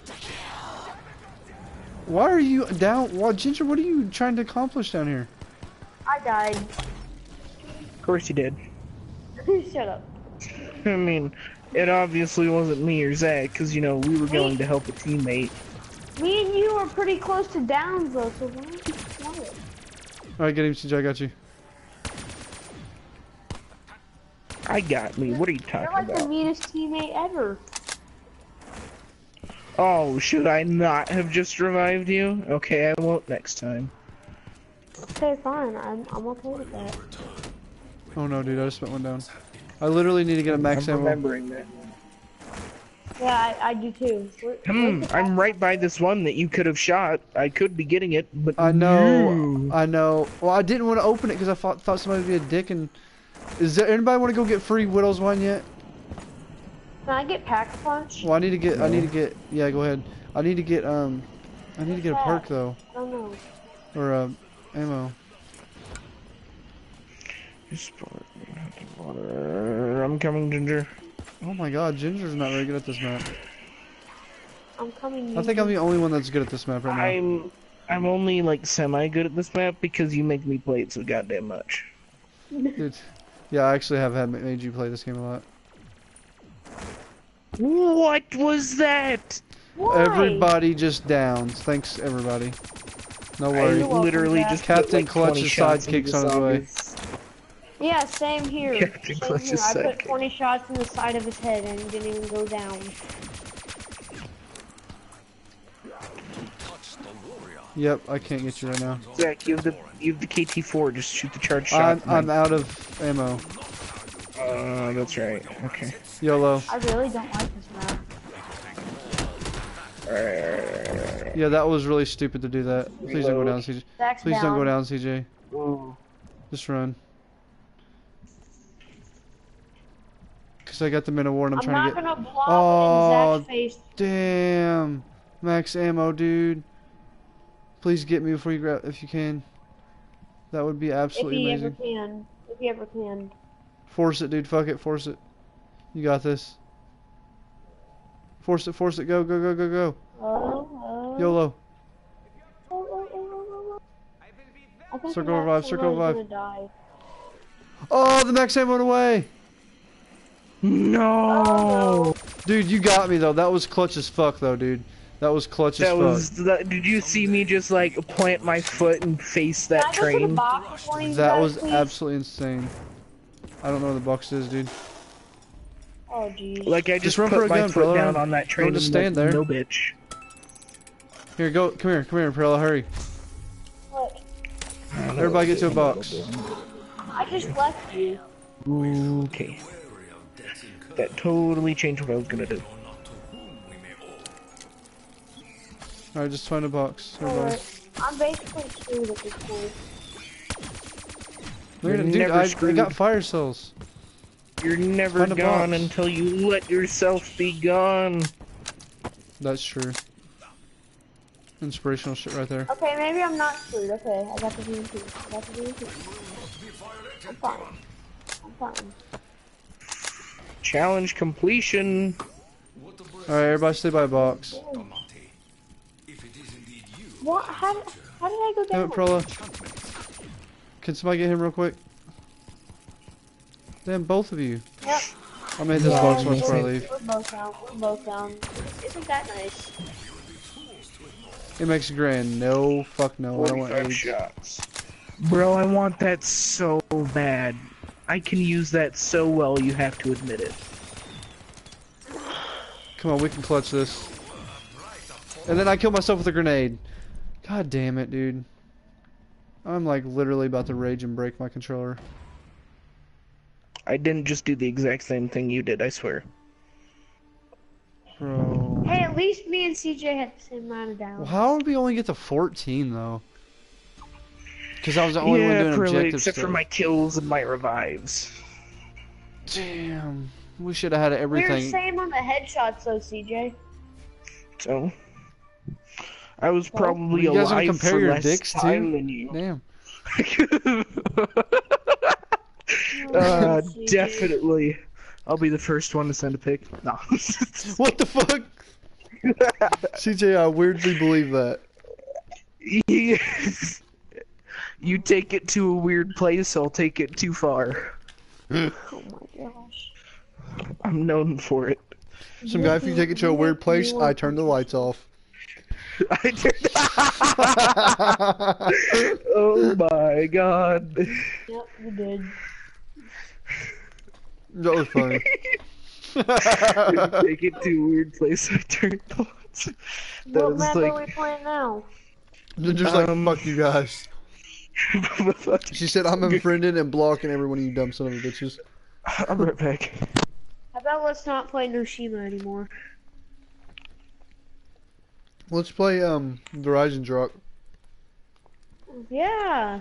Why are you down? Well, Ginger, what are you trying to accomplish down here?
I died.
Of course you did.
Shut up.
I mean, it obviously wasn't me or Zach, because, you know, we were going to help a teammate.
Me and you were pretty close to downs though, so why don't you play it?
Alright, get him, C J. I got you.
I got me. What are you
You're
talking
like the
about?
meanest teammate ever.
Oh, should I not have just revived you? Okay, I won't next time.
Okay, fine. I'm I'm okay with that.
Oh no, dude, I just spent one down. I literally need to get a max
I'm
ammo.
remembering that.
Yeah, I, I do too. Where-
Hmm,
where's the
I'm right by this one that you could have shot. I could be getting it, but
I know,
you-
I know. Well, I didn't want to open it because I thought, thought somebody would be a dick. And is there anybody want to go get free Widow's wine yet?
Can I get pack a punch?
Well, I need to get. I need to get. Yeah, go ahead. I need to get. Um, I need to get a perk though,
I don't know.
or uh, ammo.
I'm coming, Ginger.
Oh my God, Ginger's not very good at this map.
I'm coming.
I think I'm the only one that's good at this map right now.
I'm I'm only like semi good at this map because you make me play it so goddamn much.
Dude, yeah, I actually have had made you play this game a lot.
What was that?
Why?
Everybody just downs. Thanks, everybody. No
I
worry.
welcome,
literally
Jack.
just
Captain
put, like,
Clutch's
twenty shots into
sidekicks on his way.
zombies.
Yeah, same here.
Captain
Same
Clutch's
here. I put
sidekick.
twenty shots in the side of his head and he didn't even go down.
Yep, I can't get you right now.
Zach, you have the you have the K T four. Just shoot the charge
I'm
shot.
I'm out of ammo.
Uh, that's right. Okay.
YOLO.
I really don't like this map.
Alright.
Yeah, that was really stupid to do that. Please don't go down, C J.
Zach's
Please
down.
don't go down, C J.
Ooh.
Just run. Cause I got them in a war and I'm,
I'm
trying
not
to get.
gonna block
Oh,
in Zach's face.
Damn. Max ammo, dude. Please get me before you grab, if you can. That would be
If
absolutely
he
amazing.
ever can. If he ever can.
Force it, dude. Fuck it. Force it. You got this. Force it. Force it. Go. Go. Go. Go. Go.
Oh, oh.
YOLO.
Oh, oh, oh, oh, oh. I think
Circle
Max
revive, circle
Ammo's
revive.
gonna die.
Oh, the max ammo went away.
No.
Dude, you got me though. That was clutch as fuck though, dude. That was clutch as
That
fuck.
was. That, did you see me just like plant my foot and face that
Can I go to the
train?
box with one of you
That
guys,
was
please?
absolutely insane. I don't know where the box is, dude.
Oh, jeez.
Like I just,
Just run
put
for a
my
gun,
foot
Perilla.
down on that train
Don't just
and
stand
like,
there.
no bitch.
Here, go. Come here. Come here, Perilla. Hurry.
What?
Everybody get to a box.
I just left you.
Okay. That totally changed what I was gonna do.
Alright, just find a box. Everybody.
Alright. I'm basically screwed at this point.
Look at it,
You're
dude,
never
I, I
screwed.
got fire cells.
You're never
Find a
gone
box.
until you let yourself be gone.
That's true. Inspirational shit right there.
Okay, maybe I'm not screwed. Okay, I got the V M P. I got the V M P. I'm fine. I'm fine.
Challenge completion.
Alright, everybody stay by a box.
What? How, did- how did I go
Damn
down?
it, Prola. Can somebody get him real quick? Damn, both of you.
Yep.
I'm gonna hit this
Yeah,
box once
we're-
before I leave.
We're both down. We're both down. Isn't that nice?
It makes a grand. No, fuck no. I don't want
forty-five
AIDS.
shots. Bro, I want that so bad. I can use that so well, you have to admit it.
Come on, we can clutch this. And then I kill myself with a grenade. God damn it, dude. I'm like literally about to rage and break my controller.
I didn't just do the exact same thing you did, I swear.
Bro.
Hey, at least me and C J had the same amount of downs.
Well, how did we only get to fourteen though? Because I was the only one
Yeah,
doing
probably,
objective
except
stuff.
for my kills and my revives.
Damn. We should have had
We were
everything.
same on the headshots though, C J.
So, I was
Well,
probably
you guys
alive
wanna compare
for
your
less
dicks, too?
time than you.
Damn.
uh,
C J.
definitely. I'll be the first one to send a pic. No.
What the fuck? C J, I weirdly believe that.
Yes. You take it to a weird place, I'll take it too far.
Oh my gosh.
I'm known for it.
Some guy, if you take it to a weird place, I turn the lights off.
I did. Oh my god.
Yep, we did.
That was funny.
Take it to a weird place, I turn the lights. That
What
was
map
like.
are we playing now?
They're just like,
Um,
fuck you guys. She said, I'm unfriended and blocking every one of you dumb son of a bitches.
I'm right back.
How about let's not play Noshima anymore?
Let's play, um, Verizon Truck.
Yeah.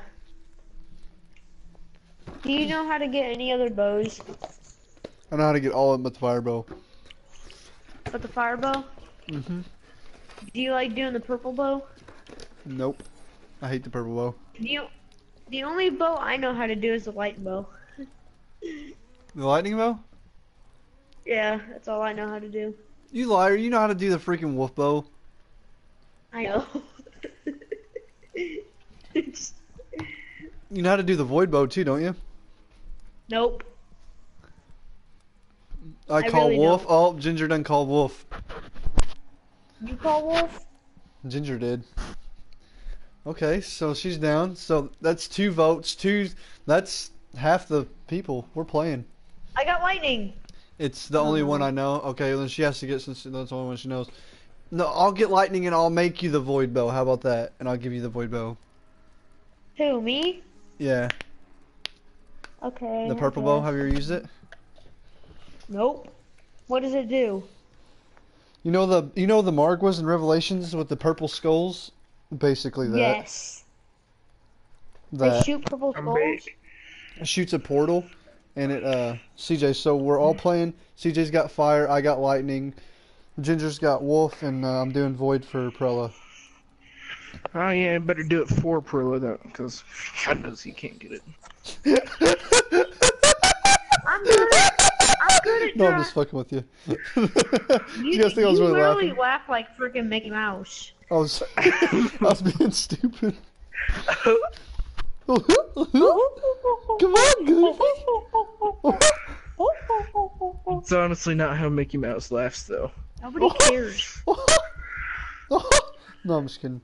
Do you know how to get any other bows
I know how to get all of them but the fire bow.
but the fire bow?
Mm-hmm.
Do you like doing the purple bow?
Nope. I hate the purple bow.
You, the only bow I know how to do is the light bow.
The lightning bow?
Yeah, that's all I know how to do.
You liar, you know how to do the freaking wolf bow.
I know.
You know how to do the void bow too, don't you?
Nope.
I,
I
call
really
wolf.
don't.
Oh, Ginger done called wolf.
You call wolf?
Ginger did. Okay, so she's down. So that's two votes. Two. That's half the people. We're playing.
I got lightning.
It's the only one I know. Okay, then she has to get since that's the only one she knows. No, I'll get lightning and I'll make you the void bow. How about that? And I'll give you the void bow.
Who, me?
Yeah.
Okay.
The
I
purple bow.
guess.
Have you ever used it?
Nope. What does it do?
You know the you know the Margwas in Revelations with the purple skulls. Basically that.
Yes. They
That
shoot purple
I'm
skulls?
back.
shoots a portal, and it uh C J. So we're all playing. C J's got fire. I got lightning. Ginger's got wolf, and uh, I'm doing void for Prella.
Oh yeah, better do it for Perla though, because God knows he can't get it.
I'm good at, I'm good at
No, I'm
drawing.
just fucking with you.
You,
you guys think I was
you
really
literally
laughing?
laugh like freaking Mickey Mouse.
I was, I was being stupid. Come on, good.
It's honestly not how Mickey Mouse laughs though.
Nobody cares.
No, I'm just kidding.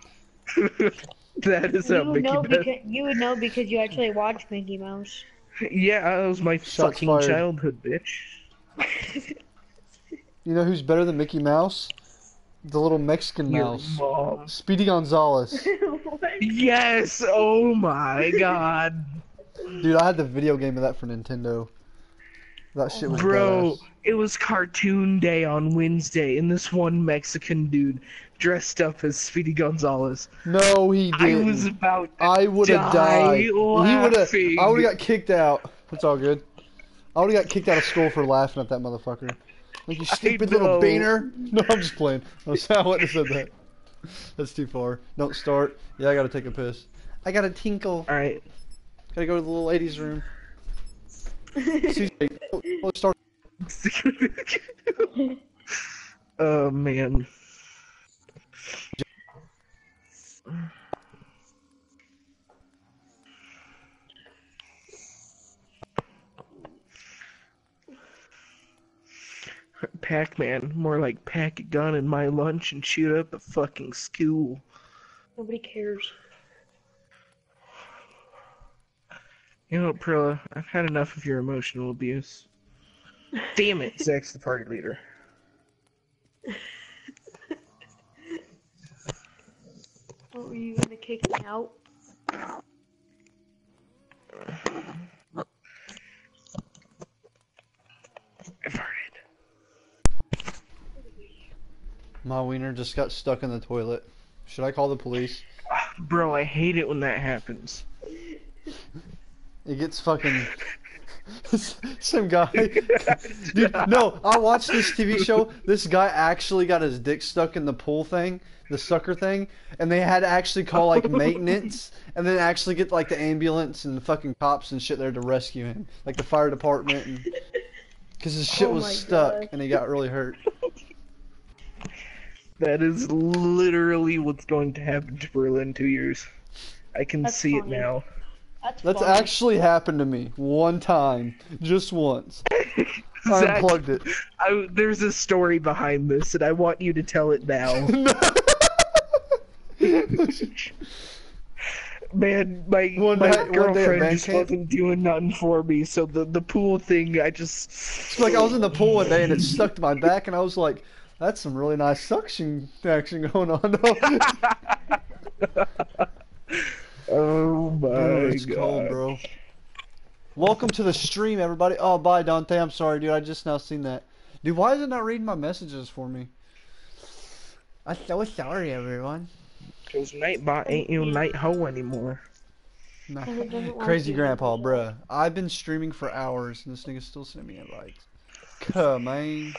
That is
You
how
would,
Mickey
know
Mouse.
because, you would know because you actually watch Mickey Mouse.
Yeah, that was my
Shots
fucking
fired.
childhood, bitch.
You know who's better than Mickey Mouse? The little Mexican
Your
mouse.
mom.
Speedy Gonzales.
Yes! Oh my god.
Dude, I had the video game of that for Nintendo. That shit was
Bro,
badass.
it was cartoon day on Wednesday, and this one Mexican dude dressed up as Speedy Gonzalez.
No, he
I
didn't.
was about to
I would have died.
die
He would have.
laughing.
I would have got kicked out. It's all good. I would have got kicked out of school for laughing at that motherfucker. Like, you stupid little
know.
beaner. No, I'm just playing. I wouldn't have said that. That's too far. Don't start. Yeah, I gotta take a piss. I gotta tinkle.
Alright.
Gotta go to the little ladies' room. Susie, let's start.
Oh, man. Pac-Man, more like pack a gun in my lunch and shoot up a fucking school.
Nobody cares.
You know, Prilla, I've had enough of your emotional abuse. Damn it, Zach's the party leader.
What, were you gonna kick me out?
I farted.
My wiener just got stuck in the toilet. Should I call the police?
Bro, I hate it when that happens.
It gets fucking... Some guy... Dude, no, I watched this T V show. This guy actually got his dick stuck in the pool thing, the sucker thing, and they had to actually call, like, maintenance, and then actually get, like, the ambulance and the fucking cops and shit there to rescue him. Like, the fire department, and... Because his shit
Oh
was
my
stuck,
God.
and he got really hurt.
That is literally what's going to happen to Berlin in two years. I can
That's
see
funny.
it now.
That's,
That's
funny.
actually happened to me. One time. Just once. I
Zach,
unplugged it.
I, there's a story behind this, and I want you to tell it now. Man, my,
One
my
night- one day at
girlfriend
band
just
camp?
wasn't doing nothing for me, so the, the pool thing, I just...
It's like I was in the pool one day and it stuck to my back and I was like, that's some really nice suction action going on.
Oh my
Bro, it's
god.
cold, bro. Welcome to the stream, everybody. Oh, bye, Dante. I'm sorry, dude. I just now seen that. Dude, why is it not reading my messages for me? I'm so sorry, everyone.
Cause Nightbot ain't your night hoe anymore.
Nah.
Because it doesn't want
Crazy
you.
Grandpa, bruh. I've been streaming for hours and this nigga's still sending me invites. Come on.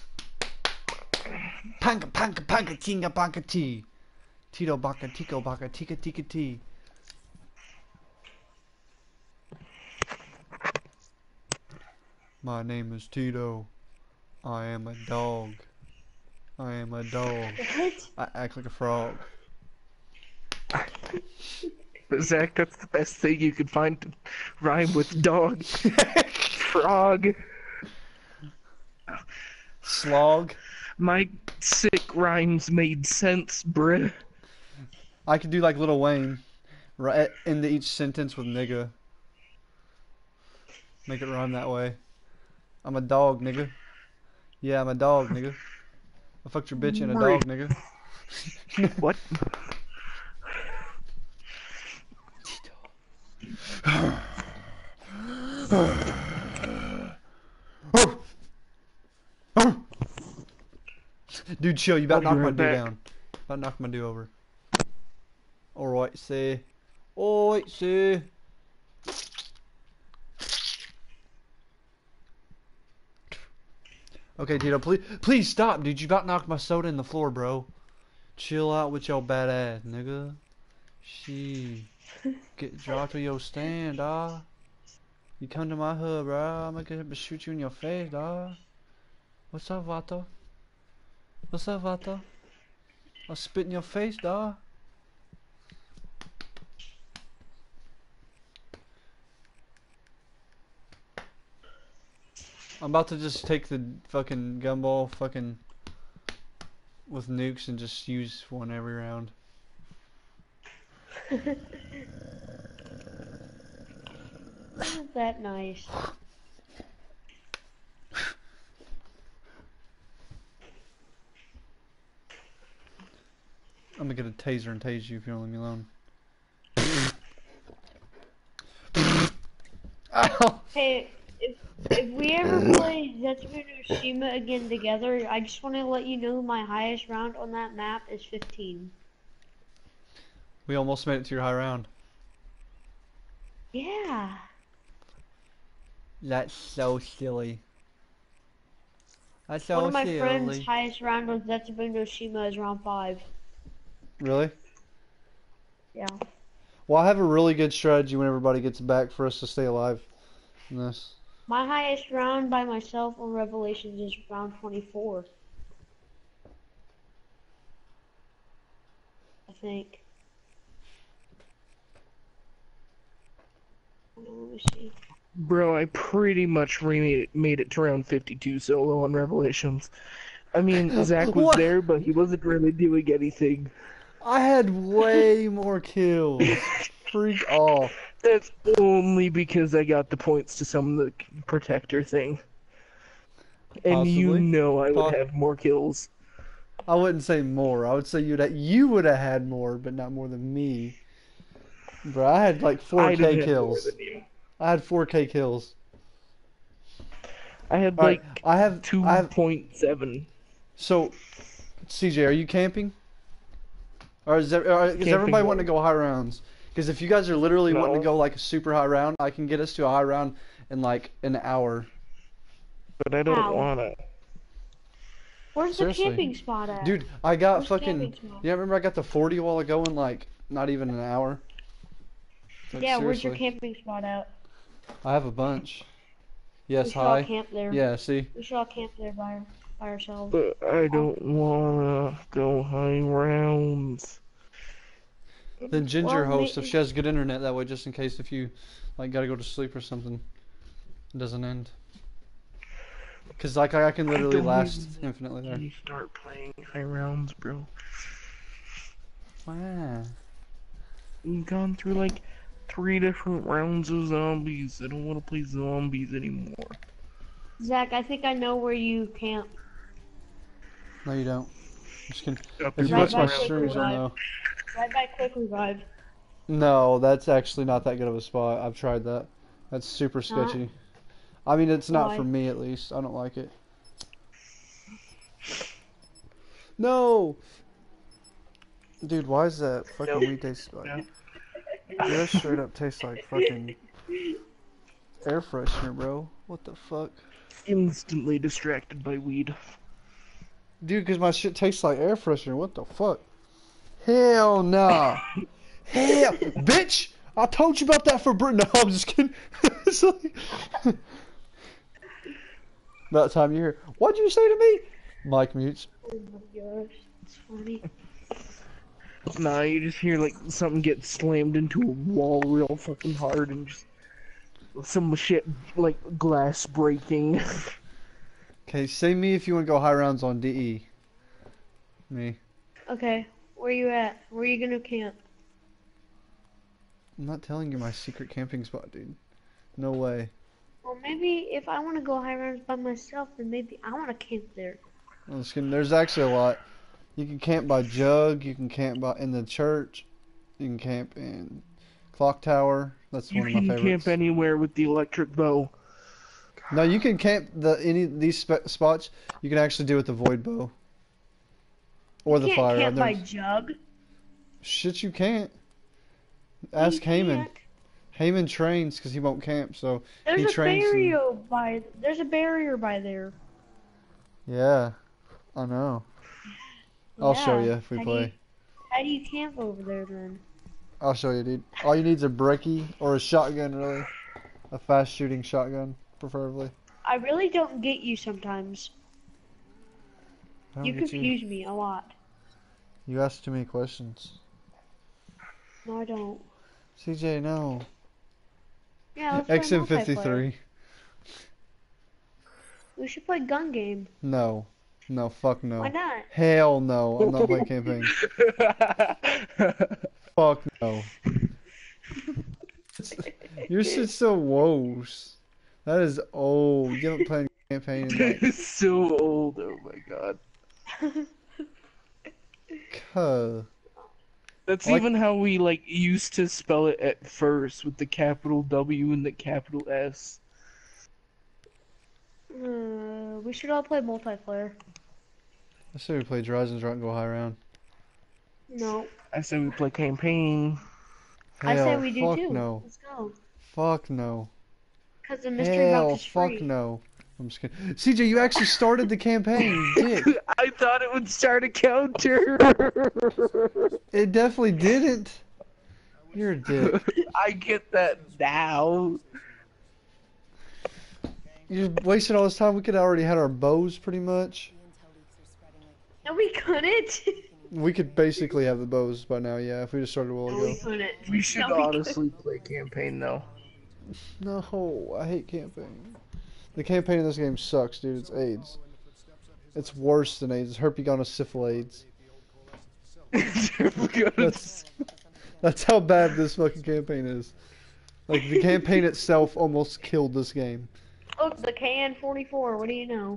Panka panka panka tinga panka tea. Tito baka tico baka tika tika tea. My name is Tito. I am a dog. I am a dog.
What?
I act like a frog.
But Zach, that's the best thing you could find to rhyme with dog. Frog.
Slog.
My sick rhymes made sense, bruh.
I could do like Lil Wayne, right into each sentence with nigga. Make it rhyme that way. I'm a dog, nigga. Yeah, I'm a dog, nigga. I fucked your bitch and a dog, nigga.
What?
Dude, chill. You about to
I'll
knock
be
my
right
dude
back.
down. About to knock my dude over. Alright, see. Alright, see. Okay, Tito, please, please stop, dude. You about to knock my soda in the floor, bro. Chill out with your bad ass, nigga. She get drop to your stand, dawg. You come to my hood, bro. I'm gonna shoot you in your face, dawg. What's up, Vato? What's up, Vato? I'll spit in your face, dawg. I'm about to just take the fucking gumball fucking with nukes and just use one every round.
Isn't that nice?
I'm gonna get a taser and tase you if you don't leave me alone.
Hey, if if we ever play Zetsubo no Shima again together, I just want to let you know my highest round on that map is fifteen.
We almost made it to your high round.
Yeah.
That's so silly. That's so
One of my
silly.
friends' highest round on Zetsubo no Shima is round five.
Really?
Yeah.
Well, I have a really good strategy when everybody gets back for us to stay alive in this.
My highest round by myself on Revelations is round twenty-four. I think. Let me see.
Bro, I pretty much remade it, made it to round fifty-two solo on Revelations. I mean, Zach was
What?
there, but he wasn't really doing anything.
I had way more kills. Freak off.
That's only because I got the points to summon the protector thing. And you
Possibly.
know I would
Po-
have more kills.
I wouldn't say more. I would say you'd ha- you would have had more, but not more than me. Bro, I had like
I
four
didn't
K
have more
kills.
than you.
I had four K kills.
I had
All right,
like
I have
two
I have
point seven.
so C J, are you camping? Or is, there, or is
Camping
everybody
what?
wanting to go high rounds? Because if you guys are literally wanting
No.
to go like a super high round, I can get us to a high round in like an hour.
But I don't
How?
wanna.
Where's
Seriously.
the camping spot at?
Dude, I got
Where's the
fucking.
camping spot?
Yeah, remember I got the forty a while ago in like not even an hour. Like,
Yeah, where's your
seriously.
camping spot at?
I have a bunch.
We
Yes,
should all
hi.
camp there.
Yeah, see.
We should all camp there by, by ourselves.
But I don't wanna go high rounds.
Then Ginger
Well,
hosts
ma-
if she has good internet that way, just in case if you like gotta go to sleep or something, it doesn't end. Cause like I, I can literally
don't
last
even-
infinitely there.
When you start playing high rounds, bro.
Wow.
We've gone through like three different rounds of zombies. I don't want to play zombies anymore.
Zach, I think I know where you camp.
No, you don't. Just kidding.
Up
If you
your
Right
watch my
by Quick
streams, you'll
Revive.
know.
Right by Quick Revive.
No, that's actually not that good of a spot. I've tried that. That's super
It's not?
sketchy. I mean, it's not
Why?
for me at least. I don't like it. No! Dude, why is that fucking
Nope.
weed taste like?
No.
Dude, that straight up tastes like fucking air freshener, bro. What the fuck?
Instantly distracted by weed.
Dude, because my shit tastes like air freshener. What the fuck? Hell nah. Hell, bitch! I told you about that for Brit. No, I'm just kidding. It's like... About time you're here. What'd you say to me? Mike mutes.
Oh my gosh, it's funny.
Nah, you just hear like something get slammed into a wall real fucking hard and just some shit like glass breaking.
Okay, say me if you want to go high rounds on D E. Me.
Okay, where you at? Where you gonna camp?
I'm not telling you my secret camping spot, dude. No way.
Well, maybe if I want to go high rounds by myself, then maybe I want to camp there.
I'm just kidding. There's actually a lot. You can camp by Jug. You can camp by in the church. You can camp in Clock Tower. That's
You
one of my
can
favorites.
camp anywhere with the electric bow.
No, you can camp the any these sp spots. You can actually do with the void bow or the
Can't
fire.
camp by
There's-
Jug.
Shit, you can't. Ask
You
Heyman.
can't.
Heyman trains because he won't camp, so
There's
he
a
trains. and-
barrier by. There's a barrier by there.
Yeah, I know. I'll show
Yeah,
you if we
how do you-
play.
How do you camp over there then?
I'll show you, dude. All you need is a brekkie or a shotgun, really. A fast shooting shotgun, preferably.
I really don't get you sometimes.
I don't
You
get
confuse me a lot.
You ask too many questions.
No, I don't.
C J, no.
Yeah, let's play
X M
multiplayer.
fifty-three.
We should play gun game.
No. No, fuck no.
Why not?
Hell no. I'm not playing campaign. Fuck no. It's, your shit's so woes. That is old. You haven't played campaign in like,
It's so old, oh my god.
cuh.
That's
Like-
even how we like used to spell it at first with the capital W and the capital S.
Uh, we should all play multiplayer.
I say we play Dries and Drunk and go high round.
No.
I say we play campaign.
I say
Hell,
we do
fuck
too.
no.
Let's go.
Fuck no.
Cause the mystery
Hell,
box is
fuck
free.
no. I'm just kidding. C J, you actually started the campaign, you dick.
I thought it would start a counter.
It definitely didn't. You're a dick.
I get that now.
You're wasting all this time. We could have already had our bows pretty much.
No, we couldn't.
We could basically have the bows by now, yeah, if we just started a while
No, we
ago.
couldn't.
We should
No, we
honestly play campaign though.
No, I hate campaign. The campaign in this game sucks, dude. It's AIDS. It's worse than AIDS. It's herpes That's, that's how bad this fucking campaign is. Like, the campaign itself almost killed this game.
Look, the K N forty-four. What do you know?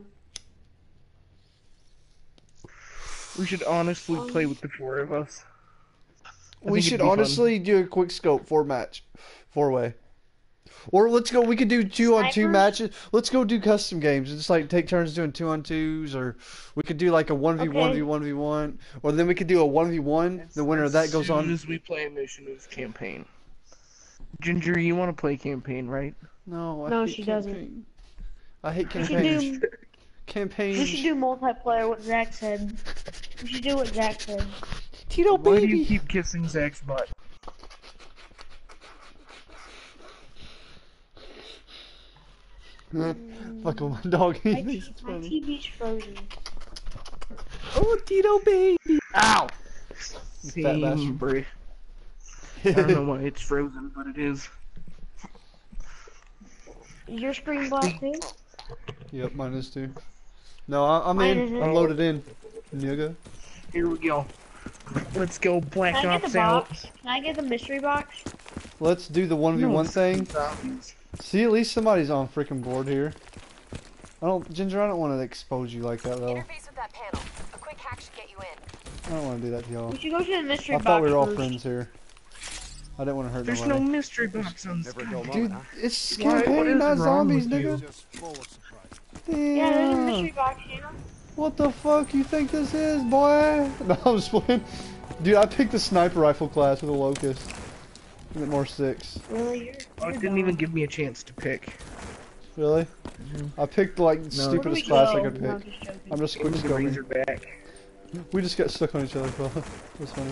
We should honestly play with the four of us. I
We
think
should
it'd be fun.
honestly do a quick scope four match. Four way. Or let's go, we could do two on two
Snipers?
matches. Let's go do custom games. Just like take turns doing two on twos, or we could do like a one v one
Okay.
v one v one. Or then we could do a one v one. The winner of that goes
As soon
on.
as we play a mission of campaign. Ginger, you want to play campaign, right?
No, I
No,
hate
she doesn't.
campaign. I hate
We should
campaigns.
do.
Campaigns.
We should do multiplayer. What Zach said. We should do what Zach said.
Tito
Why do you
baby.
keep kissing Zach's butt?
Fuck with my dog. He
My,
thinks
t-
it's
my
funny.
T V's frozen.
Oh, Tito baby. Ow. You fat
Same,
bastard.
bruh. I don't know why it's frozen, but it is.
Is your screen black too?
Yep, mine is too. No, I, I'm
Mine
in.
isn't.
I'm loaded in. Nigga.
Here we go. Let's go Black
Can I get
Ops
the
out.
box? Can I get the mystery box?
Let's do the one v one
No,
thing.
zombies.
See, at least somebody's on freaking board here. I don't, Ginger, I don't want to expose you like that, though.
Interface with that panel. A quick hack should get you in.
I don't want to do that to y'all.
We should go to the mystery
I
box
thought we were all
first.
friends here. I didn't want to hurt
There's no
nobody.
mystery box on this game.
Dude, it's
Why- what
campaign,
is
not
wrong
zombies,
with you?
nigga.
Yeah, there's a
Damn.
mystery box here.
What the fuck you think this is, boy? No, I'm just playing. Dude, I picked the sniper rifle class with a locust. And it more six.
Really? You're,
Oh,
you're
it didn't
dumb.
even give me a chance to pick.
Really? I picked like the
No.
Where do we
stupidest class I
go?
could
No,
pick.
just joking.
I'm just
It
quick
was a
scoping.
Razorback.
We just got stuck on each other, fella. That's funny.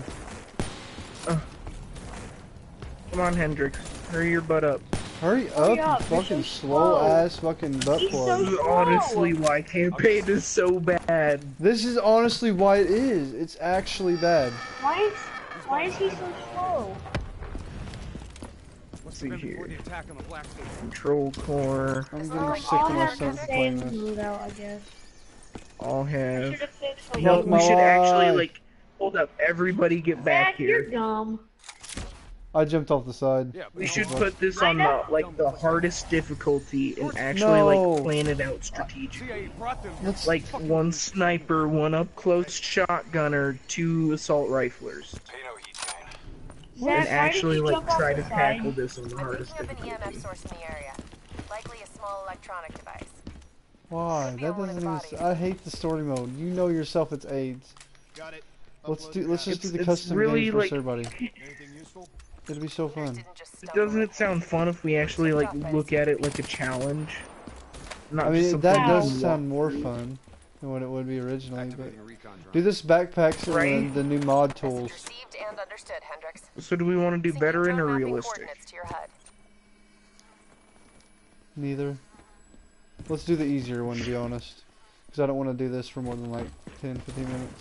Come on, Hendrix. Hurry your butt up.
Hurry
Hurry
up,
up,
you
you're
fucking
so
slow
slow.
ass fucking butt
He's so
plug.
This is
slow.
honestly why campaign is so bad.
This is honestly why it is. It's actually bad.
Why is why is he so slow?
Let's see here. Control core.
I'm
Well,
getting
like,
sick
I'll
to my
have to
stomach
save
playing
the
this.
mood out, I guess.
I'll
I
have.
should have fixed the
No,
Fuck
we
my
should actually
life.
like hold up. Everybody get back
Zach, you're
here.
dumb.
I jumped off the side.
We should put this on the like the hardest difficulty and actually
No.
like plan it out strategically.
Let's
Like one sniper, one up close shotgunner, two assault riflers,
Zach,
and
why did
actually
you
like
jump off
try
the
to
side?
tackle this on the
I'm
hardest
thinking of an E M F
difficulty.
source in the area. Likely a small electronic device.
Why?
Could be
That
on one of
doesn't
the
even.
bodies.
I hate the story mode. You know yourself. It's AIDS.
Got it.
Let's do. Let's just
It's-
do the
it's
custom
really,
games
like-
for everybody.
Anything useful?
It'd be so
Hunters
fun.
didn't just stumble
Doesn't it sound fun if we actually like look at it like a challenge? Not
I
just
mean,
something
that
we
does
walk
sound more
through.
fun than what it would be originally. But
Activating a recon drone.
do this backpacks and
Right.
the, the new mod
Message
tools.
received and understood, Hendrix.
So do we want to do
Syncing
veteran or
drone mapping
realistic?
coordinates to your H U D.
Neither. Let's do the easier one, to be honest. Because I don't want to do this for more than like ten, fifteen minutes.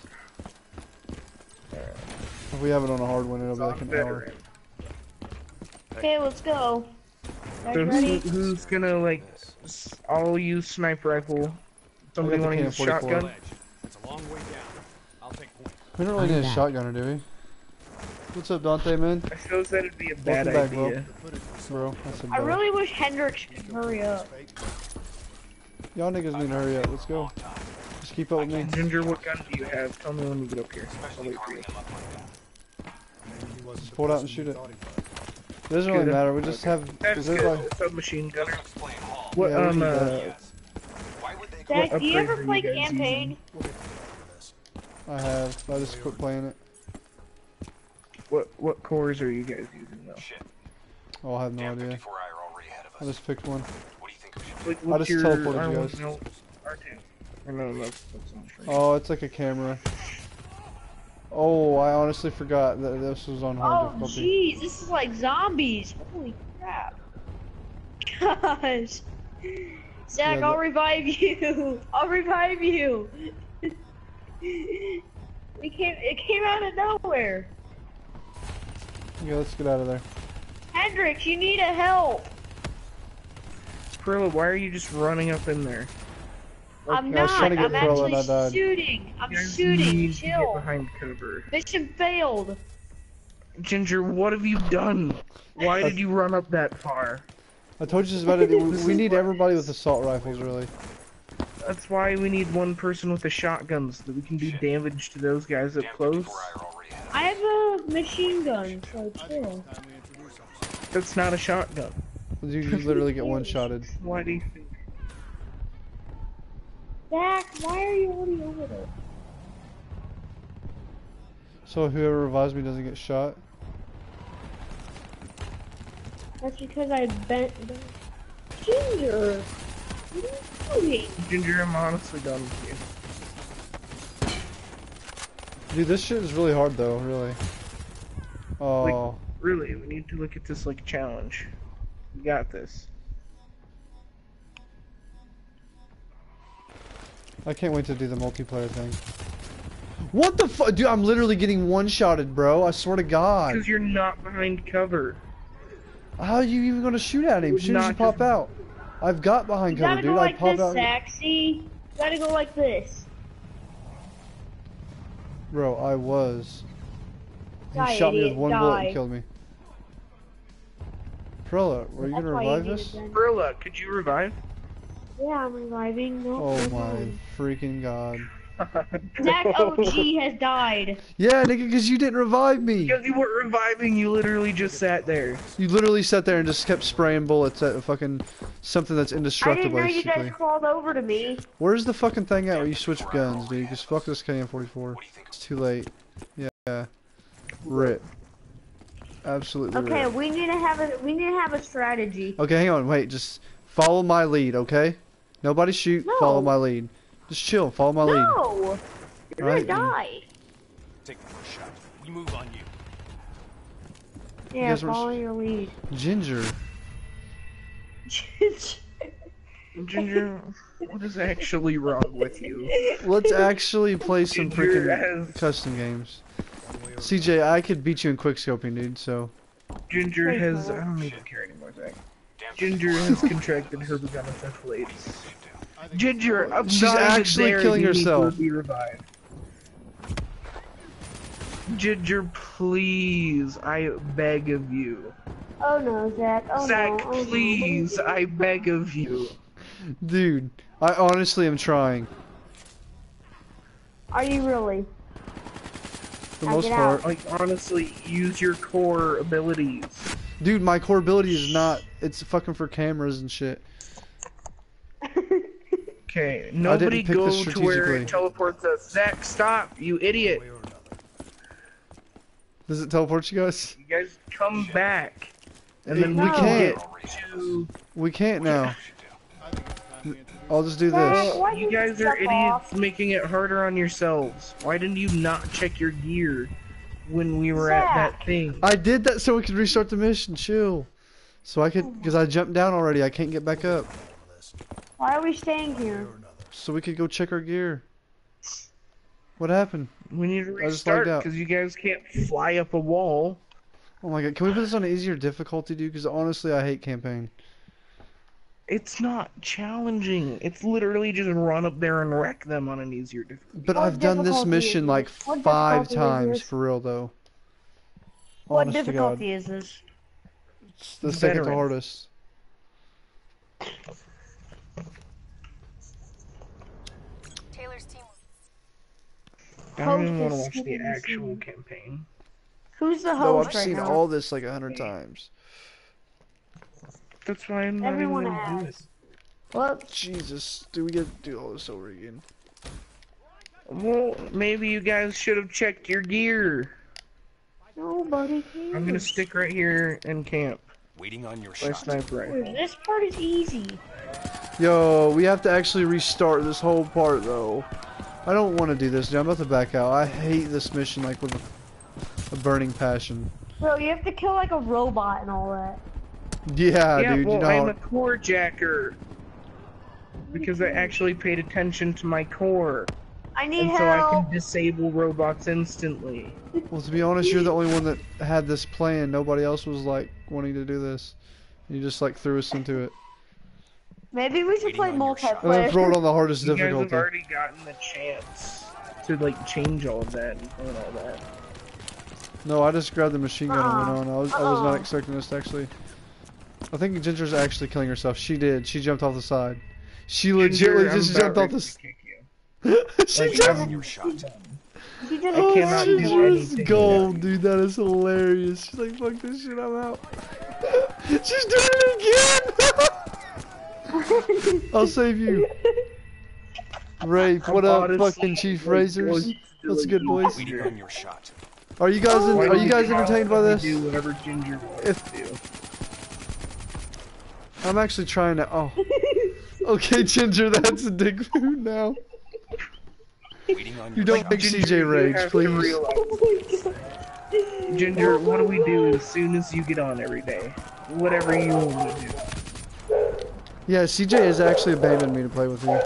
If we have it on a hard one, it'll be like an hour.
Veteran.
Okay, let's go. Guys
So who,
ready?
who's gonna like? s- I'll use sniper rifle. Somebody
I got
want
the
to use
K N forty-four.
shotgun?
It's a long way down. I'll take point.
We don't really
I'm
need a
back.
shotgunner, do we? What's up, Dante, man?
I suppose that'd be a bad
Welcome back, bro.
idea.
Bro, I said
I
bro.
really wish Hendrix could hurry up.
Y'all niggas need to hurry up. Let's go. Just keep up with me.
Ginger, what gun do you have? Tell me when you get up here. I'll wait for you.
Just pull it out and shoot it. It doesn't really
Shoot it.
matter. We just have.
That's
Is there
good.
like,
Submachine gunner. What
Yeah, we
um
need
uh,
that.
Zach,
what
do you
upgrades
ever
are
play
guys
campaign?
using?
I have. I just quit playing it.
What what cores are you guys using though?
Shit.
Oh, I have no
Damn
idea.
fifty-four I are already ahead of
I
us.
just picked one.
What do you think we should do?
Like,
I
what's
just
your
teleported
R
you
one,
guys.
no, R two. Or no, that's, that's not true.
Oh, it's like a camera. Oh, I honestly forgot that this was on hard
Oh,
difficulty.
jeez, this is like zombies. Holy crap. Gosh. Zach,
Yeah,
I'll
the-
revive you. I'll revive you. We came, it came out of nowhere.
Yeah, let's get out of there.
Hendrix, you need a help.
Perla, why are you just running up in there?
I'm
I was
not.
trying to get
I'm
Perla and I
actually
died.
shooting. I'm
You guys
shooting.
need to get
Chill.
behind cover.
Mission failed.
Ginger, what have you done? Why did you run up that far?
I told you this about it. We, we need everybody with assault rifles, really.
That's why we need one person with a shotgun so that we can do damage to those guys up
Damn
close.
fifty-four I are already ahead of us.
I have a machine gun, so chill.
That's not a shotgun.
You, you literally get one-shotted.
Why do you think?
Zach, why are you already over there?
So whoever revives me doesn't get shot?
That's because I bent. Ginger, what are you doing?
Ginger, I'm honestly done with you.
Dude, this shit is really hard though, really. Oh,
Really, we need to look at this like a challenge. We got this.
I can't wait to do the multiplayer thing. What the fuck? Dude, I'm literally getting one-shotted, bro. I swear to God.
Because you're not behind cover.
How are you even gonna shoot at him? As soon as you
Not
pop
just-
out. I've got behind
You
cover,
gotta
dude.
go
I
like
pop
this,
out.
Zach. See, you gotta go like this.
Bro, I was. He
Die,
shot me with
idiot,
one bullet
die.
and killed me. Prella, were you
That's
gonna
why you
revive
need
us?
a gun.
Perla, could you revive?
Yeah, I'm reviving. No,
Oh
no
my
problem.
freaking God.
Zach O G has died.
Yeah, nigga, because you didn't revive me.
Because you weren't reviving, you literally just sat there.
You literally sat there and just kept spraying bullets at fucking something that's
I didn't
indestructible,
know you guys
basically.
crawled over to me.
Where's the fucking thing at where you switch guns, dude? Because fuck this K N forty-four.
What do you think?
It's too late. Yeah. Rip. Absolutely
Okay,
rip.
we need to have a we need to have a strategy.
Okay, hang on, wait, just follow my lead, okay? Nobody shoot,
No.
follow my lead. Just chill, follow my lead.
No, you're
Right,
gonna die.
Take the first shot. We move on you.
Yeah,
guys were-
follow your lead.
Ginger.
Ginger, what is actually wrong with you?
Let's actually play some
Ginger
freaking
has-
custom games. C J, I could beat you in quickscoping, dude, so.
Ginger
Wait,
has.
what?
I don't even care anymore, Zach.
Damn
Ginger has contracted herpes encephalitis. Ginger, I'm
She's
not even
actually
there,
killing
you need to
herself.
Be revived. Ginger, please, I beg of you.
Oh no, Zach. Oh
Zach,
no. Oh,
please,
no.
I beg of you.
Dude, I honestly am trying.
Are you really?
For the
Now
most
get
part.
out.
Like, honestly, use your core abilities.
Dude, my core ability is not. It's fucking for cameras and shit.
Okay, nobody
pick
go
this
to where
strategically.
it teleports us. Zach, stop, you idiot.
Does it teleport you guys?
You guys come back. And then
We
we can
can't.
get to...
We can't now. I'll just do
Zach,
this.
why
You
did
guys are
step
idiots
off?
making it harder on yourselves. Why didn't you not check your gear when we were at that
Zach.
thing?
I did that so we could restart the mission. Chill. So I could, because I jumped down already. I can't get back up.
Why are we staying here?
So we could go check our gear. What happened?
We need to
I just lagged
restart
out.
because you guys can't fly up a wall.
Oh my god, can we put this on an easier difficulty, dude? Because honestly, I hate campaign.
It's not challenging. It's literally just run up there and wreck them on an easier difficulty.
But
What
I've done this
difficulty
mission
is
like
this? What
five
difficulty is
times
this?
for real, though.
What
Honest to God.
difficulty is this?
It's the second to
Veteran.
hardest.
Taylor's team.
I don't even want to
Host
watch
is
the
sitting
actual
in-
campaign.
Who's the
Though
host
I've
right
seen
now?
all this like a hundred times.
That's why I'm not
Everyone
even gonna do
has.
it.
What?
Jesus, do we get to do all this over again?
Well, maybe you guys should have checked your gear.
Nobody cares.
I'm gonna stick right here and camp.
Waiting on your
My
shot.
sniper rifle.
This part is easy.
Yo, we have to actually restart this whole part though. I don't want to do this, dude. I'm about to back out. I hate this mission like with a, a burning passion.
Bro, you have to kill like a robot and all that.
Yeah,
Yeah,
dude.
well,
you know.
I'm a core jacker. Because I actually paid attention to my core.
I need
And so I
help.
can disable robots instantly.
Well, to be honest, you're the only one that had this plan. Nobody else was like wanting to do this. You just like threw us into it.
Maybe we should
Waiting
play
on your shot.
I'm gonna throw it
multiplayer.
on the hardest
You guys have
difficulty.
already gotten the chance to like change all of that and and all that.
No, I just grabbed the machine gun and
Uh-uh.
went on. I was I was not
Uh-uh.
expecting this to actually. I think Ginger's actually killing herself. She did. She jumped off the side. She legitimately
Ginger, I'm
just
about
jumped off
ready
the.
to
s-
kick you.
she
Like,
just.
I'm-
Your shot.
She did
I cannot
she
do
was
anything
gold,
without
dude. That is hilarious. She's like, fuck this shit, I'm out. She's doing it again! I'll save you. Rape, what up,
honestly,
fucking Chief
like,
Razors?
was
What's good, boys?
Waiting on your shot.
Are you guys in,
Why
are
do
you guys
not
entertained by
let me
this?
Do whatever Ginger wants
If-
to do.
I'm actually trying to. Oh. Okay, Ginger, that's a dick food now.
Waiting on
You
your
don't
shot.
make C J
Ginger, you
rage,
have to
please.
realize- Ginger, what do we do as soon as you get on every day? Whatever you want to do.
Yeah, C J has actually abandoned me to play with you.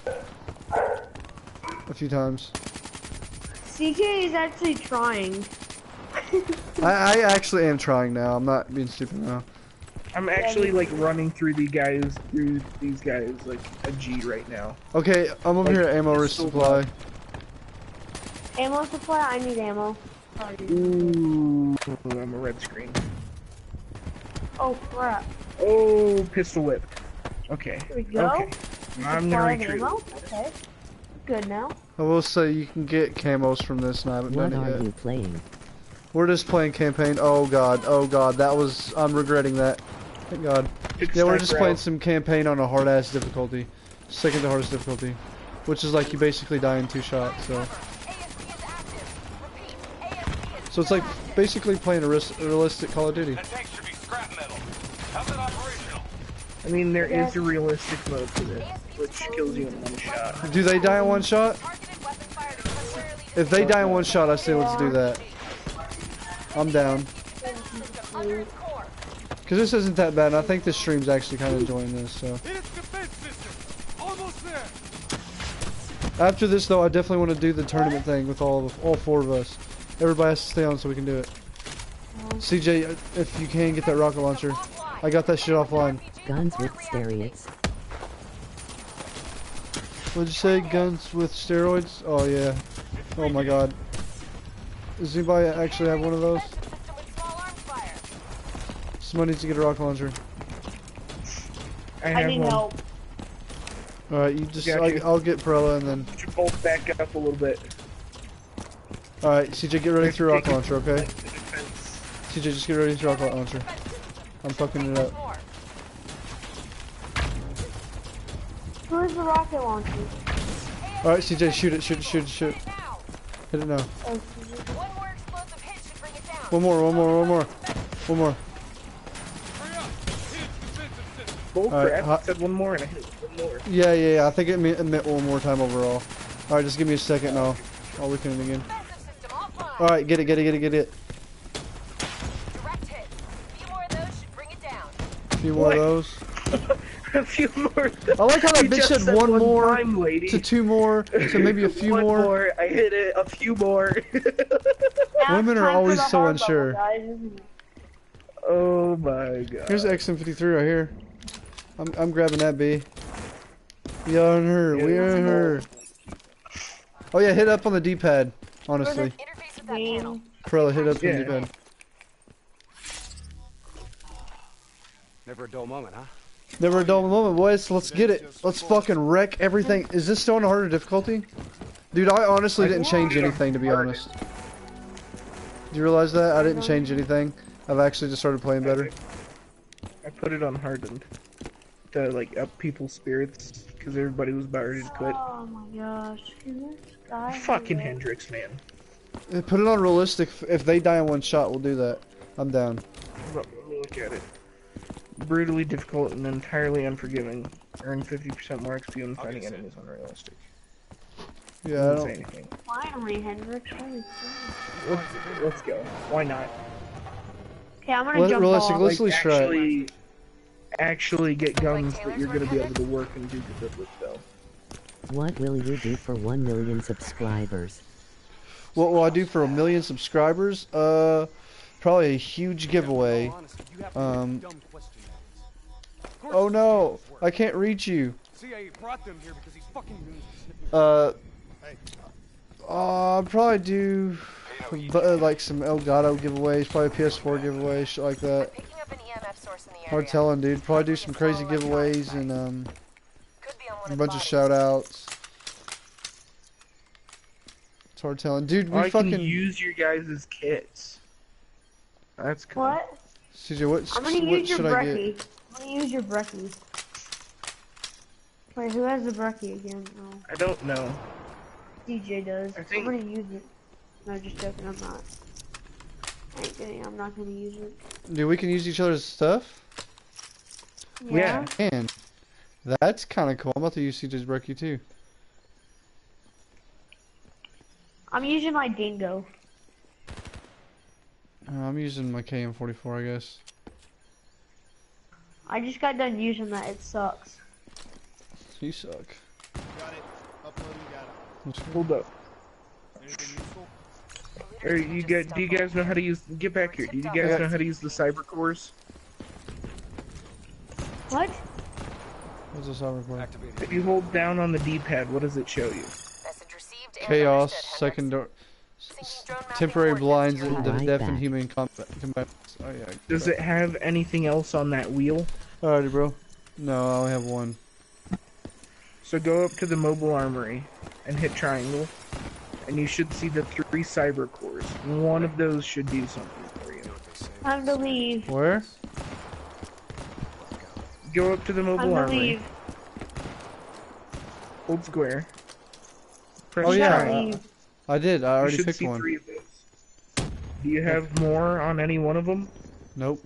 A few times.
C J is actually trying.
I, I actually am trying now. I'm not being stupid now.
I'm actually like running through the guys, through these guys like a G right now.
Okay, I'm over
Like,
here at ammo
it's so
resupply.
Ammo supply? I need ammo. Sorry.
Ooh, I'm a red screen.
Oh crap.
Oh, pistol whip. Okay.
Here we go.
Okay. I'm
Supply
gonna
of
retreat.
ammo? Okay. Good now.
I will say you can get camos from this, and I haven't
What
done it
are
yet.
you playing?
We're just playing campaign. Oh god, oh god, that was. I'm regretting that. Thank god.
Pick
Yeah, we're just
sniper
playing
out.
some campaign on a hard ass difficulty. Second to hardest difficulty. Which is like you basically die in two shots, so.
A S D is active. Repeat, A S D is
So it's like basically playing a ris- realistic Call of Duty.
That tank should be scrap metal. How's it operational?
I mean, there is
Yes.
a realistic mode to this, which kills you in one shot.
Do they die in one shot?
targeted weapon fire to temporarily
If they die in one shot, I say let's do that. I'm down.
under its core.
Because this isn't that bad, and I think this stream's actually kind of enjoying this, so.
Hit its defense system. Almost there.
After this, though, I definitely want to do the tournament thing with all of, all four of us. Everybody has to stay on so we can do it. C J, if you can, get that rocket launcher. I got that shit offline.
Guns with steroids.
What'd you say? Guns with steroids? Oh, yeah. Oh, my God. Does anybody actually have one of those?
System with small arms fire.
Somebody needs to get a rocket launcher.
I
I
have
need
one.
help.
Alright, you just,
Got
I,
you.
I'll get Perella and then.
Put your bolt back up a little bit.
Alright, C J, get ready for your rocket launcher, okay?
The defense.
C J, just get ready for your rocket launcher. I'm fucking it up.
More.
Where's the rocket launcher?
Alright, C J, shoot it, shoot it, shoot it, shoot it.
Now.
Hit it now.
Oh,
One more explosive hit should bring it down.
One more, one more, one more. One more.
Hurry up. Hit its defensive system.
Bull
Alright,
crap.
hot-
Said one more and I hit one more.
Yeah, yeah, yeah. I think it meant, it meant one more time overall. Alright, just give me a second and I'll, I'll weaken it again.
Defensive system offline.
Alright, get it, get it, get it, get it.
Direct hit. A few more of those should bring it down.
A few more
What?
of those.
A few more.
I like how that
You
bitch
just
said
said
one more
time, lady.
to two more to maybe a few
one
more.
more. I hit it. A few more.
now
Women
it's
are
time for
always
the
so
hard
unsure.
level, guys, isn't it?
Oh my god.
Here's the X M fifty-three right here. I'm, I'm grabbing that B. We on her, we on her. Oh yeah, hit up on the D-pad, honestly.
Interface with that panel.
Game.
Perella, hit up on
Yeah.
the D-pad.
Never a dull moment, huh?
Never a dull moment, boys. Let's get it. Let's fucking wreck everything. Is this still on a harder difficulty? Dude, I honestly didn't change anything, to be honest. Do you realize that? I didn't change anything. I've actually just started playing better.
I put it on hardened. to like up people's spirits because everybody was about ready to quit.
Oh my gosh, can this guy
Fucking
do it?
Hendrix, man.
Uh, Put it on realistic. If they die in one shot, we'll do that. I'm down.
Let me look at it. Brutally difficult and entirely unforgiving. Earn fifty percent more X P when fighting enemies unrealistic.
Yeah, I
Doesn't say
don't.
anything.
Finally, Hendrix. Holy crap.
Let's, let's go. Why not?
Okay, I'm gonna
Let-
jump
realistic,
off.
let's-
Like,
at least try it.
actually, actually get guns that
Taylor's
you're gonna be able
recommended?
to work and do good with, though.
What will you do for one million subscribers?
What will I do for a million subscribers? Uh, probably a huge giveaway. Um. Oh no, I can't reach you.
C I A brought them here because these fucking goons are sniffing.
Uh. Uh, I'd probably do uh, like some Elgato giveaways, probably P S four giveaways, shit like that.
Picking up an E M F source in the area.
Hard telling, dude. Probably do some crazy giveaways and um,
Could be on one
a
of
bunch
the
of
bodies.
shout outs. It's hard telling, dude. We
I
fucking.
can use your guys' kits. That's cool.
What?
C J, what,
I'm gonna
what
use your
should I get?
brekkie. I'm gonna use your brekkie. Wait, who has the brekkie again? Oh,
I don't know.
D J does.
I think-
I'm gonna use it. No, just joking. I'm not. I ain't kidding. I'm not gonna use it.
Dude, we can use each other's stuff.
Yeah.
Man, that's kind of cool. I'm about to use C J's brekkie too.
I'm using my dingo.
Uh, I'm using my K M forty-four, I guess.
I just got done using that. It sucks.
You suck.
Got it. Uploading data.
Hold up.
Anything useful?
Or you guys, do you guys know how to use? Get back here. Do you guys know how to use the cyber cores?
What?
What's this over for?
Activated.
If you hold down on the D-pad, what does it show you?
Message received and
Chaos,
understood,
second door.
Syncing drone mapping
Temporary
coordinates
blinds
to your
and
home.
the
Right
deaf
back.
and human combat. combat. Oh yeah.
Does it have anything else on that wheel?
Alrighty, bro. No, I only have one.
So go up to the mobile armory and hit triangle, and you should see the three cyber cores. One of those should do something for you.
Time to leave.
Where?
Go up to the
Time
mobile
to
armory,
leave.
hold square. Press
Oh, yeah.
Gotta
triangle.
leave.
I did. I
You
already
should
picked
see
one.
three of those. Do you have more on any one of them?
Nope.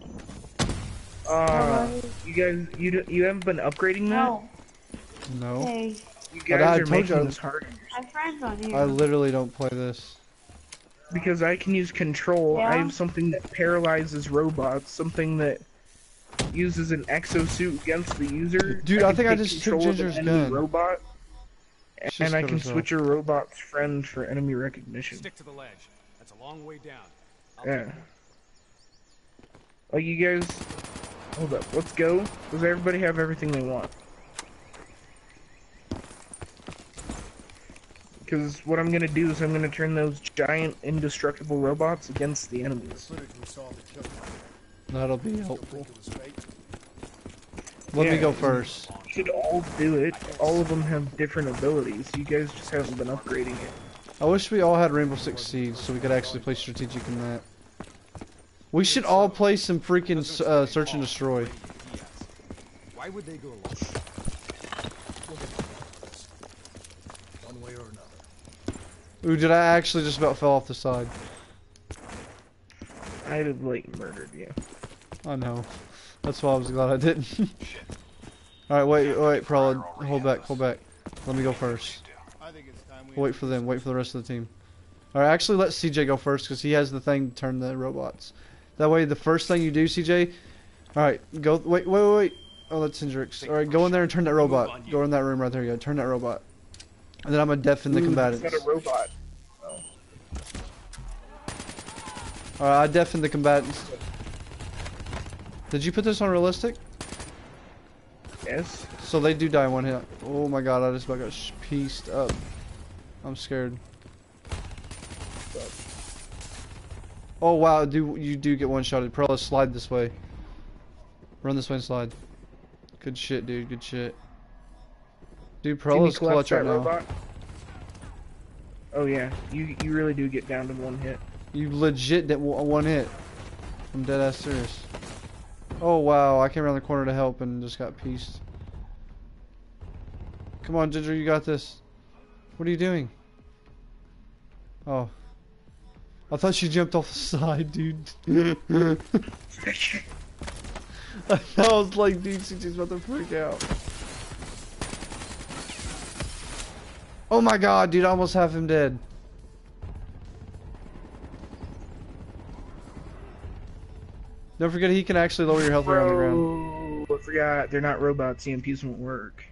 Uh,
Alright.
you guys, you do, you haven't been upgrading that?
No.
No.
Hey,
You
But I
guys are
told you
making
I-
this hard.
my friend's on here.
I literally don't play this.
Because I can use control. I
Yeah?
have something that paralyzes robots, something that uses an exosuit against the user.
Dude, I
can
think I
take
just took
control of an
Ginger's
enemy
gun.
robot,
She's
and I
got
can
herself.
switch a robot's friend for enemy recognition.
Stick to the ledge. That's a long way down. I'll
Yeah.
take it.
Like you guys, hold up, let's go. Does everybody have everything they want? Because what I'm gonna do is I'm gonna turn those giant indestructible robots against the enemies.
Footage we saw of the killer.
That'll be helpful.
It was fake.
Let me
Yeah.
go first.
You should all do it. All of them have different abilities. You guys just haven't been upgrading it.
I wish we all had Rainbow Six Siege so we could actually play strategic in that. We should all play some freaking uh, Search and Destroy.
Why would they go along? We'll get to this. One way or another.
Ooh, did I actually just about fell off the side?
I'd have like murdered you.
I know. That's why I was glad I didn't. Alright, wait, wait, Prolid. Hold back, hold back. Let me go first.
I think it's time we
Wait for them, wait for the rest of the team. Alright, actually let C J go first because he has the thing to turn the robots. That way, the first thing you do, C J. Alright, go. Wait, wait, wait, wait. Oh, that's Hendrix. Alright, go in there and turn that robot. Go in that room right there. You go. Turn that robot. And then I'm gonna deafen the
Ooh,
combatants.
It's not a robot.
Alright, I deafened the combatants. Did you put this on realistic?
Yes.
So they do die in one hit. Oh my god, I just about got sh- pieced up. I'm scared. Oh wow, do you do get one shotted. Pro, let's slide this way. Run this way and slide. Good shit, dude. Good shit. Dude,
Can you
Prola's
collapse
clutch right
that
now.
robot? Oh yeah, you you really do get down to one hit.
You legit did one one hit. I'm dead ass serious. Oh wow, I came around the corner to help and just got pieced. Come on, Ginger, you got this. What are you doing? Oh. I thought she jumped off the side, dude. I was like, dude, she's about to freak out. Oh my god, dude, I almost have him dead. Don't forget he can actually lower your health rate on the ground.
I forgot, they're not robots, E M Ps won't work.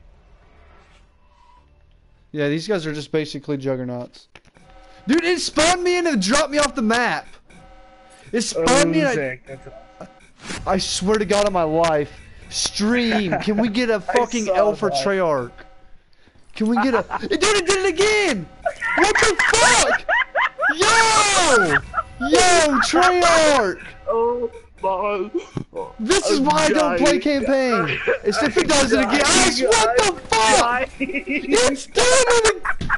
Yeah, these guys are just basically juggernauts. Dude, it spawned me in and dropped me off the map. It spawned
Oh,
me and
Zach,
I,
that's
I swear to God on my life. Stream, can we get a fucking
saw
L for
that.
Treyarch? Can we get a... Dude, it did it again! What the fuck? Yo! Yo, Treyarch!
Oh my...
This is why I don't play campaign. It's if it does it again. I swear, what the fuck? It's doing it again.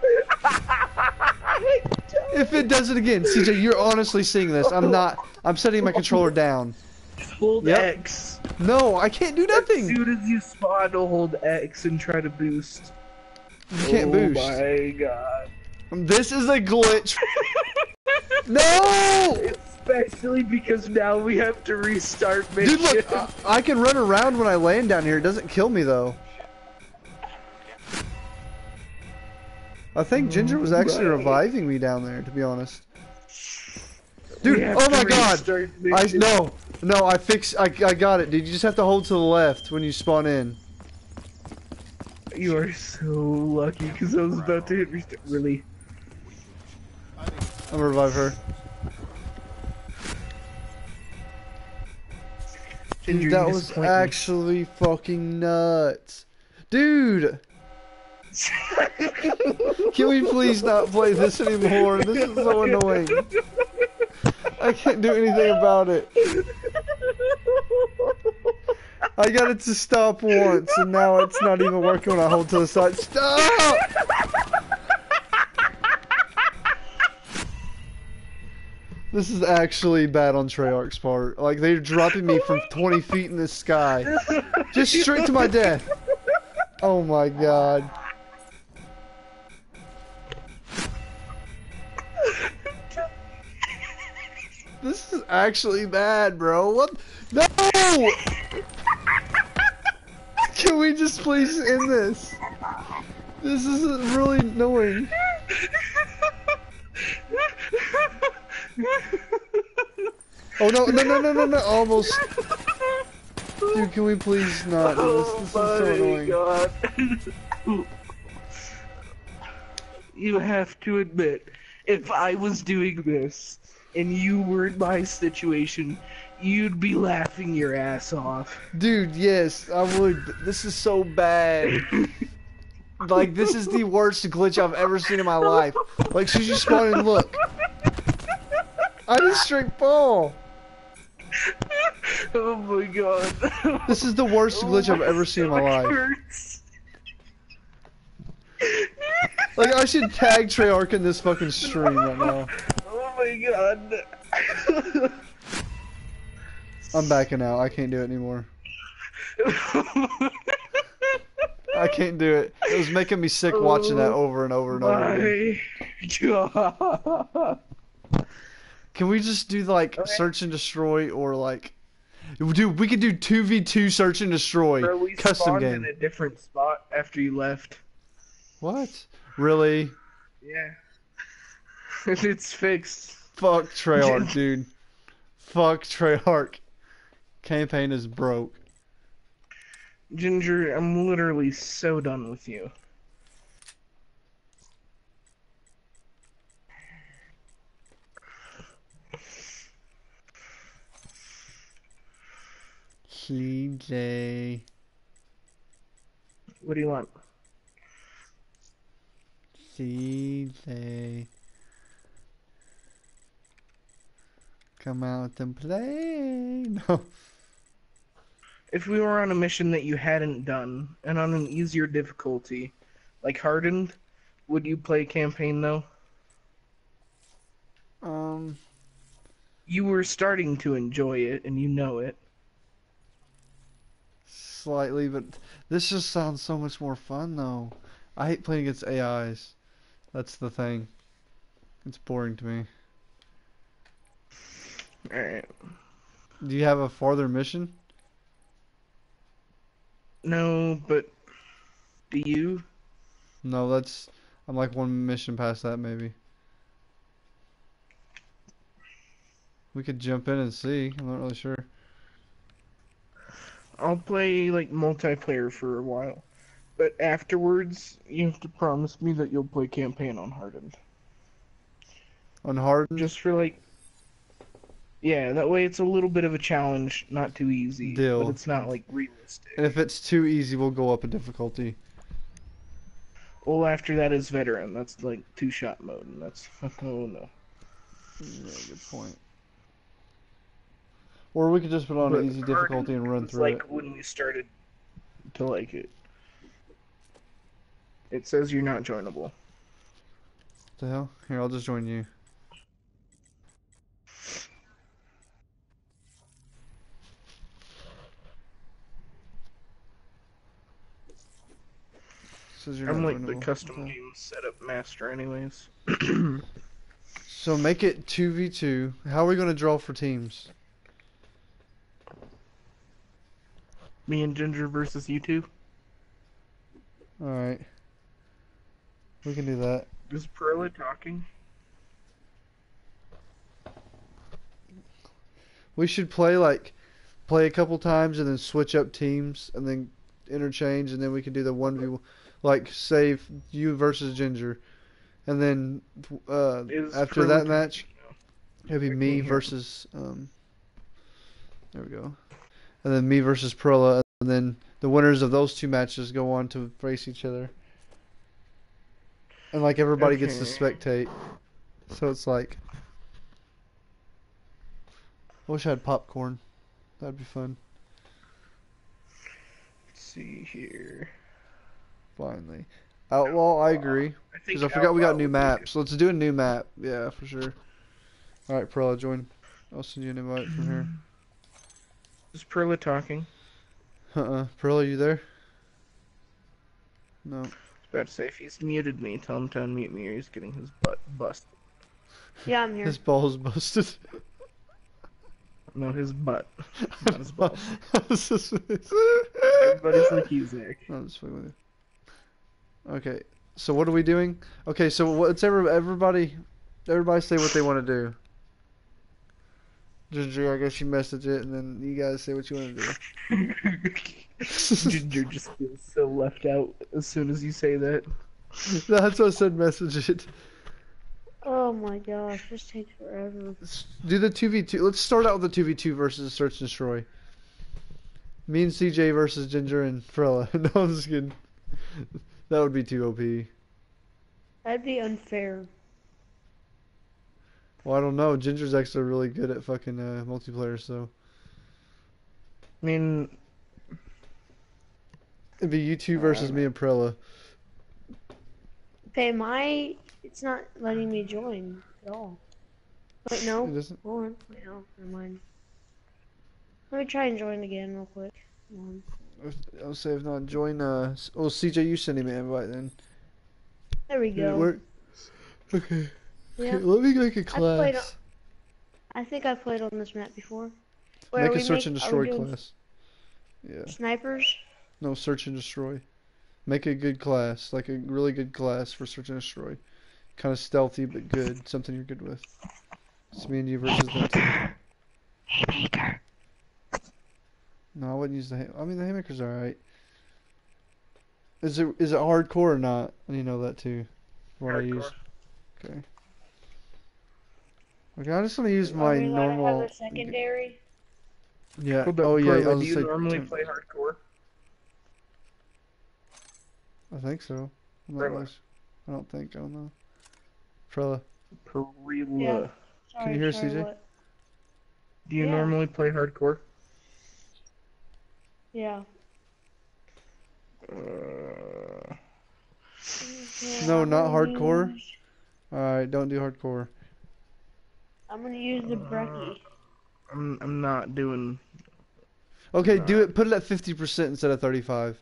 If it does it again, C J, you're honestly seeing this. I'm not. I'm setting my controller down.
Hold
Yep.
X.
No, I can't do
As
nothing.
soon as you spawn, hold X and try to boost.
You can't
oh
boost.
Oh my god.
This is a glitch. No!
Especially because now we have to restart mission.
Dude, look, I, I can run around when I land down here. It doesn't kill me, though. I think Ginger was actually
Right.
reviving me down there, to be honest.
We
Dude,
have
oh
to
my god!
restart
I,
mission.
no, no, I fixed, I, I got it, dude. You just have to hold to the left when you spawn in.
You are so lucky because I was about to hit restart. Really?
I'm gonna revive her.
Ginger,
Dude,
you
that was
disappoint me.
actually fucking nuts. Dude! Can we please not play this anymore? This is so annoying. I can't do anything about it. I got it to stop once, and now it's not even working when I hold to the side. Stop! This is actually bad on Treyarch's part. Like, they're dropping me from twenty feet in the sky. Just straight to my death. Oh my god. This is actually bad, bro. What? No! Can we just please end this? This is really annoying. Oh no, no, no, no, no, no, almost. Dude, can we please not do this? This is so annoying.
God. You have to admit, if I was doing this, and you were in my situation, you'd be laughing your ass off.
Dude, yes, I would. This is so bad. Like, this is the worst glitch I've ever seen in my life. Like, as soon as you spawn and look. I just straight fall.
Oh my god.
This is the worst glitch I've ever seen in my life.
Hurts.
Like, I should tag Treyarch in this fucking stream right now.
Oh my god.
I'm backing out. I can't do it anymore. I can't do it. It was making me sick watching that over and over and over again.
My god.
Can we just do, like,
Okay.
search and destroy, or, like... Dude, we could do two v two search and destroy.
Bro, we
Custom
spawned
game.
in a different spot after you left.
What? Really?
Yeah. It's fixed.
Fuck Treyarch, dude. Fuck Treyarch. Campaign is broke.
Ginger, I'm literally so done with you.
C J.
What do you want?
C J. Come out and play. No.
If we were on a mission that you hadn't done, and on an easier difficulty, like Hardened, would you play campaign though?
Um.
You were starting to enjoy it, and you know it.
slightly, but this just sounds so much more fun though. I hate playing against A Is. That's the thing. It's boring to me.
Alright.
Do you have a farther mission?
No, but do you?
No, that's I'm like one mission past that maybe. We could jump in and see. I'm not really sure.
I'll play like multiplayer for a while, but afterwards you have to promise me that you'll play campaign on Hardened.
On Hardened?
Just for like, yeah, that way it's a little bit of a challenge, not too easy,
Deal.
but it's not like realistic.
And if it's too easy, we'll go up in difficulty.
Well, after that is veteran. That's like two shot mode, and that's oh no.
Yeah, good point. Or we could just put on
But
an easy difficulty and run
it's
through
like
it.
when we started to like it. It says you're not joinable.
What the hell? Here, I'll just join you. Says you're
I'm
not
like the
joinable.
custom
Okay.
game setup master anyways.
So make it two v two. How are we going to draw for teams?
Me and Ginger versus you two.
Alright. We can do that.
Is Perla talking?
We should play like play a couple times and then switch up teams and then interchange, and then we can do the one v like save you versus Ginger, and then uh,
Is
after
Perla
that
talking
match
now?
it'll be
I
me
can't hear.
versus um. There we go, and then me versus Perla, and then the winners of those two matches go on to face each other, and like everybody gets to
Okay.
spectate, so it's like. I wish I had popcorn. That'd be fun.
Let's see here.
Finally. Outlaw, I agree.
I think
Because I forgot we got
Outlaw
new
would be
maps. Let's do a new map. Yeah, for sure. Alright, Perla, join. I'll send you an invite from here.
Is Perla talking?
Uh-uh. Perla, you there? No.
I was about to say, if he's muted me, tell him to unmute me or he's getting his butt busted.
Yeah, I'm here.
His ball's busted.
No, his butt. Not his balls.
This is-
Everybody's like you, Zach.
I'm just fucking with you. Okay, so what are we doing? Okay, so what's every, everybody, everybody say what they want to do. Ginger, I guess you message it, and then you guys say what you want to do.
Ginger just feels so left out as soon as you say that.
That's what I said, message it.
Oh my gosh, this takes forever.
Let's do the two v two. Let's start out with the two v two versus Search and Destroy. Me and C J versus Ginger and Frella. No, I'm just kidding. That would be too O P.
That'd be unfair.
Well, I don't know. Ginger's actually really good at fucking uh, multiplayer, so.
I mean,
It'd be you two versus me and Prella.
Okay, my it's not letting me join at all. Wait,
It
no.
doesn't?
Hold on. Wait, no. Never mind. Let me try and join again real quick. Hold on.
I'll say if not, join. Uh, s- oh, C J, you send him an invite then.
There we
Did it
go.
work? Okay.
Yeah.
Okay, let me make a
played
class.
I think I've played on this map before. Wait, are
Make a
we
search and
make- are we
destroy
doing
class. Yeah.
Snipers?
No, search and destroy. Make a good class, like a really good class for search and destroy. Kind of stealthy but good, something you're good with. It's me and you versus them two.
Haymaker.
No, I wouldn't use the. Hay- I mean, the haymaker's alright. Is it is it hardcore or not? You know that too. What I use.
hardcore.
Okay. Okay, I just want to use
Are
my
we allowed to
normal.
have a secondary?
Yeah.
Hold up,
Oh yeah.
Perla,
I'll
do
just
you
say
normally
Tim-
play hardcore?
I think so. I'm not
Prella.
really s- I don't think. I don't know. Prella.
Perla.
Yeah. Sorry,
you hear
sorry,
C J?
what?
Do you
Yeah.
normally play hardcore?
Yeah.
Uh,
No,
I'm
not
gonna
hardcore.
use-
Alright, don't do hardcore.
I'm gonna use the Brecci.
I'm I'm not doing.
Okay, do it. Put it at fifty percent instead of thirty-five.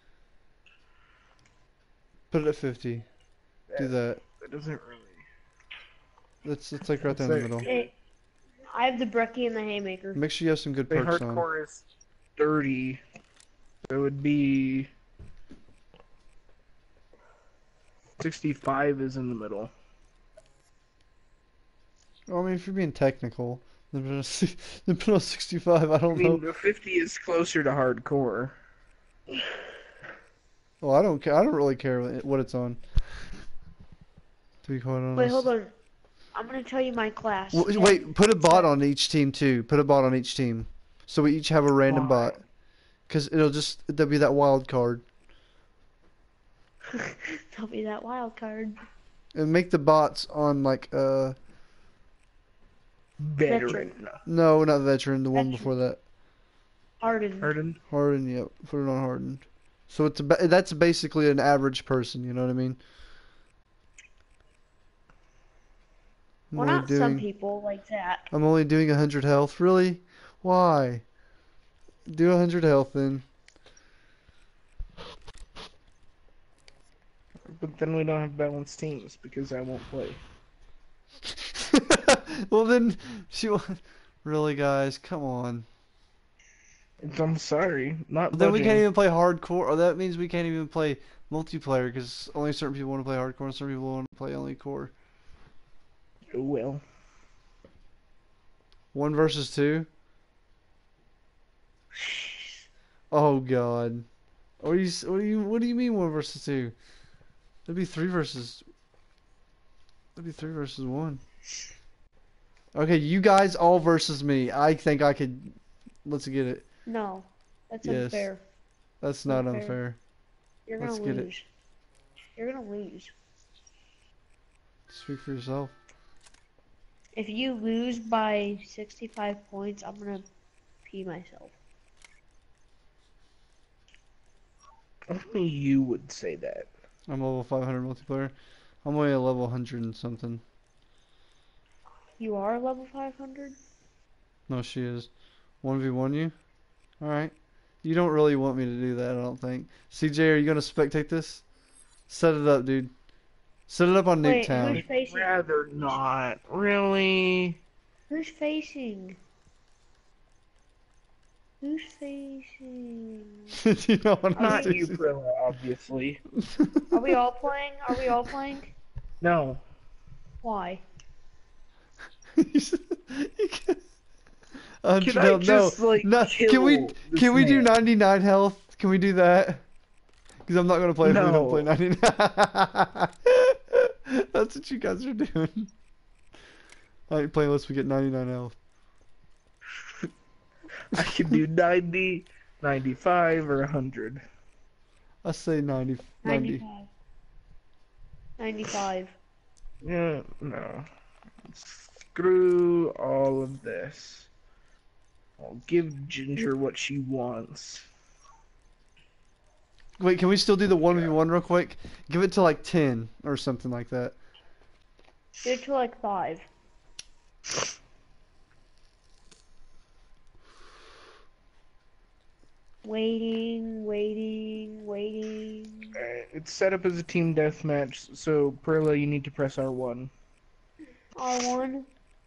Put it at fifty. Do that.
That doesn't really.
It's it's like right there in the
Say-
middle.
Hey, I have the brekkie and the haymaker.
Make sure you have some good
The
perks on.
hardcore is thirty. So it would be sixty-five is in the middle.
Well, I mean, if you're being technical, then put on si- then put on sixty-five. I
I
don't
mean,
know.
the fifty is closer to hardcore.
Well, I don't care. I don't really care what it's on. To be quite honest.
Wait, hold on. I'm gonna tell you my class.
W- Wait, put a bot on each team too. Put a bot on each team, so we each have a random
Why?
bot. Cause it'll just there'll be that wild card,
Tell me that wild card.
and make the bots on like uh
Veteran.
no, not veteran, the one
Veteran.
before that.
Harden.
Harden.
Harden, yep. Put it on hardened. So it's a, ba- that's basically an average person. You know what I mean? I'm
Well,
only
not some
doing-
people like Zach.
I'm only doing a hundred health. Really? Why? Do a hundred health then.
But then we don't have balanced teams because I won't play.
Well then, she. wa- Really, guys? Come on.
I'm sorry, not
Then we
budging.
can't even play hardcore. Or that means we can't even play multiplayer because only certain people want to play hardcore and certain people want to play only core.
Well,
One versus two. Oh God. What do you? s- What do you? What do you mean one versus two? That'd be three versus. That'd be three versus one. Okay, you guys all versus me. I think I could. Let's get it.
No, that's
Yes.
unfair.
That's not
Unfair.
unfair.
You're gonna
Let's get it.
lose. You're gonna lose.
Speak for yourself.
If you lose by sixty-five points, I'm gonna pee myself.
only you would say that.
I'm level five hundred multiplayer. I'm only a level one hundred and something.
You are level five hundred?
No, she is. one v one you? Alright. You don't really want me to do that, I don't think. C J, are you going to spectate this? Set it up, dude. Set it up on
Wait,
Nuketown.
who's facing?
Rather not. Really?
Who's facing? Who's facing?
you know what I'm
Not
saying?
you, Prilla, obviously.
Are we all playing? Are we all playing?
No.
Why?
one hundred
Can I
health.
just,
no,
like,
no. Can we
kill
can we
this
do
man?
ninety-nine health? Can we do that? Because I'm not gonna play if we
No.
don't play ninety-nine. That's what you guys are doing. I ain't playing unless we get ninety-nine health.
I can do ninety, ninety-five, or one hundred.
I say ninety, ninety.
ninety-five. ninety-five.
Yeah, no. Screw all of this. I'll give Ginger what she wants.
Wait, can we still do the one v one real quick? Give it to like ten or something like that.
Do it to like five. Waiting, waiting, waiting.
Alright, it's set up as a team deathmatch, so Perla, you need to press R one.
R one.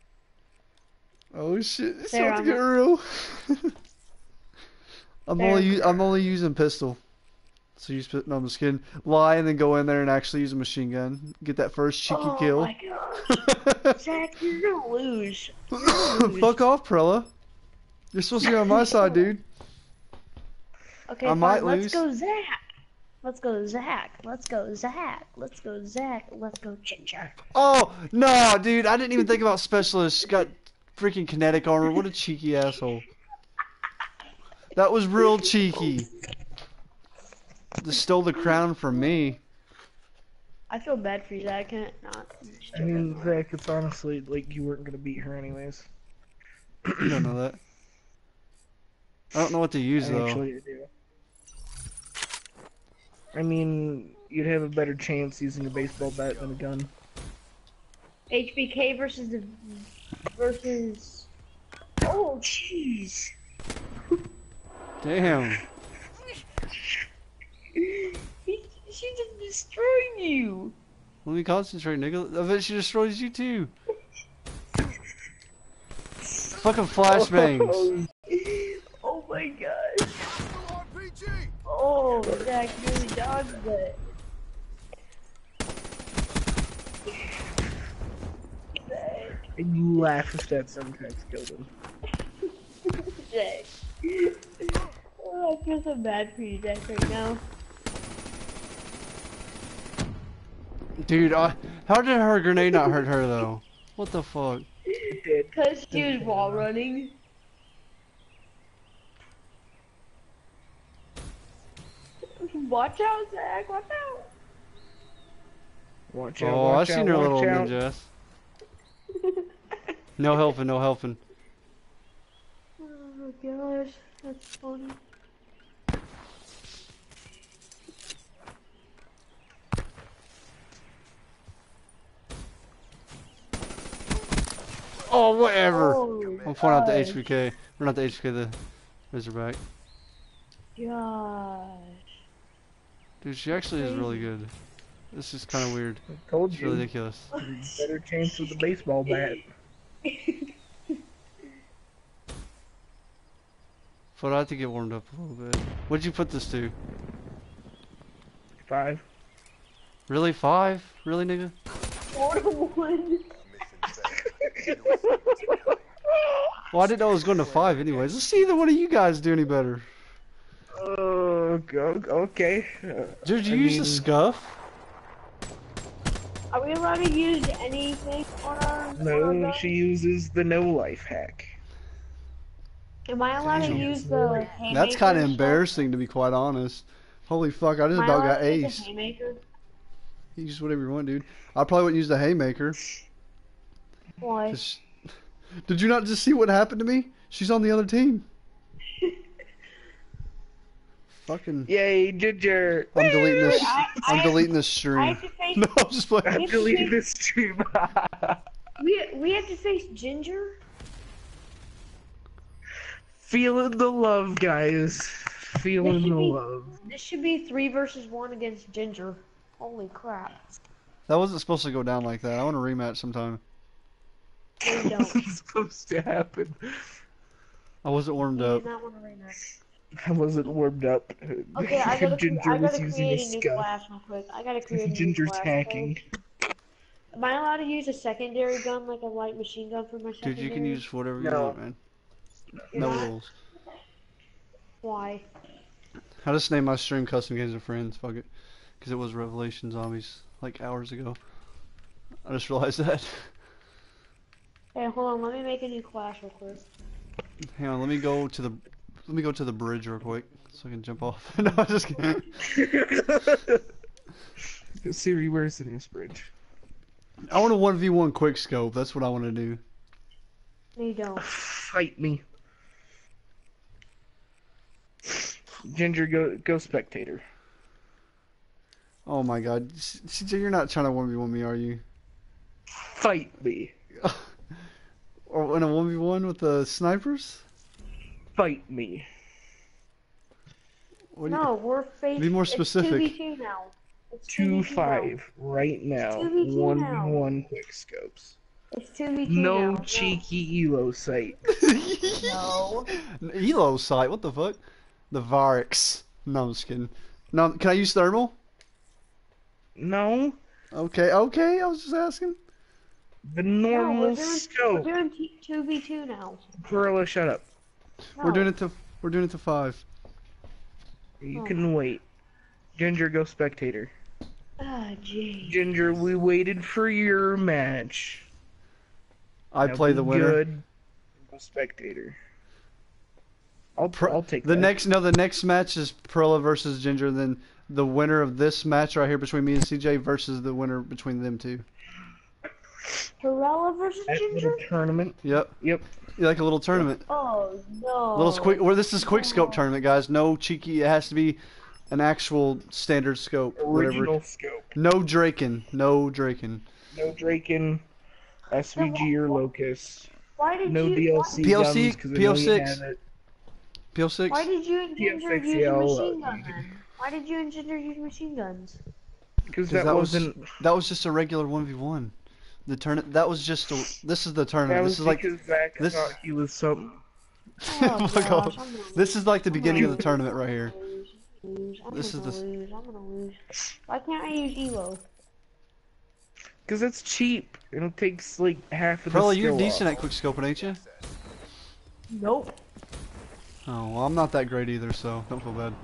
Oh shit! It's
There,
about to
I'm
get real. I'm
There.
only u- I'm only using pistol. So you spit. No, I'm just kidding. Lie and then go in there and actually use a machine gun. Get that first cheeky
Oh
kill.
my gosh. Zach, you're gonna lose. You're gonna lose.
Fuck off, Prella. You're supposed to be on my side, dude.
Okay,
I
fine.
might
Let's
lose.
go, Zach. Let's go, Zach. Let's go, Zach. Let's go, Zach. Let's go, Ginger.
Oh no, dude! I didn't even think about specialist. She got freaking kinetic armor. What a cheeky asshole. That was real cheeky. Just stole the crown from me.
I feel bad for you, Zach. Can it not?
I mean, Zach, it's honestly like you weren't gonna beat her anyways.
You don't know that. I don't know what to use though.
Actually, I do. I mean, you'd have a better chance using a baseball bat than a gun.
H B K versus the versus. Oh, jeez.
Damn.
He, she just destroyed you.
Let me concentrate, nigga. I bet she destroys you too. Fucking flashbangs.
Oh my god. Oh, Zach really dodged it. Zach.
You laugh if that sometimes killed him.
Zach. Oh, I feel so bad for you, Zach, right now.
Dude, I, how did her grenade not hurt her though? What the fuck?
It did.
Cause she was wall running. Watch out, Zach, watch out.
Watch out,
Oh, I
watch
seen
out,
her
watch
little
out.
ninja ass. No helping, no helping.
Oh gosh, that's funny.
Oh, whatever.
Oh,
I'm pulling out the
gosh.
H V K. Or not the H V K, the Razorback.
Gosh.
Dude, she actually is really good. This is kind of weird.
I told
It's
you.
ridiculous.
Better chance with the baseball bat.
But I have to get warmed up a little bit. What'd you put this to?
Five.
Really? Five? Really, nigga?
Four to one.
Well, I didn't know it was going to five anyways. Let's see either one of you guys do any better.
Oh, go, okay. Uh,
Dude, you
I
use
mean,
the scuff?
Are we allowed to use anything on our, on our
No,
gun?
she uses the no life hack.
Am I allowed to
Damn.
use the haymaker?
That's kind of
stuff?
embarrassing, to be quite honest. Holy fuck, I just
Am I
about
allowed
got
to use
ace.
the haymaker?
You use whatever you want, dude. I probably wouldn't use the haymaker.
Why?
'Cause- Did you not just see what happened to me? She's on the other team. Fucking.
Yay, Ginger!
I'm deleting this.
I-
I'm
I-
deleting this
I
stream.
have to face.
No, I'm just playing.
I'm deleting this stream.
We we have to face Ginger.
Feeling the love, guys. Feeling
This should
the
be-
love.
This should be three versus one against Ginger. Holy crap!
That wasn't supposed to go down like that. I want a rematch sometime.
No, you don't.
What's supposed to happen?
I wasn't warmed
You
up.
do not want to rematch.
I wasn't warmed up.
Okay, I gotta, cre-
Ginger
I
was
gotta
using
create
a
a new
scuff.
class real quick. I gotta create a new
Ginger's
class.
hacking.
code. Am I allowed to use a secondary gun, like a light machine gun for my
Dude,
secondary?
you can use whatever you
No.
want, man.
You're
No
not?
rules.
Why?
I just named my stream Custom Games with Friends. Fuck it. Because it was Revelation Zombies, like hours ago. I just realized that.
Hey, hold on. Let me make a new class real quick.
Hang on, let me go to the let me go to the bridge real quick so I can jump off. No, I'm just kidding.
Siri, where's the news bridge?
I want a one v one quick scope. That's what I want to do.
No, you don't.
Fight me. Ginger, go go spectator.
Oh my god. C J, you're not trying to one v one me, are you?
Fight me.
Or in a one v one with the snipers?
Fight me.
What do you-
No, we're facing.
Be more
It's
specific.
two v two now. It's
Two
2v2 now.
five right now.
two v two
One
now.
v one quick scopes.
It's two v two
No
now.
cheeky elo site.
No.
Elo site, what the fuck? The Varix. No, I'm just kidding. No, can I use thermal?
No,
Okay, okay, I was just asking.
the
No,
normal
we're doing, we're
scope.
doing two v two now.
Perla, shut up.
We're
No.
doing it to we're doing it to five.
You
Oh.
can wait. Ginger, go spectator.
Ah, jeez.
Ginger, we waited for your match.
I
Now
play
be
the winner.
Good. Go spectator. I'll
Pro-
I'll take
the
that.
next no the next match is Perla versus Ginger, then the winner of this match right here between me and C J versus the winner between them two.
Perella versus
At
Ginger?
little tournament.
Yep.
Yep.
Like a little tournament.
Oh no.
Little quick or this is quick scope
Oh.
tournament, guys. No cheeky, it has to be an actual standard scope.
Original
Whatever.
scope.
No Draken. No Draken.
No Draken, S V G or Locust.
Why did
No
you?
D L C
P L C,
guns, 'cause I know
P L
you
six.
have it.
P L six?
Why did you and
P L
Ginger
six,
use
yeah,
a
I'll,
machine
uh,
gun then? Why did you and Ginger use machine guns?
Because
That,
that,
was
wasn't.
that was just a regular one v one. The turn that was just a, this is the
That
tournament.
was
This is like
because Zach
this-
thought he was something.
Oh,
Fuck
gosh,
off.
I'm gonna
This is like the
I'm
beginning
gonna
of the tournament right here.
lose, lose, I'm
This is
gonna
the-
lose. I'm gonna lose. Why can't I use Evo?
Because it's cheap. And it takes like half of the
Probably you're
skill
decent
off.
at quick scoping, ain't you?
Nope.
Oh well, I'm not that great either, so don't feel bad.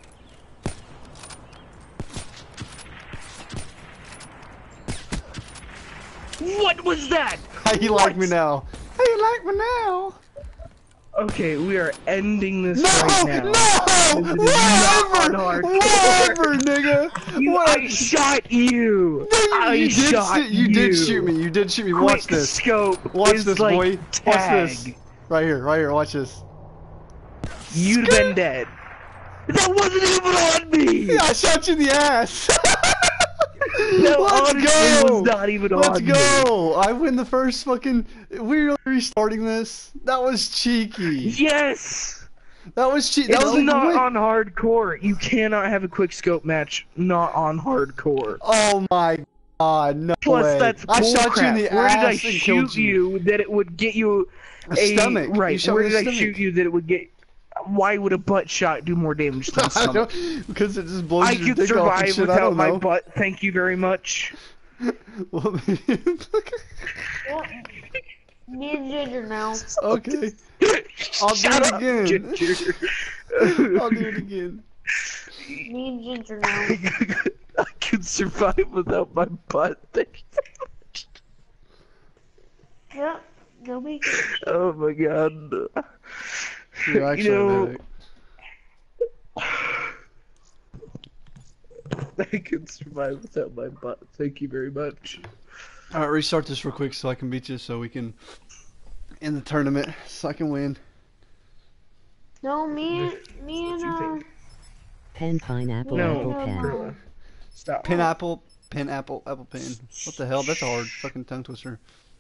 What was that?
How you like me now? How you like me now?
Okay, we are ending this
No!
right now.
No!
This is not
Whatever!
hardcore.
Whatever, nigga!
You,
What?
I shot you!
No, you,
I
you did
shot
shoot- you.
you!
did shoot me. You did shoot me. Watch
Quick
this.
scope
Watch
is
this,
like
boy.
Tag.
Watch this. Right here. Right here. Watch this.
You'd have been dead. That wasn't even on me!
Yeah, I shot you in the ass.
That
Let's
honestly
go.
was not even
Let's
on me.
go. I win the first fucking. We're restarting this. That was cheeky.
Yes!
That was cheeky. That
It's
was a
not
quick-
on hardcore. You cannot have a quick scope match not on hardcore.
Oh my god, no
Plus,
way.
that's
I shot you in the
bullcrap. Where did I
ass and killed
shoot you that it would get you
A
a
stomach. You
right?
shot
Where
me in
did
the
I
stomach.
shoot you that it would get? Why would a butt shot do more damage than a
I
stomach?
don't, because it just blows
I
your
could
dick off and
survive
shit. I
without
don't
my
know.
butt. Thank you very much.
Well,
Well, me and Ginger now.
okay. I'll do
Shut
it
up,
again.
Ginger.
I'll do it again.
Me and Ginger now.
I could survive without my butt. Thank you very much.
Yep. Nobody cares.
Oh my god.
You're actually
you know,
an
I could survive without my butt. Thank you very much.
Alright, restart this real quick so I can beat you so we can end the tournament so I can win.
No, me and me and uh.
Pen, pineapple,
No.
apple,
No,
pen.
no.
Stop.
Pin apple, pin apple, apple pin. What the hell? That's a hard fucking tongue twister.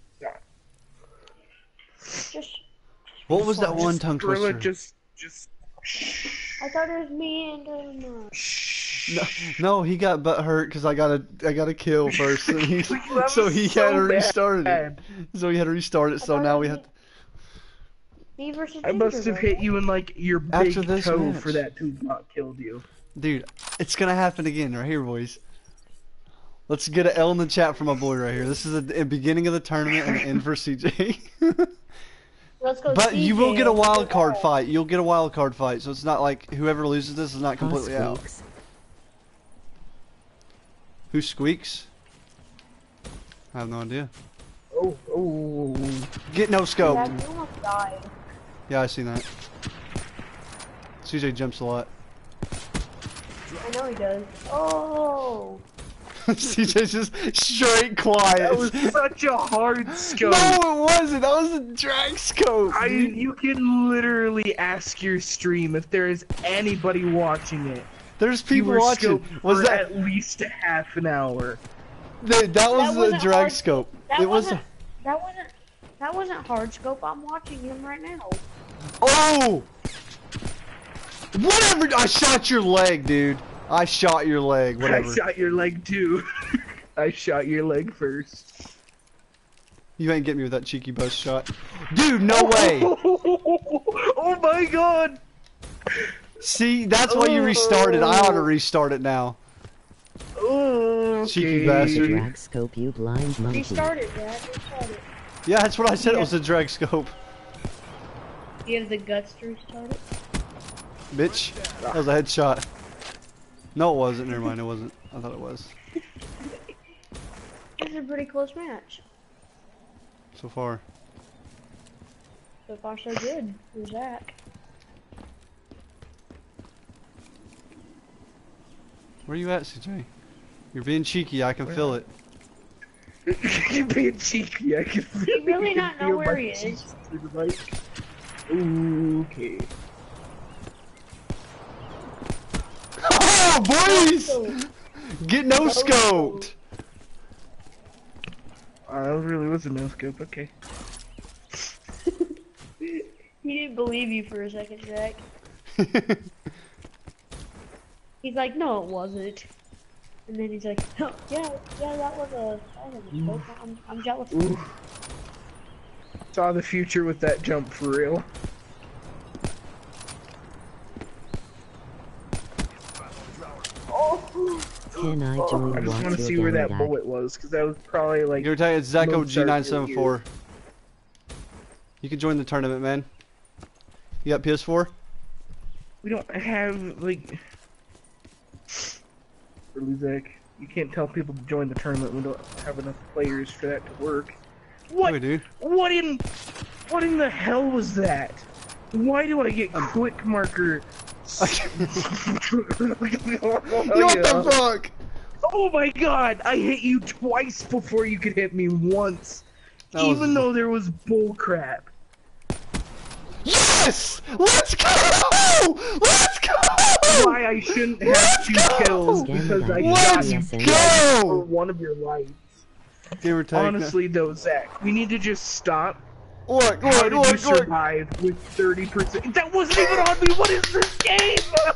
Just.
What was that one tongue
Gorilla,
twister?
just, just.
I thought it was me and um.
No, no, he got butt hurt because I got a I got a kill first, and he,
That
so
was
he
so
had to restart it.
bad.
So he had to restart it. So
thought
now
it
we
was
have.
Me versus
I must
Ginger,
have
though.
hit you in like your big
After this
toe
match.
for that to have not killed you.
Dude, it's gonna happen again right here, boys. Let's get an L in the chat for my boy right here. This is the the beginning of the tournament and the end for C J.
Let's go.
But you will get a
C J.
wild card fight. You'll get a wild card fight, so it's not like whoever loses this is not
Who
completely out.
squeaks?
Who squeaks? I have no idea.
Oh, oh.
Get no scope.
Yeah, you almost died.
Yeah, I seen that. C J jumps a lot.
I know he does. Oh.
C J's just straight quiet.
That was such a hard scope.
No, it wasn't. That was a drag scope.
I,
dude.
you can literally ask your stream if there is anybody watching it.
There's
You
people
were
watching.
scoped
Was
for
that
at least a half an hour?
that, that was
That
a
wasn't
drag
hard.
scope?
That
It was.
wasn't. That wasn't. That wasn't hard scope. I'm watching him right now.
Oh! Whatever. I shot your leg, dude. I shot your leg. Whatever.
I shot your leg too. I shot your leg first.
You ain't get me with that cheeky buzz shot, dude. No way.
Oh my god!
See, that's why you restarted. I ought to restart it now.
Oh,
Cheeky bastard.
Drag scope, you blind monkey.
Restarted, Dad. Restarted.
Yeah, that's what I said. It
Yeah.
was a drag scope,
Do you have the guts to restart it?
bitch. That was a headshot. No, it wasn't. Never mind. It wasn't. I thought it was.
This is a pretty close match.
So far.
So far, so good. For Zach.
Where you at, C J? You're being cheeky. I can feel it.
You're being cheeky. I can feel
You really
you
not
can
know
feel
where
my
he is.
cheeks through the mic. Okay.
Oh, boys! Get no scoped.
Uh, that really was a no scope. Okay.
He didn't believe you for a second, Zach. He's like, no, it wasn't. And then he's like, oh, yeah, yeah, that was a, that was a mistake. I'm, I'm jealous.
Ooh. Saw the future with that jump for real.
Can I join
I just
Watch
want to
Your
see where that
Gamertag?
bullet was, because that was probably like.
You're telling it's Zacho
most
G nine seven four.
arcade
You can join the tournament, man. You got P S four?
We don't have like. Really, Zach, you can't tell people to join the tournament. We don't have enough players for that to work. What?
Yeah, we do.
What in? What in the hell was that? Why do I get
Um,
quick marker?
What the fuck?
Oh my god! I hit you twice before you could hit me once,
That
even
was-
though there was bull crap.
Yes! Let's go! Let's go!
Why I shouldn't have two
Let's go!
kills because I
Let's
shot you
go!
for one of your lights.
Gamer tag.
Honestly, though, Zach, we need to just stop.
Look,
How
look,
did you
look, look.
survive with thirty percent? That wasn't even on me. What is this game?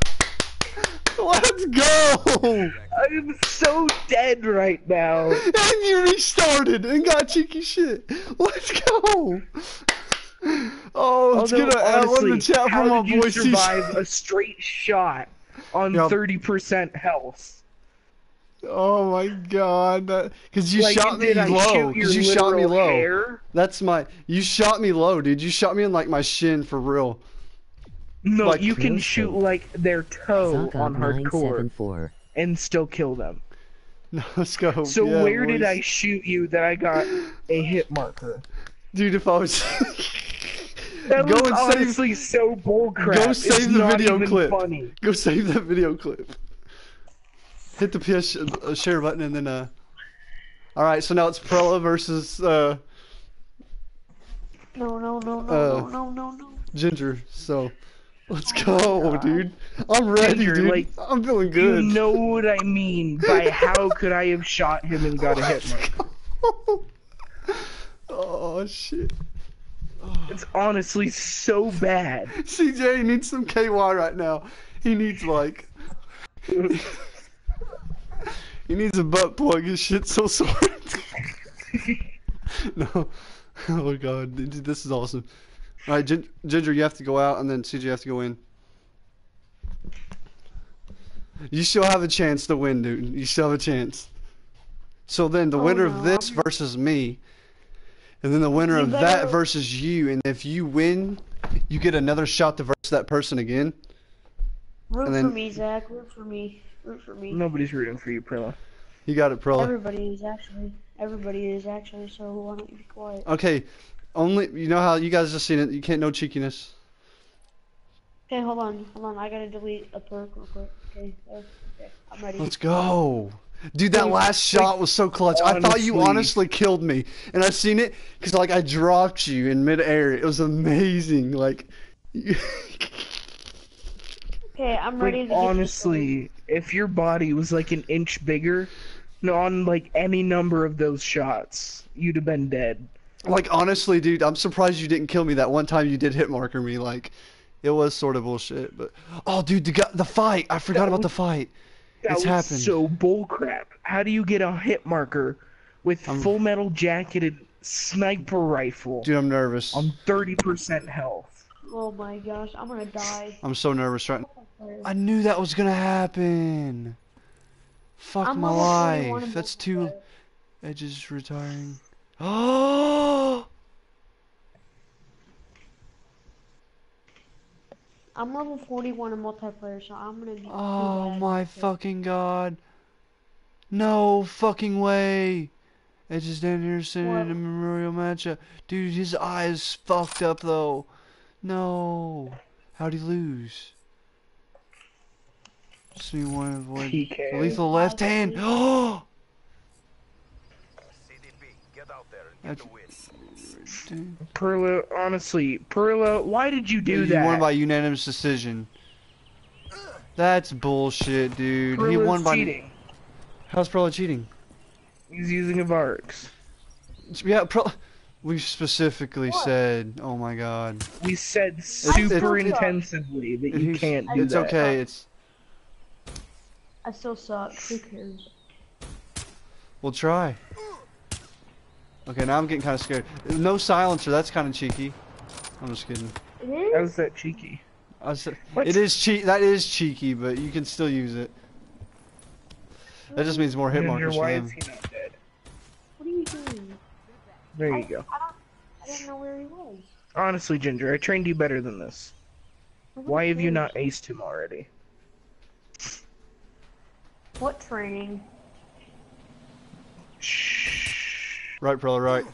Let's go!
I'm so dead right now.
And you restarted and got cheeky shit. Let's go! Oh, let's
Although,
get a L in the
honestly,
chat
how
from my
did you
boy
survive
C J.
a straight shot on
Yep.
thirty percent health?
Oh my god. Because you
Like,
shot me
did I
low.
shoot
Because
your
you shot me
literal
low.
hair?
That's my. You shot me low, dude. You shot me in like my shin for real.
No,
Like-
you can
No
shoot
scope.
like their toe
Zaga
on
nine seven
hardcore
four.
and still kill them.
No, let's go.
So
Yeah,
where did
boys.
I shoot you that I got a hit marker?
Dude, if I was.
That
Go
was
and save-
honestly so bullcrap.
Go
It's
save the
not
video
even
clip.
Funny.
Go save that video clip. Hit the P S sh uh, share button and then uh. All right, so now it's Prella versus uh
No, no, no, no,
Uh,
no, no, no, no.
Ginger. So let's go, dude. I'm ready,
Ginger,
dude.
like,
I'm feeling
You
good.
know what I mean by how could I have shot him and got a hit marker?
Oh shit.
It's honestly so bad.
C J needs some K Y right now. He needs like. He needs a butt plug. His shit's so sore. No. Oh god, dude, this is awesome. All right, Gin Ginger, you have to go out, and then C J have to go in. You still have a chance to win, dude. You still have a chance. So then, the
Oh,
winner
no.
of this versus me, and then the winner
You
of
better-
that versus you, and if you win, you get another shot to verse that person again.
Root
And then-
for me, Zach. Root for me. Root for me.
Nobody's rooting for you, Prilla.
You got it, Prilla.
Everybody is actually. Everybody is actually. So why don't you be quiet?
Okay, only you know how you guys just seen it. You can't know cheekiness.
Okay, hold on, hold on. I gotta delete a perk real quick. Okay, there. Okay, I'm ready.
Let's go. Dude, that
Like-
last shot was so clutch. I thought you
honestly-
honestly killed me. And I seen it because, like, I dropped you in midair. It was amazing. Like,
Okay, I'm ready
Like,
to get this
honestly, if your body was like an inch bigger, no, on like any number of those shots, you'd have been dead.
like honestly, dude, I'm surprised you didn't kill me that one time you did hit marker me. Like, it was sort of bullshit. But, oh, dude, the, gu- the fight. I forgot
That
about the
was-
fight.
That
It's
was
happened.
so bullcrap. How do you get a hit marker with
I'm-
full metal jacketed sniper rifle
Dude, I'm nervous.
on thirty percent health?
Oh my gosh, I'm gonna die.
I'm so nervous right now. I knew that was gonna happen. Fuck
I'm
my
level forty-one
life.
in
That's too.
multiplayer.
Edge is retiring. Oh!
I'm level forty-one in multiplayer, so I'm gonna be.
Oh
too bad.
my fucking god. No fucking way. Edge is down here sending
What?
in a memorial matchup. Dude, his eye is fucked up though. No. How'd he lose? See one avoid.
P K.
Lethal left hand. Oh!
C D P, get out there and
That's-
get the win.
Dude.
Perla, honestly, Perla, why did you do
You
that?
won by unanimous decision. That's bullshit, dude. He
Perla's
won by.
cheating.
How's Pro cheating?
He's using a Varks.
Yeah, Pro. We specifically
What?
said, oh my god.
We said
it's-
super
it's-
intensively that you
He's-
can't do
It's
that.
okay, it's...
I still suck. Who cares?
We'll try. Okay, now I'm getting kind of scared. No silencer, that's kind of cheeky. I'm just kidding.
It is?
How's that cheeky?
I said,
What?
it is cheek. That is cheeky, but you can still use it. That just means more hit
Ginger,
markers for
why
them.
is he not dead?
What are you doing?
There
I,
you go.
I, don't, I didn't know where he was.
Honestly, Ginger, I trained you better than this. Why have you not aced him already?
What training?
Right, brother, right.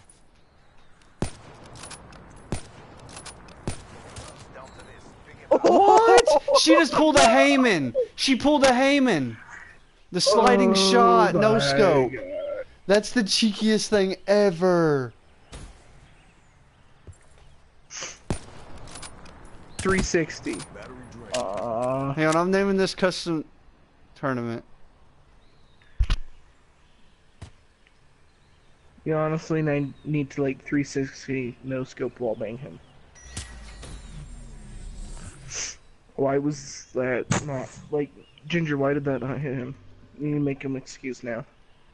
What? She just pulled a Heyman. She pulled a Heyman. The sliding
Oh
shot, no
my
scope.
God.
That's the cheekiest thing ever.
three sixty.
Battery drained.
Uh,
Hang on, I'm naming this custom tournament.
you honestly n- need to like three sixty no scope wall bang him. Why was that not like Ginger? Why did that not hit him? You need to make him excuse now.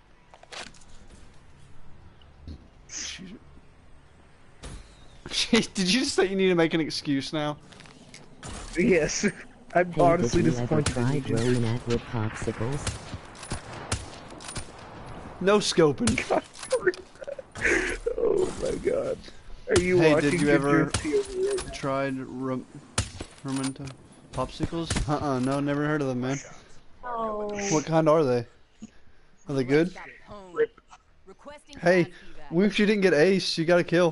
Did you just say you need to make an excuse now?
Yes, I'm
Hey,
honestly
did you ever
disappointed in you,
try
Ginger.
rolling at with popsicles?
No scoping.
Oh my god. Are you
Hey,
watching
did you
Ginger
ever
T V right now?
tried rum, Hermanto popsicles? Uh-uh, no, never heard of them, man.
Oh.
What kind are they? Are they good? Hey, if you didn't get ace, you got to kill.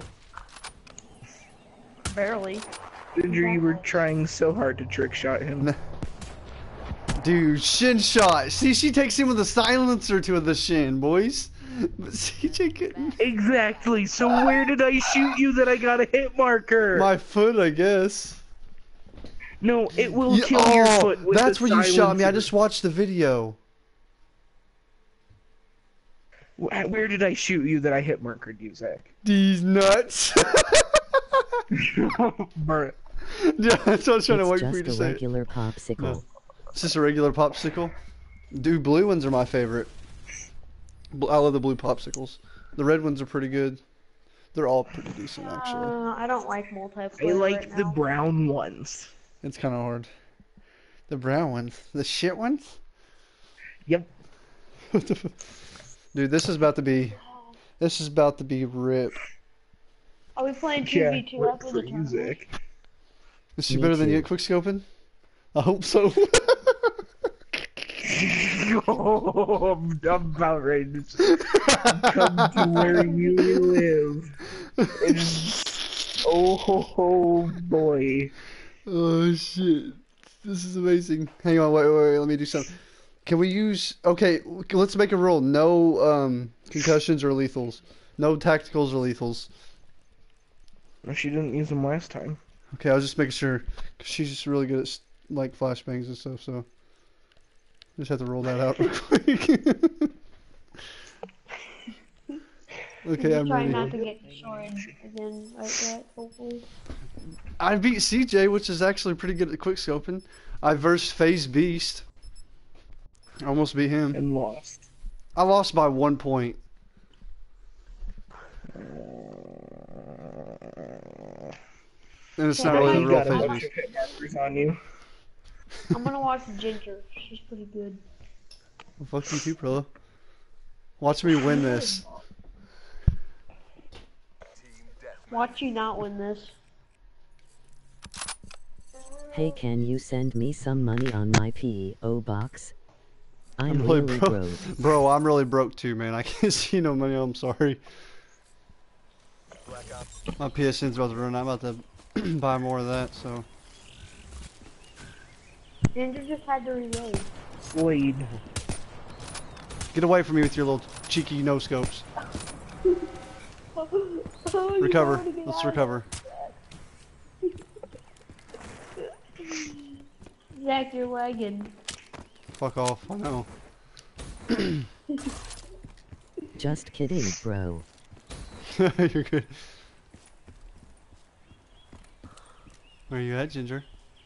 Barely.
Ginger, you were trying so hard to trick shot him.
Dude, shin shot. See, she takes him with a silencer to the shin, boys. But C J couldn't.
Exactly. So where did I shoot you that I got a hit marker?
My foot, I guess.
No, it will
Yeah,
kill your
oh,
foot with
that's
the
where you shot me. I
silencer.
just watched the video.
Wh- Where did I shoot you that I hit markered you, Zach?
These nuts.
Bruh.
Yeah, that's what I was trying to wait
It's
for you
just
to
a
say. it.
regular popsicle.
No. It's just a regular popsicle. Dude, blue ones are my favorite. Bl- I love the blue popsicles. The red ones are pretty good. They're all pretty decent, actually.
Uh, I don't like multiplayer
I like
right
the
now.
brown ones.
It's kind of hard. The brown ones. The shit ones?
Yep.
What the f- Dude, this is about to be... This is about to be rip.
Are we playing two
Yeah,
v two
work
after
for
the
you,
tournament?
Zach.
Is she
Me
better than you
too.
at quickscoping? I hope so.
Oh, I'm, I'm about ready to come to where you live. And, oh boy.
Oh shit. This is amazing. Hang on, wait, wait, wait, let me do something. Can we use... Okay, let's make a rule. No um, concussions or lethals. No tacticals or lethals.
Well, she didn't use them last time.
Okay, I was just making sure. Cause she's just really good at like flashbangs and stuff, so... Just have to roll that out real quick. Okay,
Just
I'm
try
ready.
not to get destroyed again like that, hopefully.
I beat C J, which is actually pretty good at quickscoping. I versed FaZe Beast. I almost beat him.
And lost.
I lost by one point. And it's not
Yeah,
really
you
the real
got a
FaZe
bunch
Beast.
of hit markers on you.
I'm gonna watch Ginger. She's pretty good.
Well, fuck you too, Prilla. Watch me win this.
Watch you not win this.
Hey, can you send me some money on my P O box? I'm,
I'm really
really
broke.
broke.
Bro, I'm really broke too, man. I can't see no money. I'm sorry. My P S N's about to run. I'm about to buy more of that, so.
Ginger just had to reload.
Slade.
Get away from me with your little cheeky no scopes.
Oh, you
Recover.
wanna get
Let's
out.
recover.
Zach, you're lagging.
Fuck off. I know.
Just kidding, bro.
You're good. Where you at, Ginger?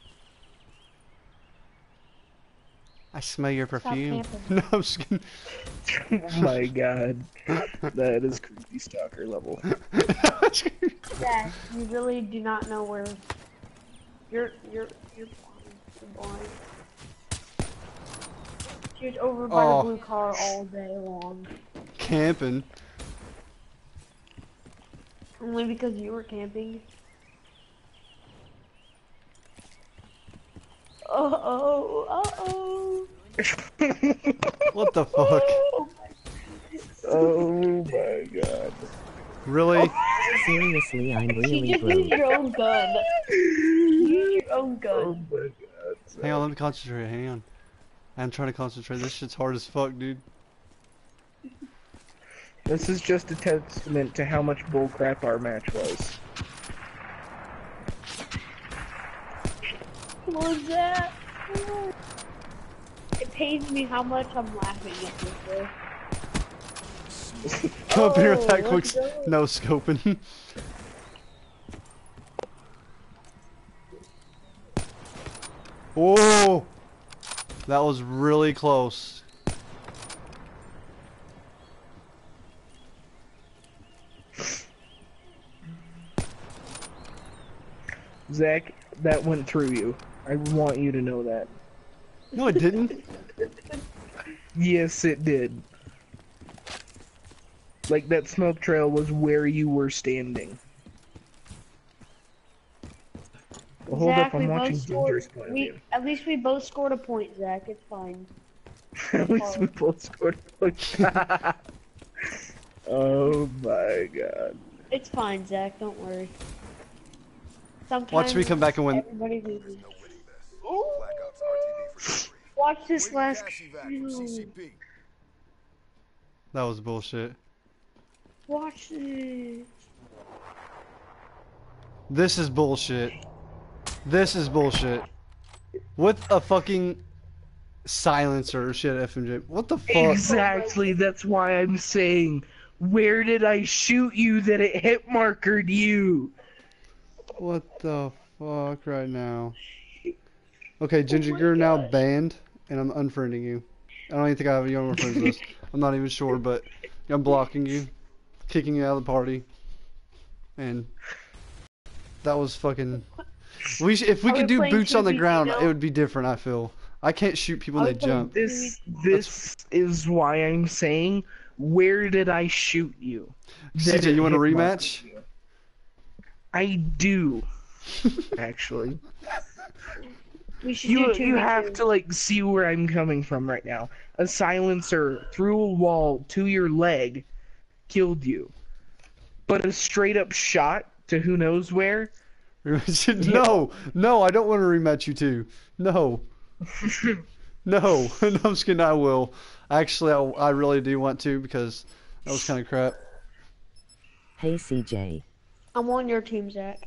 I smell your perfume. No, I'm just kidding.
Oh my god. That is creepy stalker level.
Dad, you really do not know where. You're you're you're blind. You're blind. She was over by
Oh.
the blue car all day long.
Camping.
Only because you were camping. Uh oh, uh oh.
What the fuck?
Oh my god.
Really?
Seriously, I'm
You
really
just
broke.
used your own gun. Use your own
Oh
gun.
my god.
Hang on, let me concentrate. Hang on. I'm trying to concentrate. This shit's hard as fuck, dude.
This is just a testament to how much bullcrap our match was.
What was that? It pains me how much I'm laughing at this. Though.
Come up here with that
Oh,
quick
let's
s-
go.
no scoping. Whoa! That was really close.
Zach, that went through you. I want you to know that.
No, it didn't.
Yes, it did. Like, that smoke trail was where you were standing. Well, hold
Zach,
up, I'm
we
watching
both scored.
Ginger's point of
We,
view.
at least we both scored a point, Zach. It's fine.
At least we both scored a point. Oh my god.
It's fine, Zach. Don't worry. Sometimes
Watch me come back and win.
everybody loses.
Black Ops R T B for delivery.
Watch this last.
Cash evac from C C P.
That was bullshit.
Watch this.
This is bullshit. This is bullshit. With a fucking silencer or shit, F M J. What the fuck?
Exactly, that's why I'm saying, where did I shoot you that it hit markered you?
What the fuck right now? Okay, Ginger, you're now banned, and I'm unfriending you. I don't even think I have you on my friends list. I'm not even sure, but I'm blocking you, kicking you out of the party, and that was fucking. We sh if we
Are
could
we
do
playing
boots on the
two v two
ground,
now?
it would be different. I feel. I can't shoot people
Are
when
we
they
playing
jump.
This this is why I'm saying, where did I shoot you?
C
that
J,
it
you want a
hit
rematch?
markered you? I do, actually.
We should
You
do two
you
v
have
two.
to like see where I'm coming from right now. A silencer through a wall to your leg killed you, but a straight up shot to who knows where.
No, no, I don't want to rematch you two. No, no, no, I'm just kidding. I will. Actually, I, I really do want to because that was kind of crap.
Hey C J.
I'm on your team, Zach.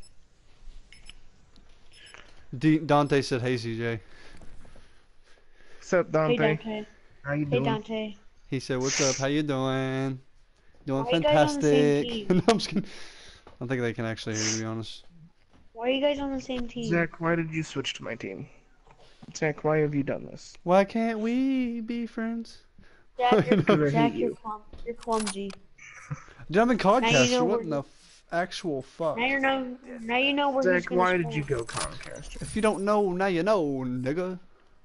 D Dante said, "Hey C J."
What's up, Dante?
Hey Dante.
How you
Hey
doing?
Dante.
He said, "What's up? How you doing? Doing
Why are you guys on the same
fantastic."
team?
No, I'm just kidding. I don't think they can actually hear you, to be honest.
Why are you guys on the same team?
Zach, why did you switch to my team? Zach, why have you done this?
Why can't we be friends?
Zach, you're,
Because I
Zach,
hate
you're,
you.
clum you're clumsy.
Dude, I'm in Codcaster.
know
What
where
in the f actual fuck?
Now you know. Now you know where he's
Zach,
gonna
why
spawn.
did you go Comcast?
If you don't know, now you know, nigga.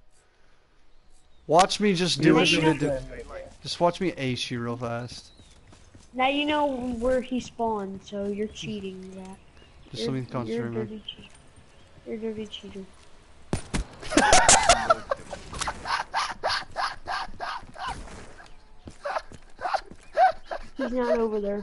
Watch me just do
You
what
you
you
know-
did. To, just watch me ace you real fast.
Now you know where he spawned, so you're cheating, Zach.
Just
You're,
let me
you're a
concentrate, man.
dirty cheater. You're a dirty cheater. He's not over there.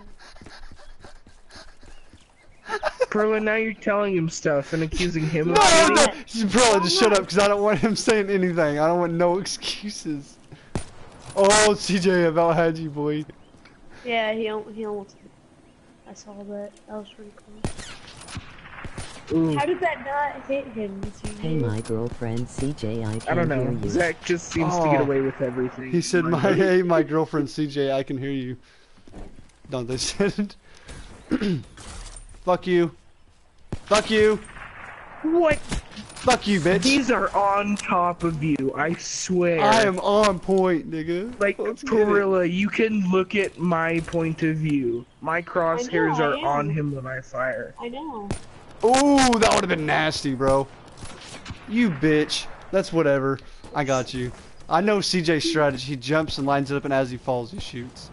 Perla, now you're telling him stuff and accusing him of
No,
cheating.
no, just- bro, just shut up, because I don't want him saying anything. I don't want no excuses. Oh, C J about had you, boy.
Yeah, he al- he almost. I saw that. That was pretty cool.
Ooh,
How did that not hit him? C J?
Hey my girlfriend C J, I
I
can
don't
hear
know.
you.
Zach just seems to get
Oh.
away with everything.
He said, "My hey, my girlfriend C J, I can hear you." Dante said, "Fuck you, fuck you."
What?
Fuck you, bitch.
These are on top of you, I swear.
I am on point, nigga.
Like,
Let's get it.
Gorilla, you can look at my point of view. My crosshairs
I
are
am.
on him when I fire.
I know.
Ooh, that would have been nasty, bro. You bitch. That's whatever. I got you. I know C J's strategy. He jumps and lines it up, and as he falls, he shoots.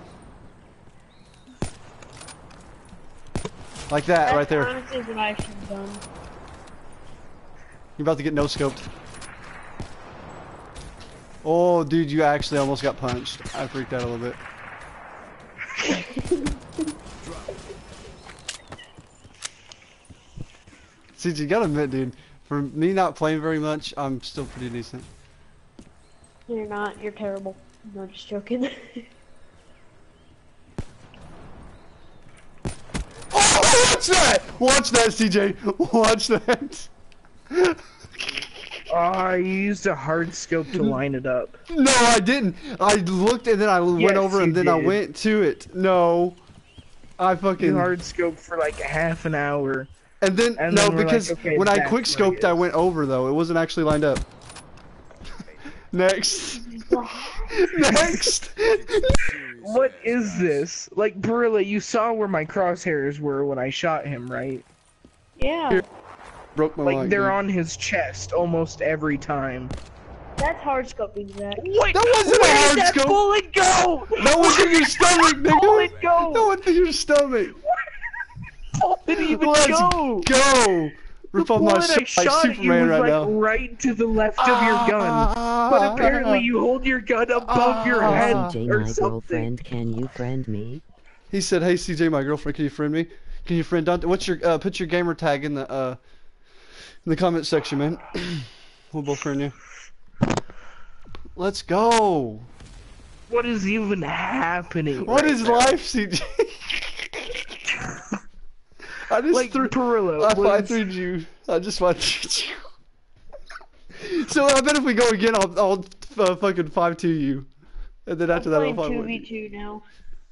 Like that,
That's
right there.
honestly what I should have done.
You're about to get no-scoped. Oh, dude, you actually almost got punched. I freaked out a little bit. See, you gotta admit, dude, for me not playing very much, I'm still pretty decent.
You're not. You're terrible. No, just joking.
Oh, watch that! Watch that, C J. Watch that.
Oh, I used a hard scope to line it up.
No, I didn't. I looked and then I went
Yes,
over and
you
then I
did.
went to it. No. I
You
fucking...
hard scope for like a half an hour.
And then,
And
no,
then we're like,
because
okay,
when I
that's
quick
where he
scoped, I
is.
went over though. It wasn't actually lined up. Next. Next.
What is this? Like, Barilla, you saw where my crosshairs were when I shot him, right?
Yeah.
Broke my
Like,
leg,
they're
dude.
on his chest almost every time.
That's hard scoping, Zach.
What?
That wasn't a
Where
hard
did that
scope.
bullet go?
That was in your stomach, nigga.
Bullet go?
That went through your stomach.
Bullet didn't even
Let's
go.
go. Rip
The
off my
bullet I
shit like
shot at you
Superman
was
right
like
now.
right to the left of your gun. But apparently you hold your gun above your
Ah.
head
C J,
or
my
something.
girlfriend, can you friend me?
He said, "Hey C J, my girlfriend, can you friend me? Can you friend Dante? What's your uh, put your gamer tag in the uh in the comment section, man. We'll both friend you. Let's go.
What is even happening?
What
right
is
now?
life, C J? I just
Like,
threw.
Perillo,
I, I
was-
threw you. I just want you. So I bet if we go again, I'll I'll uh, fucking five two you, and then after that I'll
I'm
five
playing
one
two
you.
v two now.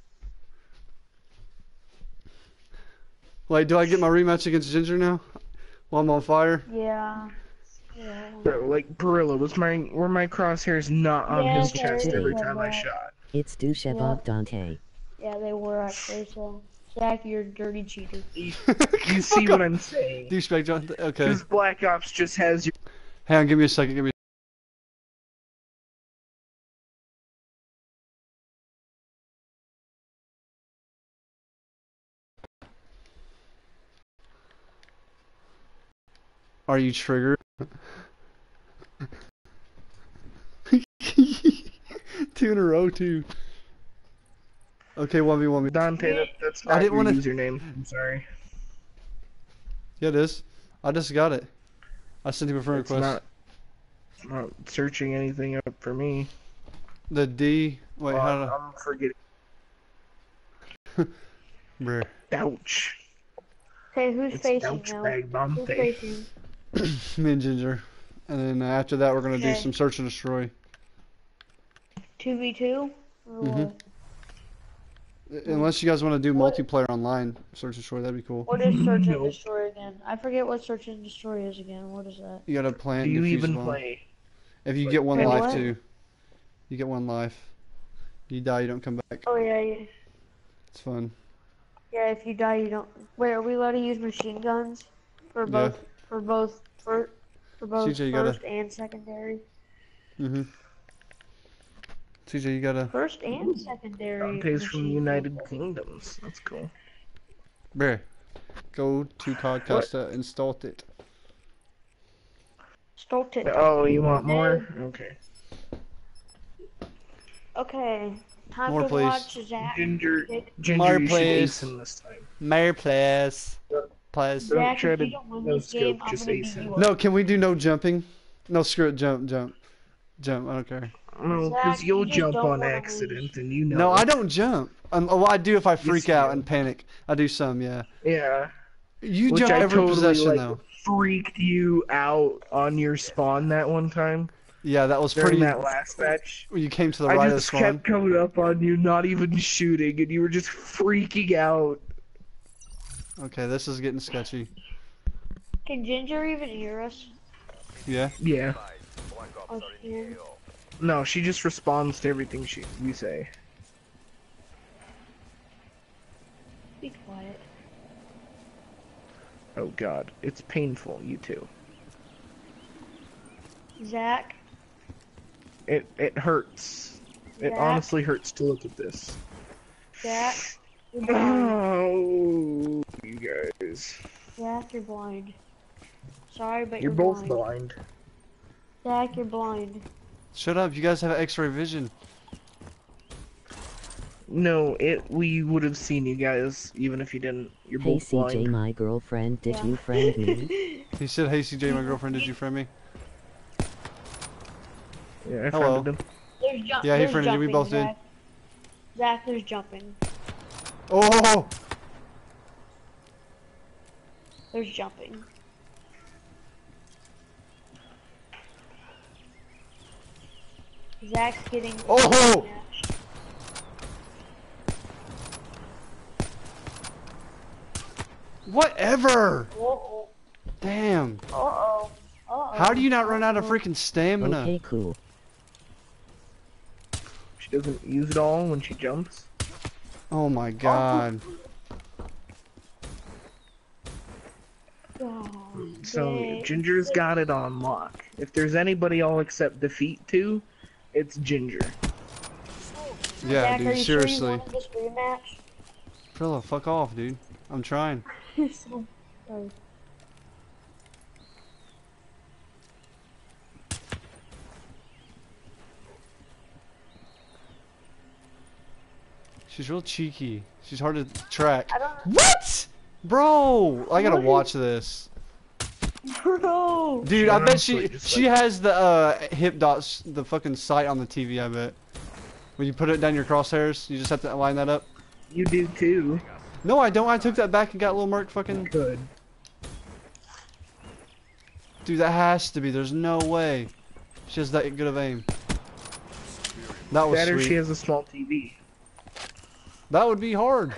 Like, do I get my rematch against Ginger now? While I'm on fire?
Yeah. Yeah.
Bro, like, Barilla, was my were my crosshairs not on
Yeah,
his
okay,
chest
okay,
every
okay,
time I
right.
shot?
It's Dushevov Dante.
Yeah, they were actually, so. Zach, you're a dirty cheater.
You, you see what I'm saying?
Douchebag John. Okay.
Because Black Ops just has your
Hang on, give me a second. Give me. Are you triggered? Two in a row, too. Okay, one v one v.
Dante. That, that's
I
not
didn't
your
wanna-
username. I'm sorry.
Yeah, it is. I just got it. I sent him a friend
It's
request.
not, it's not searching anything up for me.
The D. Wait,
Oh,
how
I'm forgetting.
do? Bruh.
Ouch.
Okay, who's
It's
facing now?
douchebag
Who's
Dante.
facing?
Me and Ginger. And then after that, we're gonna do
Okay.
some search and destroy.
two v two? Or
Mhm.
what?
Unless you guys want to do
What-
multiplayer online, search and destroy, that'd be cool.
What is search and
Nope.
destroy again? I forget what search and destroy is again. What is that?
You gotta plant.
Do you
defuse
even
bomb.
play?
If you get one
Wait,
life
what?
too, you get one life. You die, you don't come back.
Oh yeah, yeah.
It's fun.
Yeah, if you die, you don't. Wait, are we allowed to use machine guns for
Yeah.
both? For both? For for both
C J, you gotta-
first and secondary.
Mhm. C J, you gotta.
First and secondary.
Dante's from the
machine
United
guns.
Kingdoms. That's cool.
Bear. Go to Codcasta, install it.
Start it.
Oh, you want more? Okay.
Okay. Time
More,
to
please.
watch Zach.
Ginger,
pick-
Ginger,
More,
you should
please.
ace him this time.
Mayor, please. Please.
Don't
Zach,
try
if
to
you don't win
no
this game,
scope,
I'm
just
gonna
ace
beat
him.
you up.
No, can we do no jumping? No, screw it. Jump, jump, jump. I don't care.
No,
Zach,
because
you
you'll
just
jump
don't
on
wanna
accident, and you know.
No,
it.
I don't jump. Um, well, I do if I freak
you
out
do.
and panic. I do some, yeah.
Yeah.
You
Which
jump
I
every
totally
possession
like
though.
freaked you out on your spawn that one time
Yeah, that was
during
pretty.
that last match.
When you came to the
I
right of the
just
spawn.
kept coming up on you, not even shooting, and you were just freaking out.
Okay, this is getting sketchy.
Can Ginger even hear us?
Yeah.
Yeah.
Oh, she can.
No, she just responds to everything she we say.
Be quiet.
Oh god, it's painful, you too.
Zach.
It it hurts. It
Zach?
honestly hurts to look at this.
Zach. You're blind.
Oh, you guys.
Zach, you're blind. Sorry, but
You're
you're,
both
blind.
blind.
Zach, you're blind.
Shut up. You guys have X-ray vision.
No, it we would have seen you guys even if you didn't. You're
Hey
both
C J,
blind.
my girlfriend, did
Yeah.
you friend me?
He said, "Hey C J, my girlfriend, did you friend me?"
Yeah, I
Hello.
friended him.
There's jump.
Yeah, he
there's
friended you, we
jumping,
both did.
Zach. Zach, there's jumping.
Oh.
There's jumping. Zach's getting.
Oh! Whatever.
Uh oh.
Damn.
Uh oh. Uh oh.
How do you not run out of freaking stamina?
Okay, cool.
She doesn't use it all when she jumps.
Oh my god.
Oh,
So
dang.
Ginger's got it on lock. If there's anybody I'll accept defeat to, it's Ginger.
Yeah,
Zach, are
dude,
you
seriously.
Sure you wanted this rematch?
Prilla, fuck off, dude. I'm trying.
So, sorry.
She's real cheeky. She's hard to track.
I don't.
What? Bro, I gotta
What?
watch this.
Bro.
Dude, I bet
honestly
she
just
she has the uh, hip dots, the fucking sight on the T V, I bet. When you put it down your crosshairs, you just have to line that up.
You do too.
No, I don't. I took that back and got a little Merc fucking...
Good.
Dude, that has to be. There's no way. She has that good of aim. That was
Better
sweet.
she has a small T V.
That would be hard.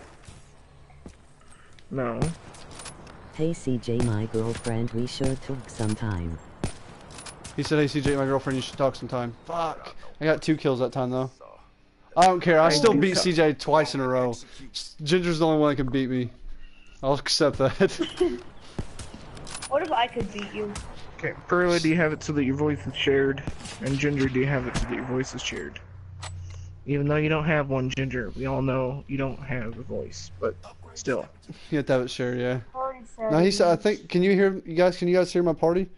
No.
Hey C J, my girlfriend, we should talk sometime.
He said, "Hey C J, my girlfriend, you should talk sometime." Fuck. I got two kills that time though. I don't care. I
I
still
do
beat
so.
C J twice in a row. Ginger's the only one that can beat me. I'll accept that.
What if I could beat you?
Okay, Perla, do you have it so that your voice is shared? And Ginger, do you have it so that your voice is shared? Even though you don't have one, Ginger, we all know you don't have a voice, but still.
You have to have it shared, yeah.
Already said.
Now he said, I think. Can you hear? You guys? Can you guys hear my party?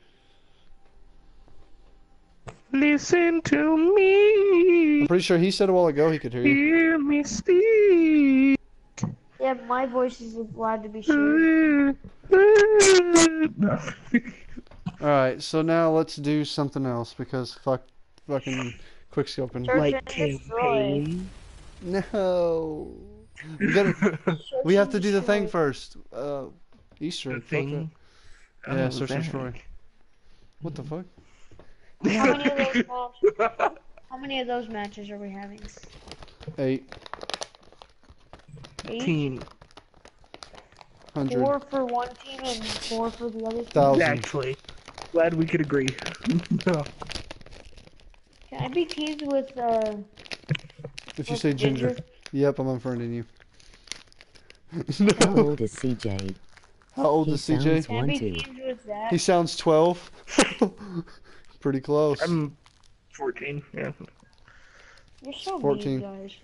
Listen to me,
I'm pretty sure he said a while ago he could hear you.
hear me speak.
Yeah, but my voice is allowed to be shared.
No.
All right. So now let's do something else because fuck, fucking quick scoping.
Search
Like
and destroy.
campaign.
No. We gotta.
Search
We have
and
to do the thing
destroy.
first. Uh, Easter.
The
fuck
thing.
that. Yeah,
Oh,
search and
that.
destroy. What the fuck?
How many of those matches? How many of those matches are we having?
Eight
Eight.
Team.
hundred
Four for one team and four for the other team.
thousand.
Exactly. Glad we could agree.
Can I be teamed with uh?
If you
with
say ginger. Yep, I'm unfriending you.
How
No.
old is C J?
How old
He
is C J?
sounds
Can I
one
be
two.
teamed with that?
He sounds twelve. Pretty close.
I'm fourteen, yeah.
You're so
fourteen.
mean, guys.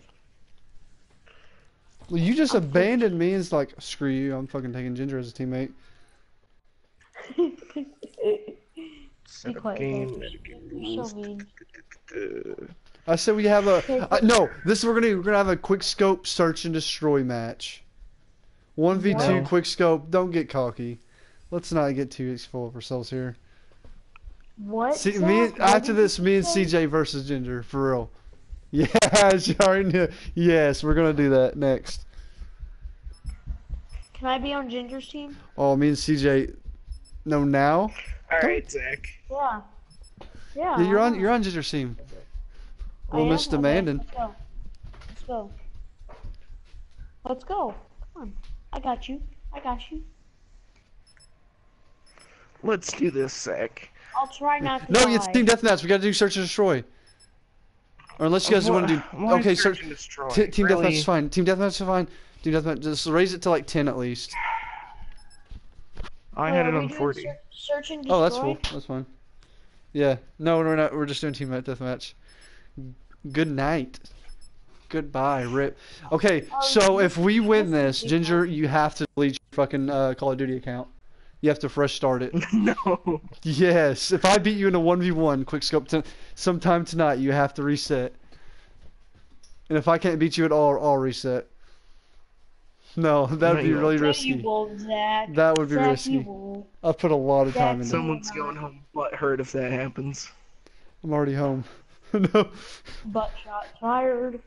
Well, you just abandoned me and it's like, screw you, I'm fucking taking Ginger as a teammate.
Set
Be
up
quiet,
game,
guys.
metagame
You're
rules.
so mean.
I said we have a uh, no. This we're gonna we're gonna have a quick scope search and destroy match. One v two
Wow.
quick scope. Don't get cocky. Let's not get too full of ourselves here.
What?
See,
Zach?
me
What
after
did you
this, me and
say?
C J versus Ginger for real. Yes, you already knew. Yes, we're gonna do that next.
Can I be on Ginger's team?
Oh, me and C J. No, now.
Alright, Zach.
Yeah. Yeah.
Yeah, you're
why
on.
not?
You're on Ginger's team.
I
We'll
am?
miss
Okay,
demanding.
Let's go. Let's go. Let's go. Come on. I got you. I got you.
Let's do this, Zach.
I'll try not to
No,
die.
it's team deathmatch. We gotta do search and destroy. Or unless you guys want to do.
Why
Okay,
search
search.
and destroy?
T- team
Really?
deathmatch is fine. Team deathmatch is fine. Team deathmatch. Just raise it to like ten at least.
I
Wait,
had
are
it
we
on
doing
forty.
Search, search and destroy?
Oh, that's cool. That's fine. Yeah. No, we're not. We're just doing team deathmatch. Good night. Goodbye, Rip. Okay,
Oh,
so
this-
if we win
this
this,
is
Ginger, you have to delete your fucking uh, Call of Duty account. You have to fresh start it.
No.
Yes. If I beat you in a one v one quick scope to sometime tonight, you have to reset. And if I can't beat you at all, I'll reset. No, that
No,
would be
you
really
No, you
risky.
won't, Zach.
That would be
Zach,
risky.
You won't.
I've put a lot of time into it.
Someone's going home butthurt if that happens.
I'm already home. No.
Butt shot fired.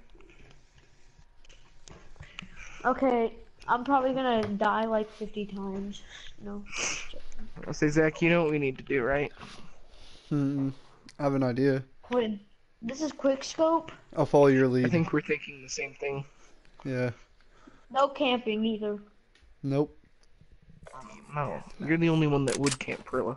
Okay, I'm probably gonna die like fifty times. No.
I'll say, Zach, you know what we need to do, right?
Hmm. I have an idea.
Quinn, this is quick scope.
I'll follow your
I
lead.
think we're thinking the same thing.
Yeah.
No camping either.
Nope.
No, you're the only one that would camp Prilla.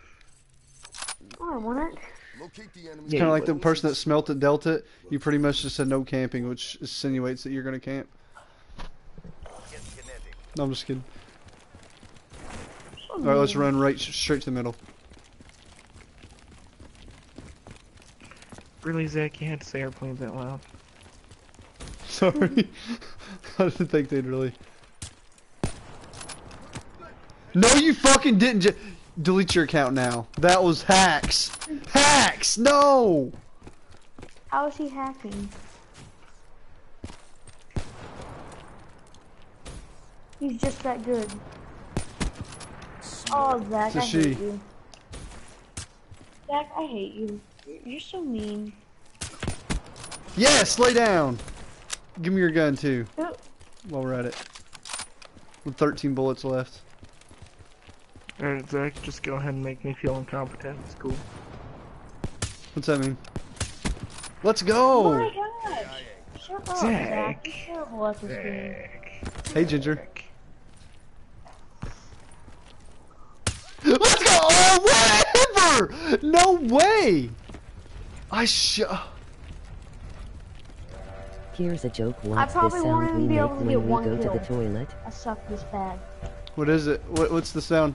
I don't want it.
Locate the enemy.
It's kind of like the person that smelt it, dealt it. You pretty much just said no camping, which insinuates that you're going to camp. No, I'm just kidding. Alright, let's run right straight to the middle.
Really, Zach, you had to say airplanes that loud.
Sorry. I didn't think they'd really. No, you fucking didn't. J Delete your account now. That was hacks. Hacks! No!
How is he hacking? He's just that good. Oh, Zach,
It's a
I
she.
hate you. Zach, I hate you. You're so mean.
Yes, lay down. Give me your gun too.
Oh.
While we're at it. With thirteen bullets left.
Alright, Zach, just go ahead and make me feel incompetent. It's cool.
What's that mean? Let's
Oh
go!
my gosh! Shut up,
Zach.
Zach. You're terrible at this game.
Zach.
Hey, Ginger. Let's go! Oh, whatever! No way! I sh-
Here's a joke. What's the
probably won't
sound we
even be
make
able to
when
get
we
one
go to the
kill.
toilet?
I suck this bad.
What is it? What, what's the sound?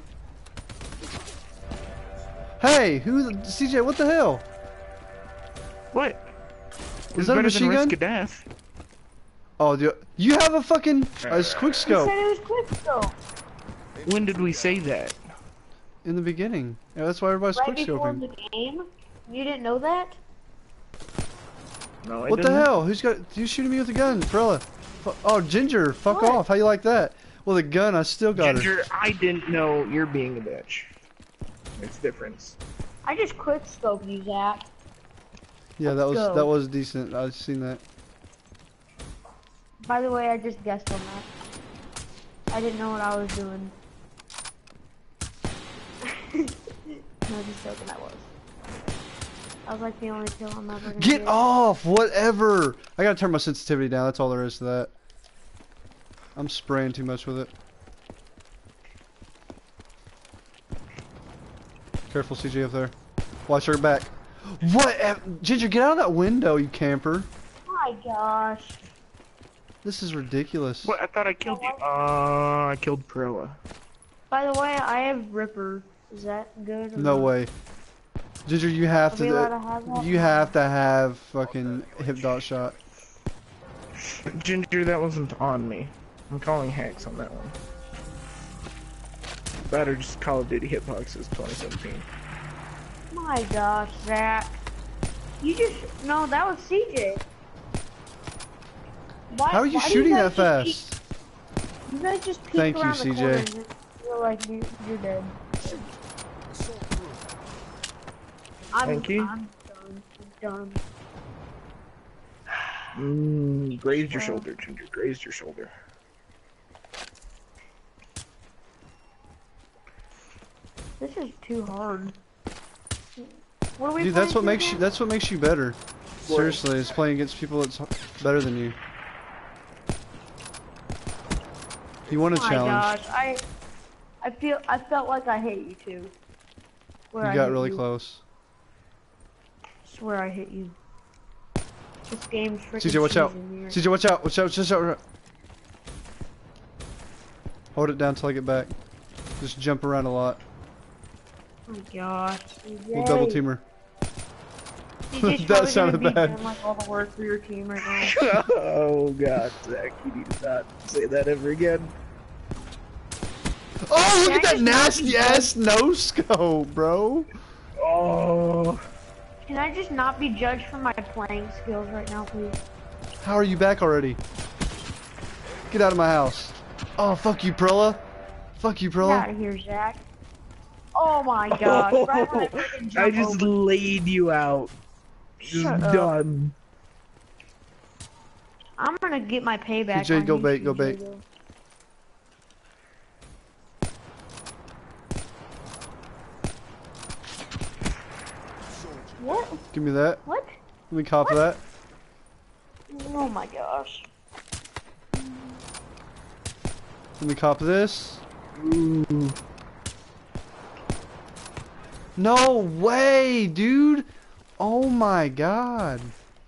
Hey, who? the- C J, what the hell?
What?
Is
It's
that a
better
machine
than risk
gun?
of death.
Oh, do you, you have a fucking a quick
He
scope
said it was quick scope.
When did we say that?
in the beginning. Yeah, that's why everybody's
Right
quick
before
scoping.
the game? You didn't know that?
No, I
What the
didn't.
hell? Who's got? You shooting me with a gun, Prella? Fu oh, Ginger, fuck
What?
off. How you like that? Well, the gun, I still got her.
Ginger, I didn't know you're being a bitch. It's difference.
I just quick scoped you, Zach.
Yeah, that was
go.
that was decent. I've seen that.
By the way, I just guessed on that. I didn't know what I was doing. No, just joking, I was. I was like the only kill I'm ever gonna
Get off! Whatever! I gotta turn my sensitivity down, that's all there is to that. I'm spraying too much with it. Careful, C J, up there. Watch her back. What? eh, Ginger, get out of that window, you camper.
Oh my gosh.
This is ridiculous.
What? I thought I killed you. Uh, I killed Perilla.
By the way, I have Ripper. Is that good? Or
No
not?
way. Ginger, you have
Are
to.
we allowed to have that?
You have to have fucking hip dot shot.
Ginger, that wasn't on me. I'm calling hacks on that one. That or just Call of Duty Hitboxes twenty seventeen.
My gosh, Zach. You just no, that was C J. Why,
How are you
why do
shooting
guys
that
just
fast?
Peek, you guys just peek
Thank you,
around the
C J.
corner and you're like you, you're dead. I'm,
Thank you.
I'm done. I'm done.
Mmm, grazed your
Wow.
shoulder, Ginger. Grazed your shoulder.
This is too hard. What are we
Dude, that's what
playing
makes you.
again?
That's what makes you better. Seriously, is playing against people that's better than you. You want a
Oh my
challenge.
gosh, I, I feel, I felt like I hate you too. Swear
You
I
got
hit
really
you.
close.
Swear I hit you. This game's freaking
C J, watch out.
cheesing me right
C J, watch out. Watch out. Watch out. Hold it down till I get back. Just jump around a lot.
Oh my gosh.
We'll double team her.
C J's
That
probably
sounded
gonna be
bad.
doing, like, all the work for your team right now.
Oh god, Zach, you need to not say that ever again.
Oh, look
Can
at
I
that
just not
nasty
be
ass no scope, bro.
Oh.
Can I just not be judged for my playing skills right now, please?
How are you back already? Get out of my house. Oh, fuck you, Prilla. Fuck you,
Get out
Prilla.
of here, Zach. Oh my gosh. Right when I freaking jump
I just
over.
laid you out. Just
Shut up.
done.
I'm gonna get my payback.
C J,
on
go
you,
bait, go
C J,
bait.
though. What?
Give me that.
What?
Let me cop
What?
that.
Oh my gosh.
Let me cop this.
Ooh.
No way, dude. Oh my god.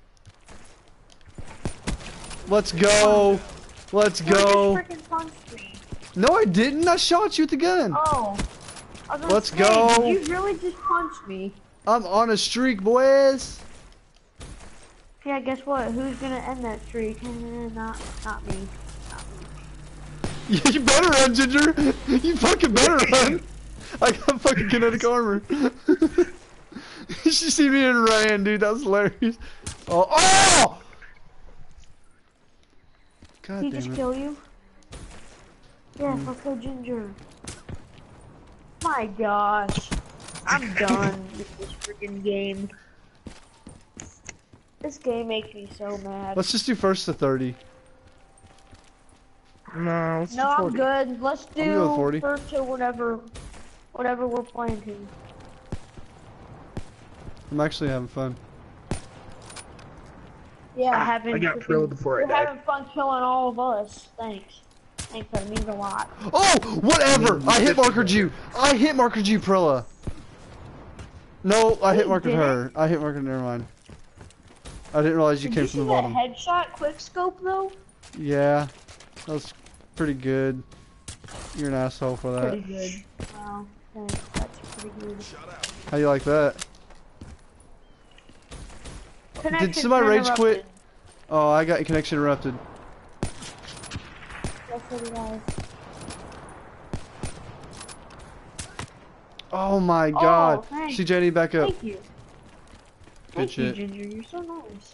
Let's go. Let's
You
go.
just freaking punched me.
No, I didn't. I shot you with the gun.
Oh. I was gonna
Let's
say,
go.
Did you really just punch me?
I'm on a streak, boys.
Yeah, guess what? Who's gonna end that streak? not, not me. Not me.
You better run, Ginger. You fucking better run. I got fucking kinetic armor. You should see me and Ryan, dude. That was hilarious. Oh, oh! God
Did he
damn
just
it.
kill you? Yes, let's go Ginger. My gosh. I'm done with this freaking game. This game makes me so mad.
Let's just do first to thirty.
No, let's do
No, I'm
forty.
good. Let's
I'm good with
do
forty.
first to whatever, whatever we're playing to.
I'm actually having fun.
Yeah,
Ah,
having.
I got
freaking-
thrilled before I
You're
died.
having fun killing all of us. Thanks. Thanks, that means a lot.
Oh, whatever! I hit markered you! I hit markered you, Prilla! No, I hit
You
markered
didn't?
her. I hit markered, never mind. I didn't realize you
Did
came
you
from
see
the bottom.
that headshot quick scope though?
Yeah, that was pretty good. You're an asshole for that.
Pretty good. Wow, thanks. That's pretty good.
How you like that?
Connection
somebody rage
interrupted.
quit? Oh, I got connection interrupted.
Yes, so did I.
Oh my god.
thanks.
C J, I need back up.
Thank you.
Good
Thank
shit.
you, Ginger. You're so nice.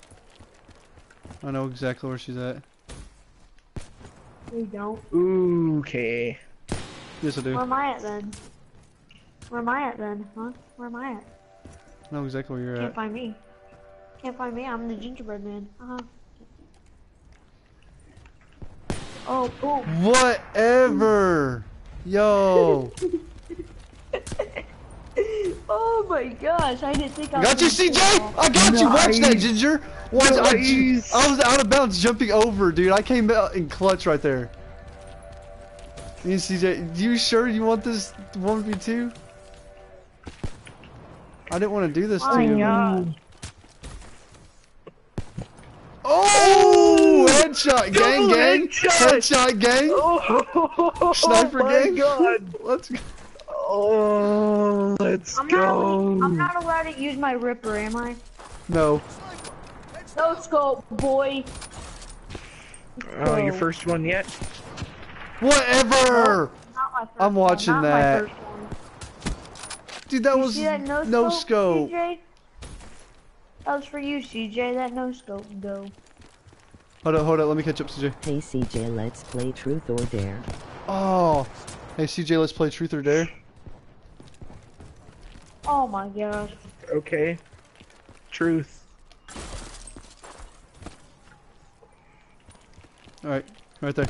I know exactly where she's at.
We don't.
Okay.
Yes, I do.
Where am I at then? Where am I at then? Huh? Where am I at?
I know exactly where you're
Can't
at.
find me. Can't find me. I'm the gingerbread man. Uh huh. Oh, boom.
Whatever! Yo!
Oh my gosh! I didn't think I
I
was
got you,
gonna
C J!
kill them all.
I got you! Watch that,
Nice.
Ginger! Watch, I,
Nice.
I was out of bounds jumping over, dude. I came out in clutch right there. Me and C J, you sure you want this one v two? I didn't want to do this
Oh
to you.
my gosh.
Oh! Headshot, gang,
Double
gang!
headshot.
Headshot, gang!
Oh,
Sniper
my
gang!
God.
Let's go.
Oh, let's
I'm
go.
not. I'm not allowed to use my ripper, am I?
No.
No scope, boy.
Oh, your
Go.
first one yet?
Whatever!
Not my first
I'm
one,
watching
not my
that.
first one.
Dude, that
You
was
see that no,
no
scope,
scope.
C J? That was for you, C J. That no scope. Go.
Hold up, hold up, let me catch up, C J.
Hey C J, let's play Truth or Dare.
Oh. Hey, C J, let's play Truth or Dare.
Oh my gosh.
Okay. Truth.
Alright, right there.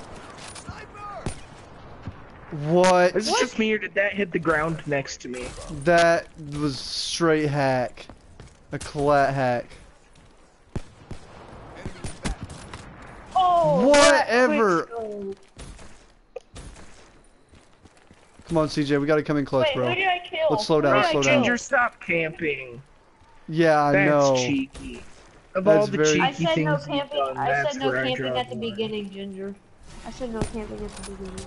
What?
Is it just me or did that hit the ground next to me?
That was straight hack. A collat hack.
Oh. that
Whatever.
quick scope.
Come on, C J, we gotta come in clutch,
Wait,
bro.
who did I kill?
Let's slow down.
Yeah,
Let's slow
Ginger,
down.
stop camping.
Yeah, I
That's
know.
cheeky. Of
That's
all the
very-
cheeky
I said
things
no
you've
camping.
done,
I
that's
said no
where I
camping
draw
at the
line.
beginning, Ginger. I said no camping at the beginning.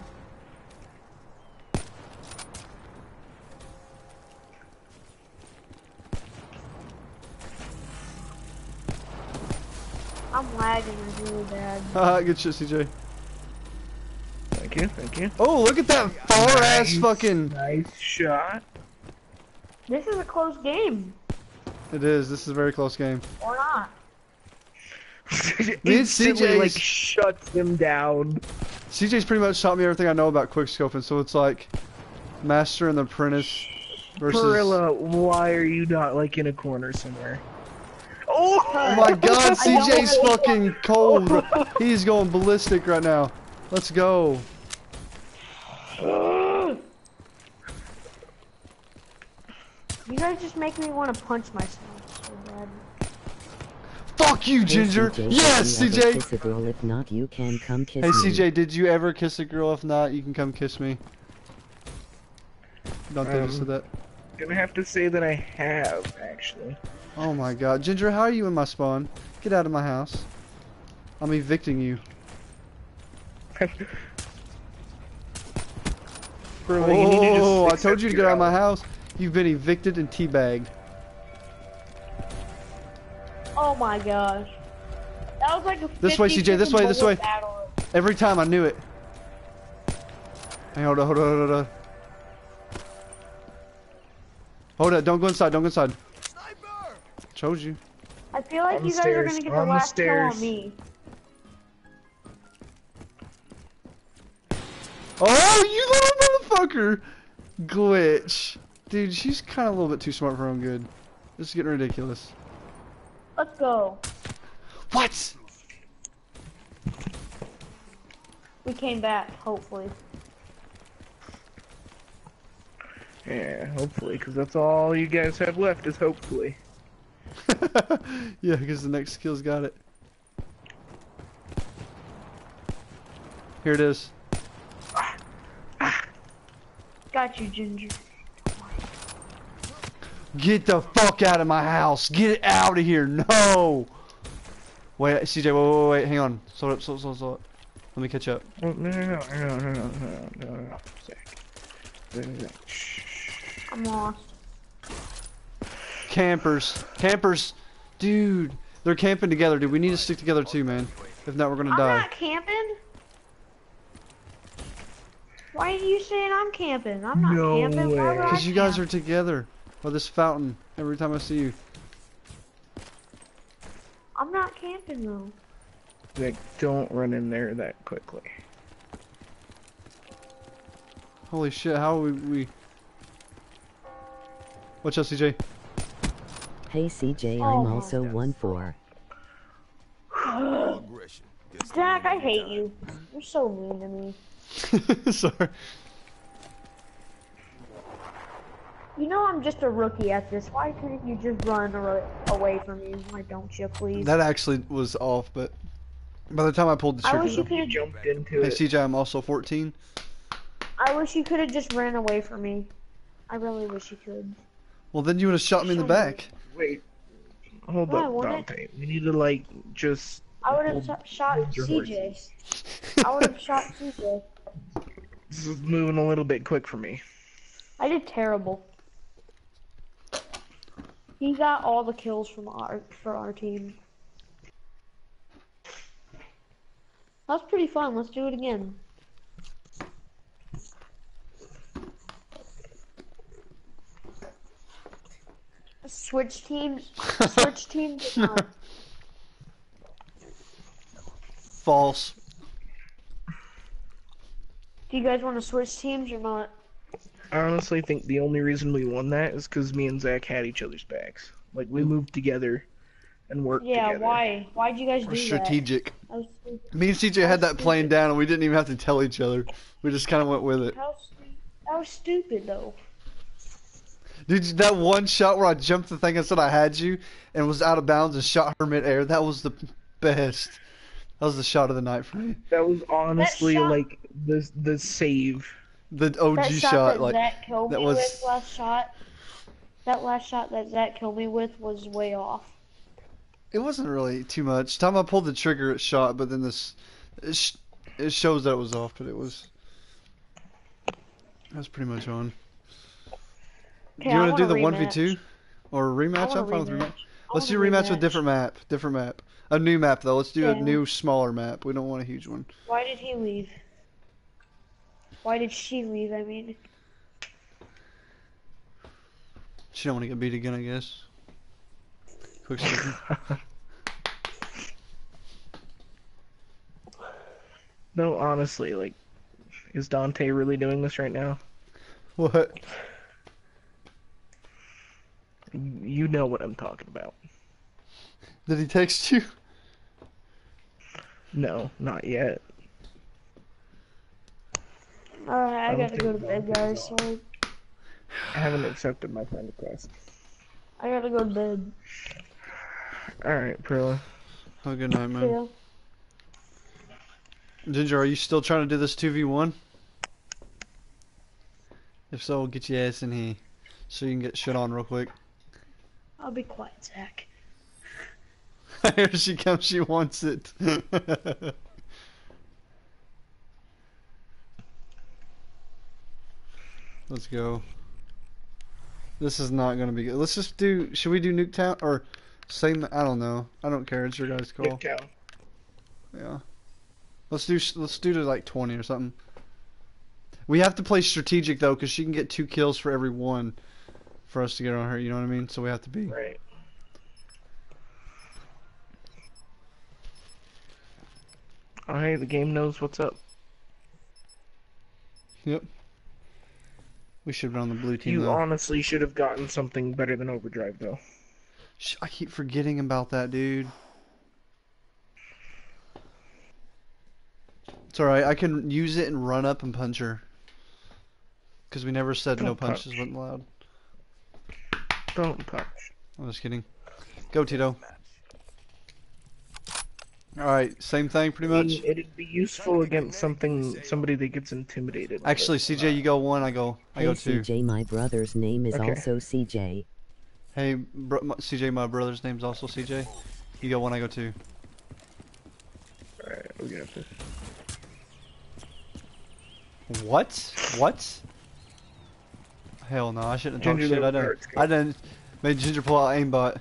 I'm lagging really bad.
Haha, good shit, C J.
Thank you, thank you.
Oh, look at that far ass
Nice,
fucking.
Nice shot.
This is a close game,
It is. This is a very close game.
or not?
Me and
Instantly,
C J's
like, shuts him down.
C J's pretty much taught me everything I know about quickscoping, so it's like Master and the Apprentice versus.
Perilla, why are you not, like, in a corner somewhere? Oh!
Oh my god, C J's fucking cold. He's going ballistic right now. Let's go.
You guys just make me want to punch myself so bad.
Fuck you,
Hey,
Ginger.
C J,
Yes,
did you
C
ever
J.
Kiss a girl? If not, you can come kiss
Hey,
me.
C J, did you ever kiss a girl? If not, you can come kiss me. Don't they just
Um,
said that?
Gonna have to say that I have, actually.
Oh my god. Ginger, how are you in my spawn? Get out of my house. I'm evicting you.
Perilla, you need to just
Oh, I told
accept
you to
your
get out of my
L.
house. You've been evicted and teabagged.
Oh my gosh. That was like a
This way, C J, this way, this way.
Battle.
Every time I knew it. Hey, hold on, hold on, hold on. Hold on, don't go inside, don't go inside.
Sniper!
Chose you.
I feel like
On
you
the
guys are
stairs,
gonna get
on
the
the
last kill
stairs.
on me.
Oh, you little motherfucker! Glitch. Dude, she's kind of a little bit too smart for her own good. This is getting ridiculous.
Let's go.
What?
We came back, hopefully.
Yeah, hopefully, because that's all you guys have left is hopefully.
Yeah, because the next skill's got it. Here it is.
Got you, Ginger.
Get the fuck out of my house. Get it out of here. No. Wait, C J, wait, wait, wait. Hang on. Slow it up, slow, slow, slow it. Let me catch up.
Oh, no, no, no, no, no, no, no, no, no, no. Zach. Zach. Shh.
I'm lost.
Campers. Campers. Dude. They're camping together, dude. We need to stick together too, man. If not, we're gonna
I'm
die.
not camping. Why are you saying I'm camping? I'm not
No
camping. Why
way.
would I
Because you guys
camp?
are together. By this fountain. Every time I see you.
I'm not camping though.
Zach, don't run in there that quickly.
Holy shit, how we... we... Watch out, C J.
Hey C J,
Oh
I'm
my
also one four.
Aggression. Gets the
Zach, I
enemy
hate
down.
you. You're so mean to me.
Sorry.
You know I'm just a rookie at this. Why couldn't you just run ar- away from me? Why don't you, please?
That actually was off, but... By the time I pulled the
I
trigger...
wish you
though-
could have.
Jumped into
Hey,
it.
C J, I'm also fourteen.
I wish you could have just ran away from me. I really wish you could.
Well, then you would have shot me in the back.
Wait. Hold
No, I
up,
wouldn't.
Dante. We need to, like, just...
I would have
hold-
sh- shot
hold your
C J. I would have shot C J.
This is moving a little bit quick for me.
I did terrible. He got all the kills from our for our team. That's pretty fun. Let's do it again. Switch teams. Switch teams. or not?
False.
Do you guys want to switch teams or not?
I honestly think the only reason we won that is because me and Zach had each other's backs. Like, we moved together and worked
Yeah.
together.
Why? Why'd you guys
We're
do
strategic.
that? That was stupid.
Me and C J had that plane down and we didn't even have to tell each other. We just kind of went with it.
How stu- that was stupid though.
Dude, that one shot where I jumped the thing and said I had you and was out of bounds and shot her midair, that was the best. That was the shot of the night for me.
That was honestly,
shot-
like, the, the save.
The O G
That shot,
shot,
that
like
Zach killed
that
me
was.
with last shot. That last shot that Zach killed me with was way off.
It wasn't really too much. Time I pulled the trigger, it shot, but then this, it, sh it shows that it was off, but it was. That was pretty much on.
Okay,
do you
I
want to do the
a
one v
rematch.
two or a rematch?
I
I'm
want a
fine with
rematch.
rematch.
I
Let's
want
do
a
rematch with
rematch.
different map. Different map. A new map though. Let's do a
Yeah.
new smaller map. We don't want a huge one.
Why did he leave? Why did she leave? I mean,
She don't want to get beat again, I guess. Quick second.
No, honestly, like, is Dante really doing this right now?
What?
You know what I'm talking about.
Did he text you?
No, not yet.
alright, I
I don't
gotta go to
think
bed, guys. So
I haven't accepted my friend request.
I gotta go to bed.
Alright, Perla.
Have a good night, man.
Yeah.
Ginger, are you still trying to do this two v one? If so, we'll get your ass in here so you can get shit on real quick.
I'll be quiet, Zach.
Here she comes, she wants it. Let's go. This is not gonna be good. Let's just do, should we do Nuketown? Or same, I don't know. I don't care, it's your guys' call.
Nuketown.
Yeah. Let's do, let's do to like twenty or something. We have to play strategic though, because she can get two kills for every one for us to get on her, you know what I mean? So we have to be.
Right. Alright, the game knows what's up.
Yep. We should run the blue team
You
though.
honestly should have gotten something better than Overdrive, though.
Sh- I keep forgetting about that, dude. It's alright, I can use it and run up and punch her. Because we never said no
Don't
punches
punch.
wasn't allowed.
Don't punch.
I'm just kidding. Go, Tito. Alright, same thing pretty
I
much.
mean, it'd be useful against something, somebody that gets intimidated.
Actually, C J, you go one, I go, I
Hey
go two.
C J, my brother's name is
Okay.
also C J.
Hey, bro, my- C J, my brother's name's also C J. You go one, I go two.
Alright, we got this.
What? What? Hell no, I shouldn't have talked
Ginger
shit. I
little
didn't.
cards, go.
I didn't. Made Ginger pull out aimbot.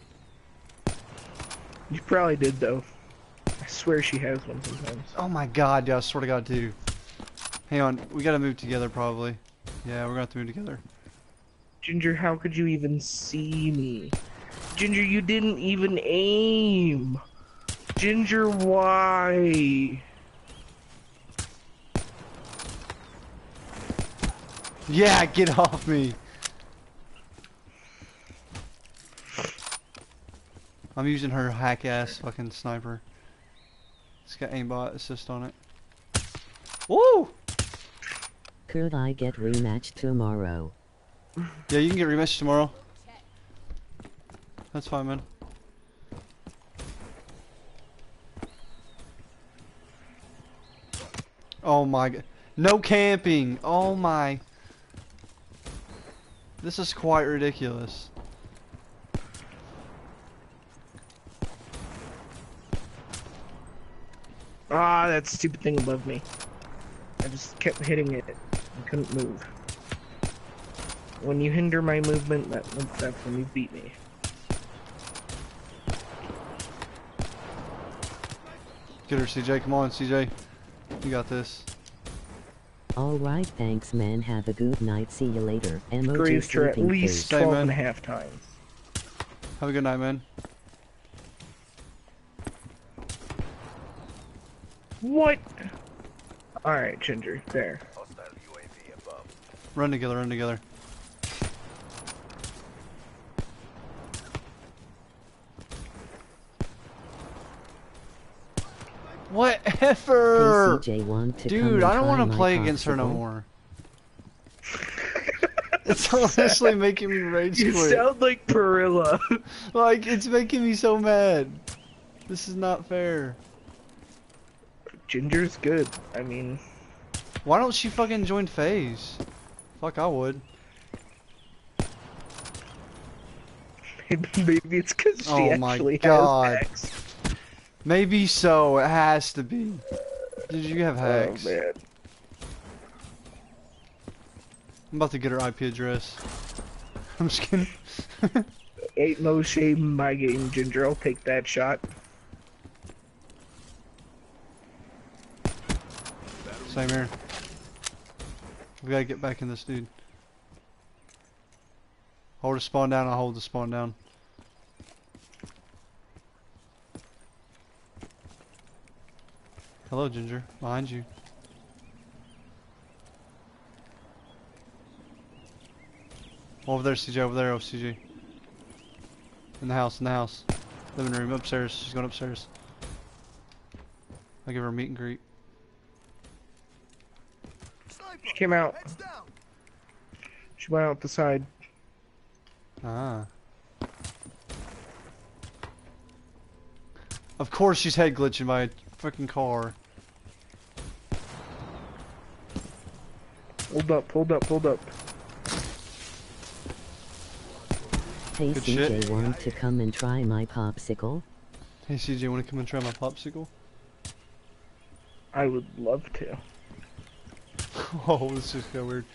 You probably did, though. I swear she has one sometimes.
Oh my god, yeah, I swear to god, too. Hang on, we gotta move together probably. Yeah, we're gonna have to move together.
Ginger, how could you even see me? Ginger, you didn't even aim! Ginger, why?
Yeah, get off me! I'm using her hack-ass fucking sniper. It's got aimbot assist on it. Woo!
Could I get rematched tomorrow?
Yeah, you can get rematched tomorrow. That's fine, man. Oh my god. No camping! Oh my. This is quite ridiculous.
Ah, that stupid thing above me. I just kept hitting it and couldn't move. When you hinder my movement, that, that's when you beat me.
Get her, C J. Come on, C J. You got this.
Alright, thanks man, have a good night, see you later. Emoji
Grazed her at
sleeping
least
face.
Same,
twelve
man.
and a half times.
Have a good night, man.
What? Alright, Ginger, there.
Run together, run together. Whatever!
Hey C J, want to come
Dude,
and
I don't
try
want to
my
play against her no
popsicle?
more. It's honestly making me rage
You
quit.
sound like Perilla.
Like, it's making me so mad. This is not fair.
Ginger's good. I mean,
Why don't she fucking join FaZe? Fuck, I would.
Maybe it's because she
Oh my
actually
God.
has hacks.
Maybe so. It has to be. Did you have hacks?
Oh man.
I'm about to get her I P address. I'm just kidding.
Ain't no shame in my game, Ginger. I'll take that shot.
Same here. We gotta get back in this dude. Hold the spawn down, I'll hold the spawn down. Hello, Ginger. Behind you. Over there, C J. Over there, oh, C J. In the house, in the house. Living room, upstairs. She's going upstairs. I'll give her a meet and greet.
She came out. She went out the side.
Ah. Of course she's head glitching by a freaking car.
Hold up, hold up, hold up.
Hey
Good
C J,
shit.
want to come and try my popsicle?
Hey C J, wanna come and try my popsicle?
I would love to.
Oh, this just got weird.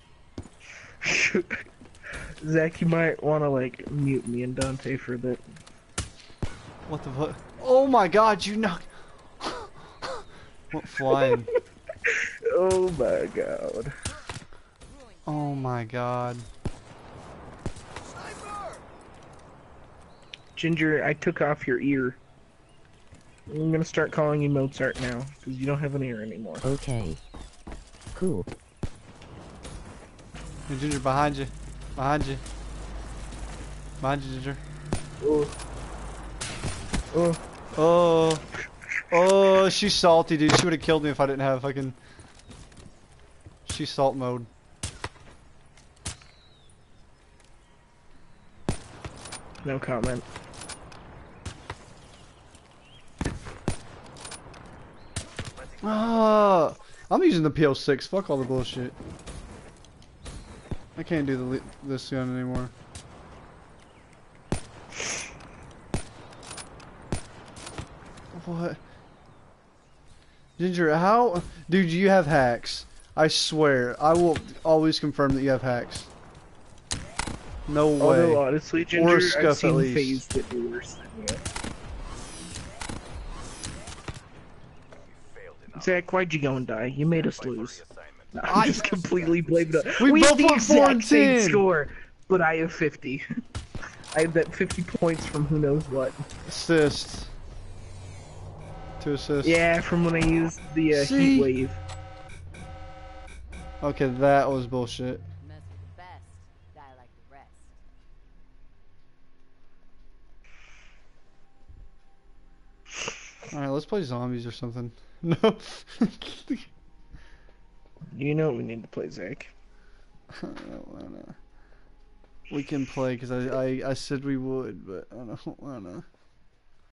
Zach, you might want to like mute me and Dante for a bit.
What the fuck? Oh my God, you knocked. What flying?
Oh my god.
Oh my God.
Ginger, I took off your ear. I'm gonna start calling you Mozart now, because you don't have an ear anymore.
Okay. Cool.
Hey, Ginger, behind you. Behind you. Behind you, Ginger.
Oh. Oh.
Oh. Oh, she's salty, dude. She would have killed me if I didn't have fucking... She's salt mode.
No comment.
Ah, I'm using the P O six. Fuck all the bullshit. I can't do the li this gun anymore. What? Ginger, how? Dude, you have hacks. I swear. I will always confirm that you have hacks. No way.
Although honestly, Ginger,
Or Scuff,
I've
at
seen
least.
FaZe that do worse than you. Zach, why'd you go and die? You made us lose. No, I'm
I-
just completely blamed it.
We
We
both
have the
went four and
exact same
ten.
score, but I have fifty. I have that fifty points from who knows what.
Assist. Two assists.
Yeah, from when I used the uh,
See?
heat wave.
Okay, that was bullshit.
Mess with the best, die like the rest.
Alright, let's play zombies or something. No.
You know we need to play, Zach.
I don't wanna. We can play because I, I, I said we would, but I don't wanna.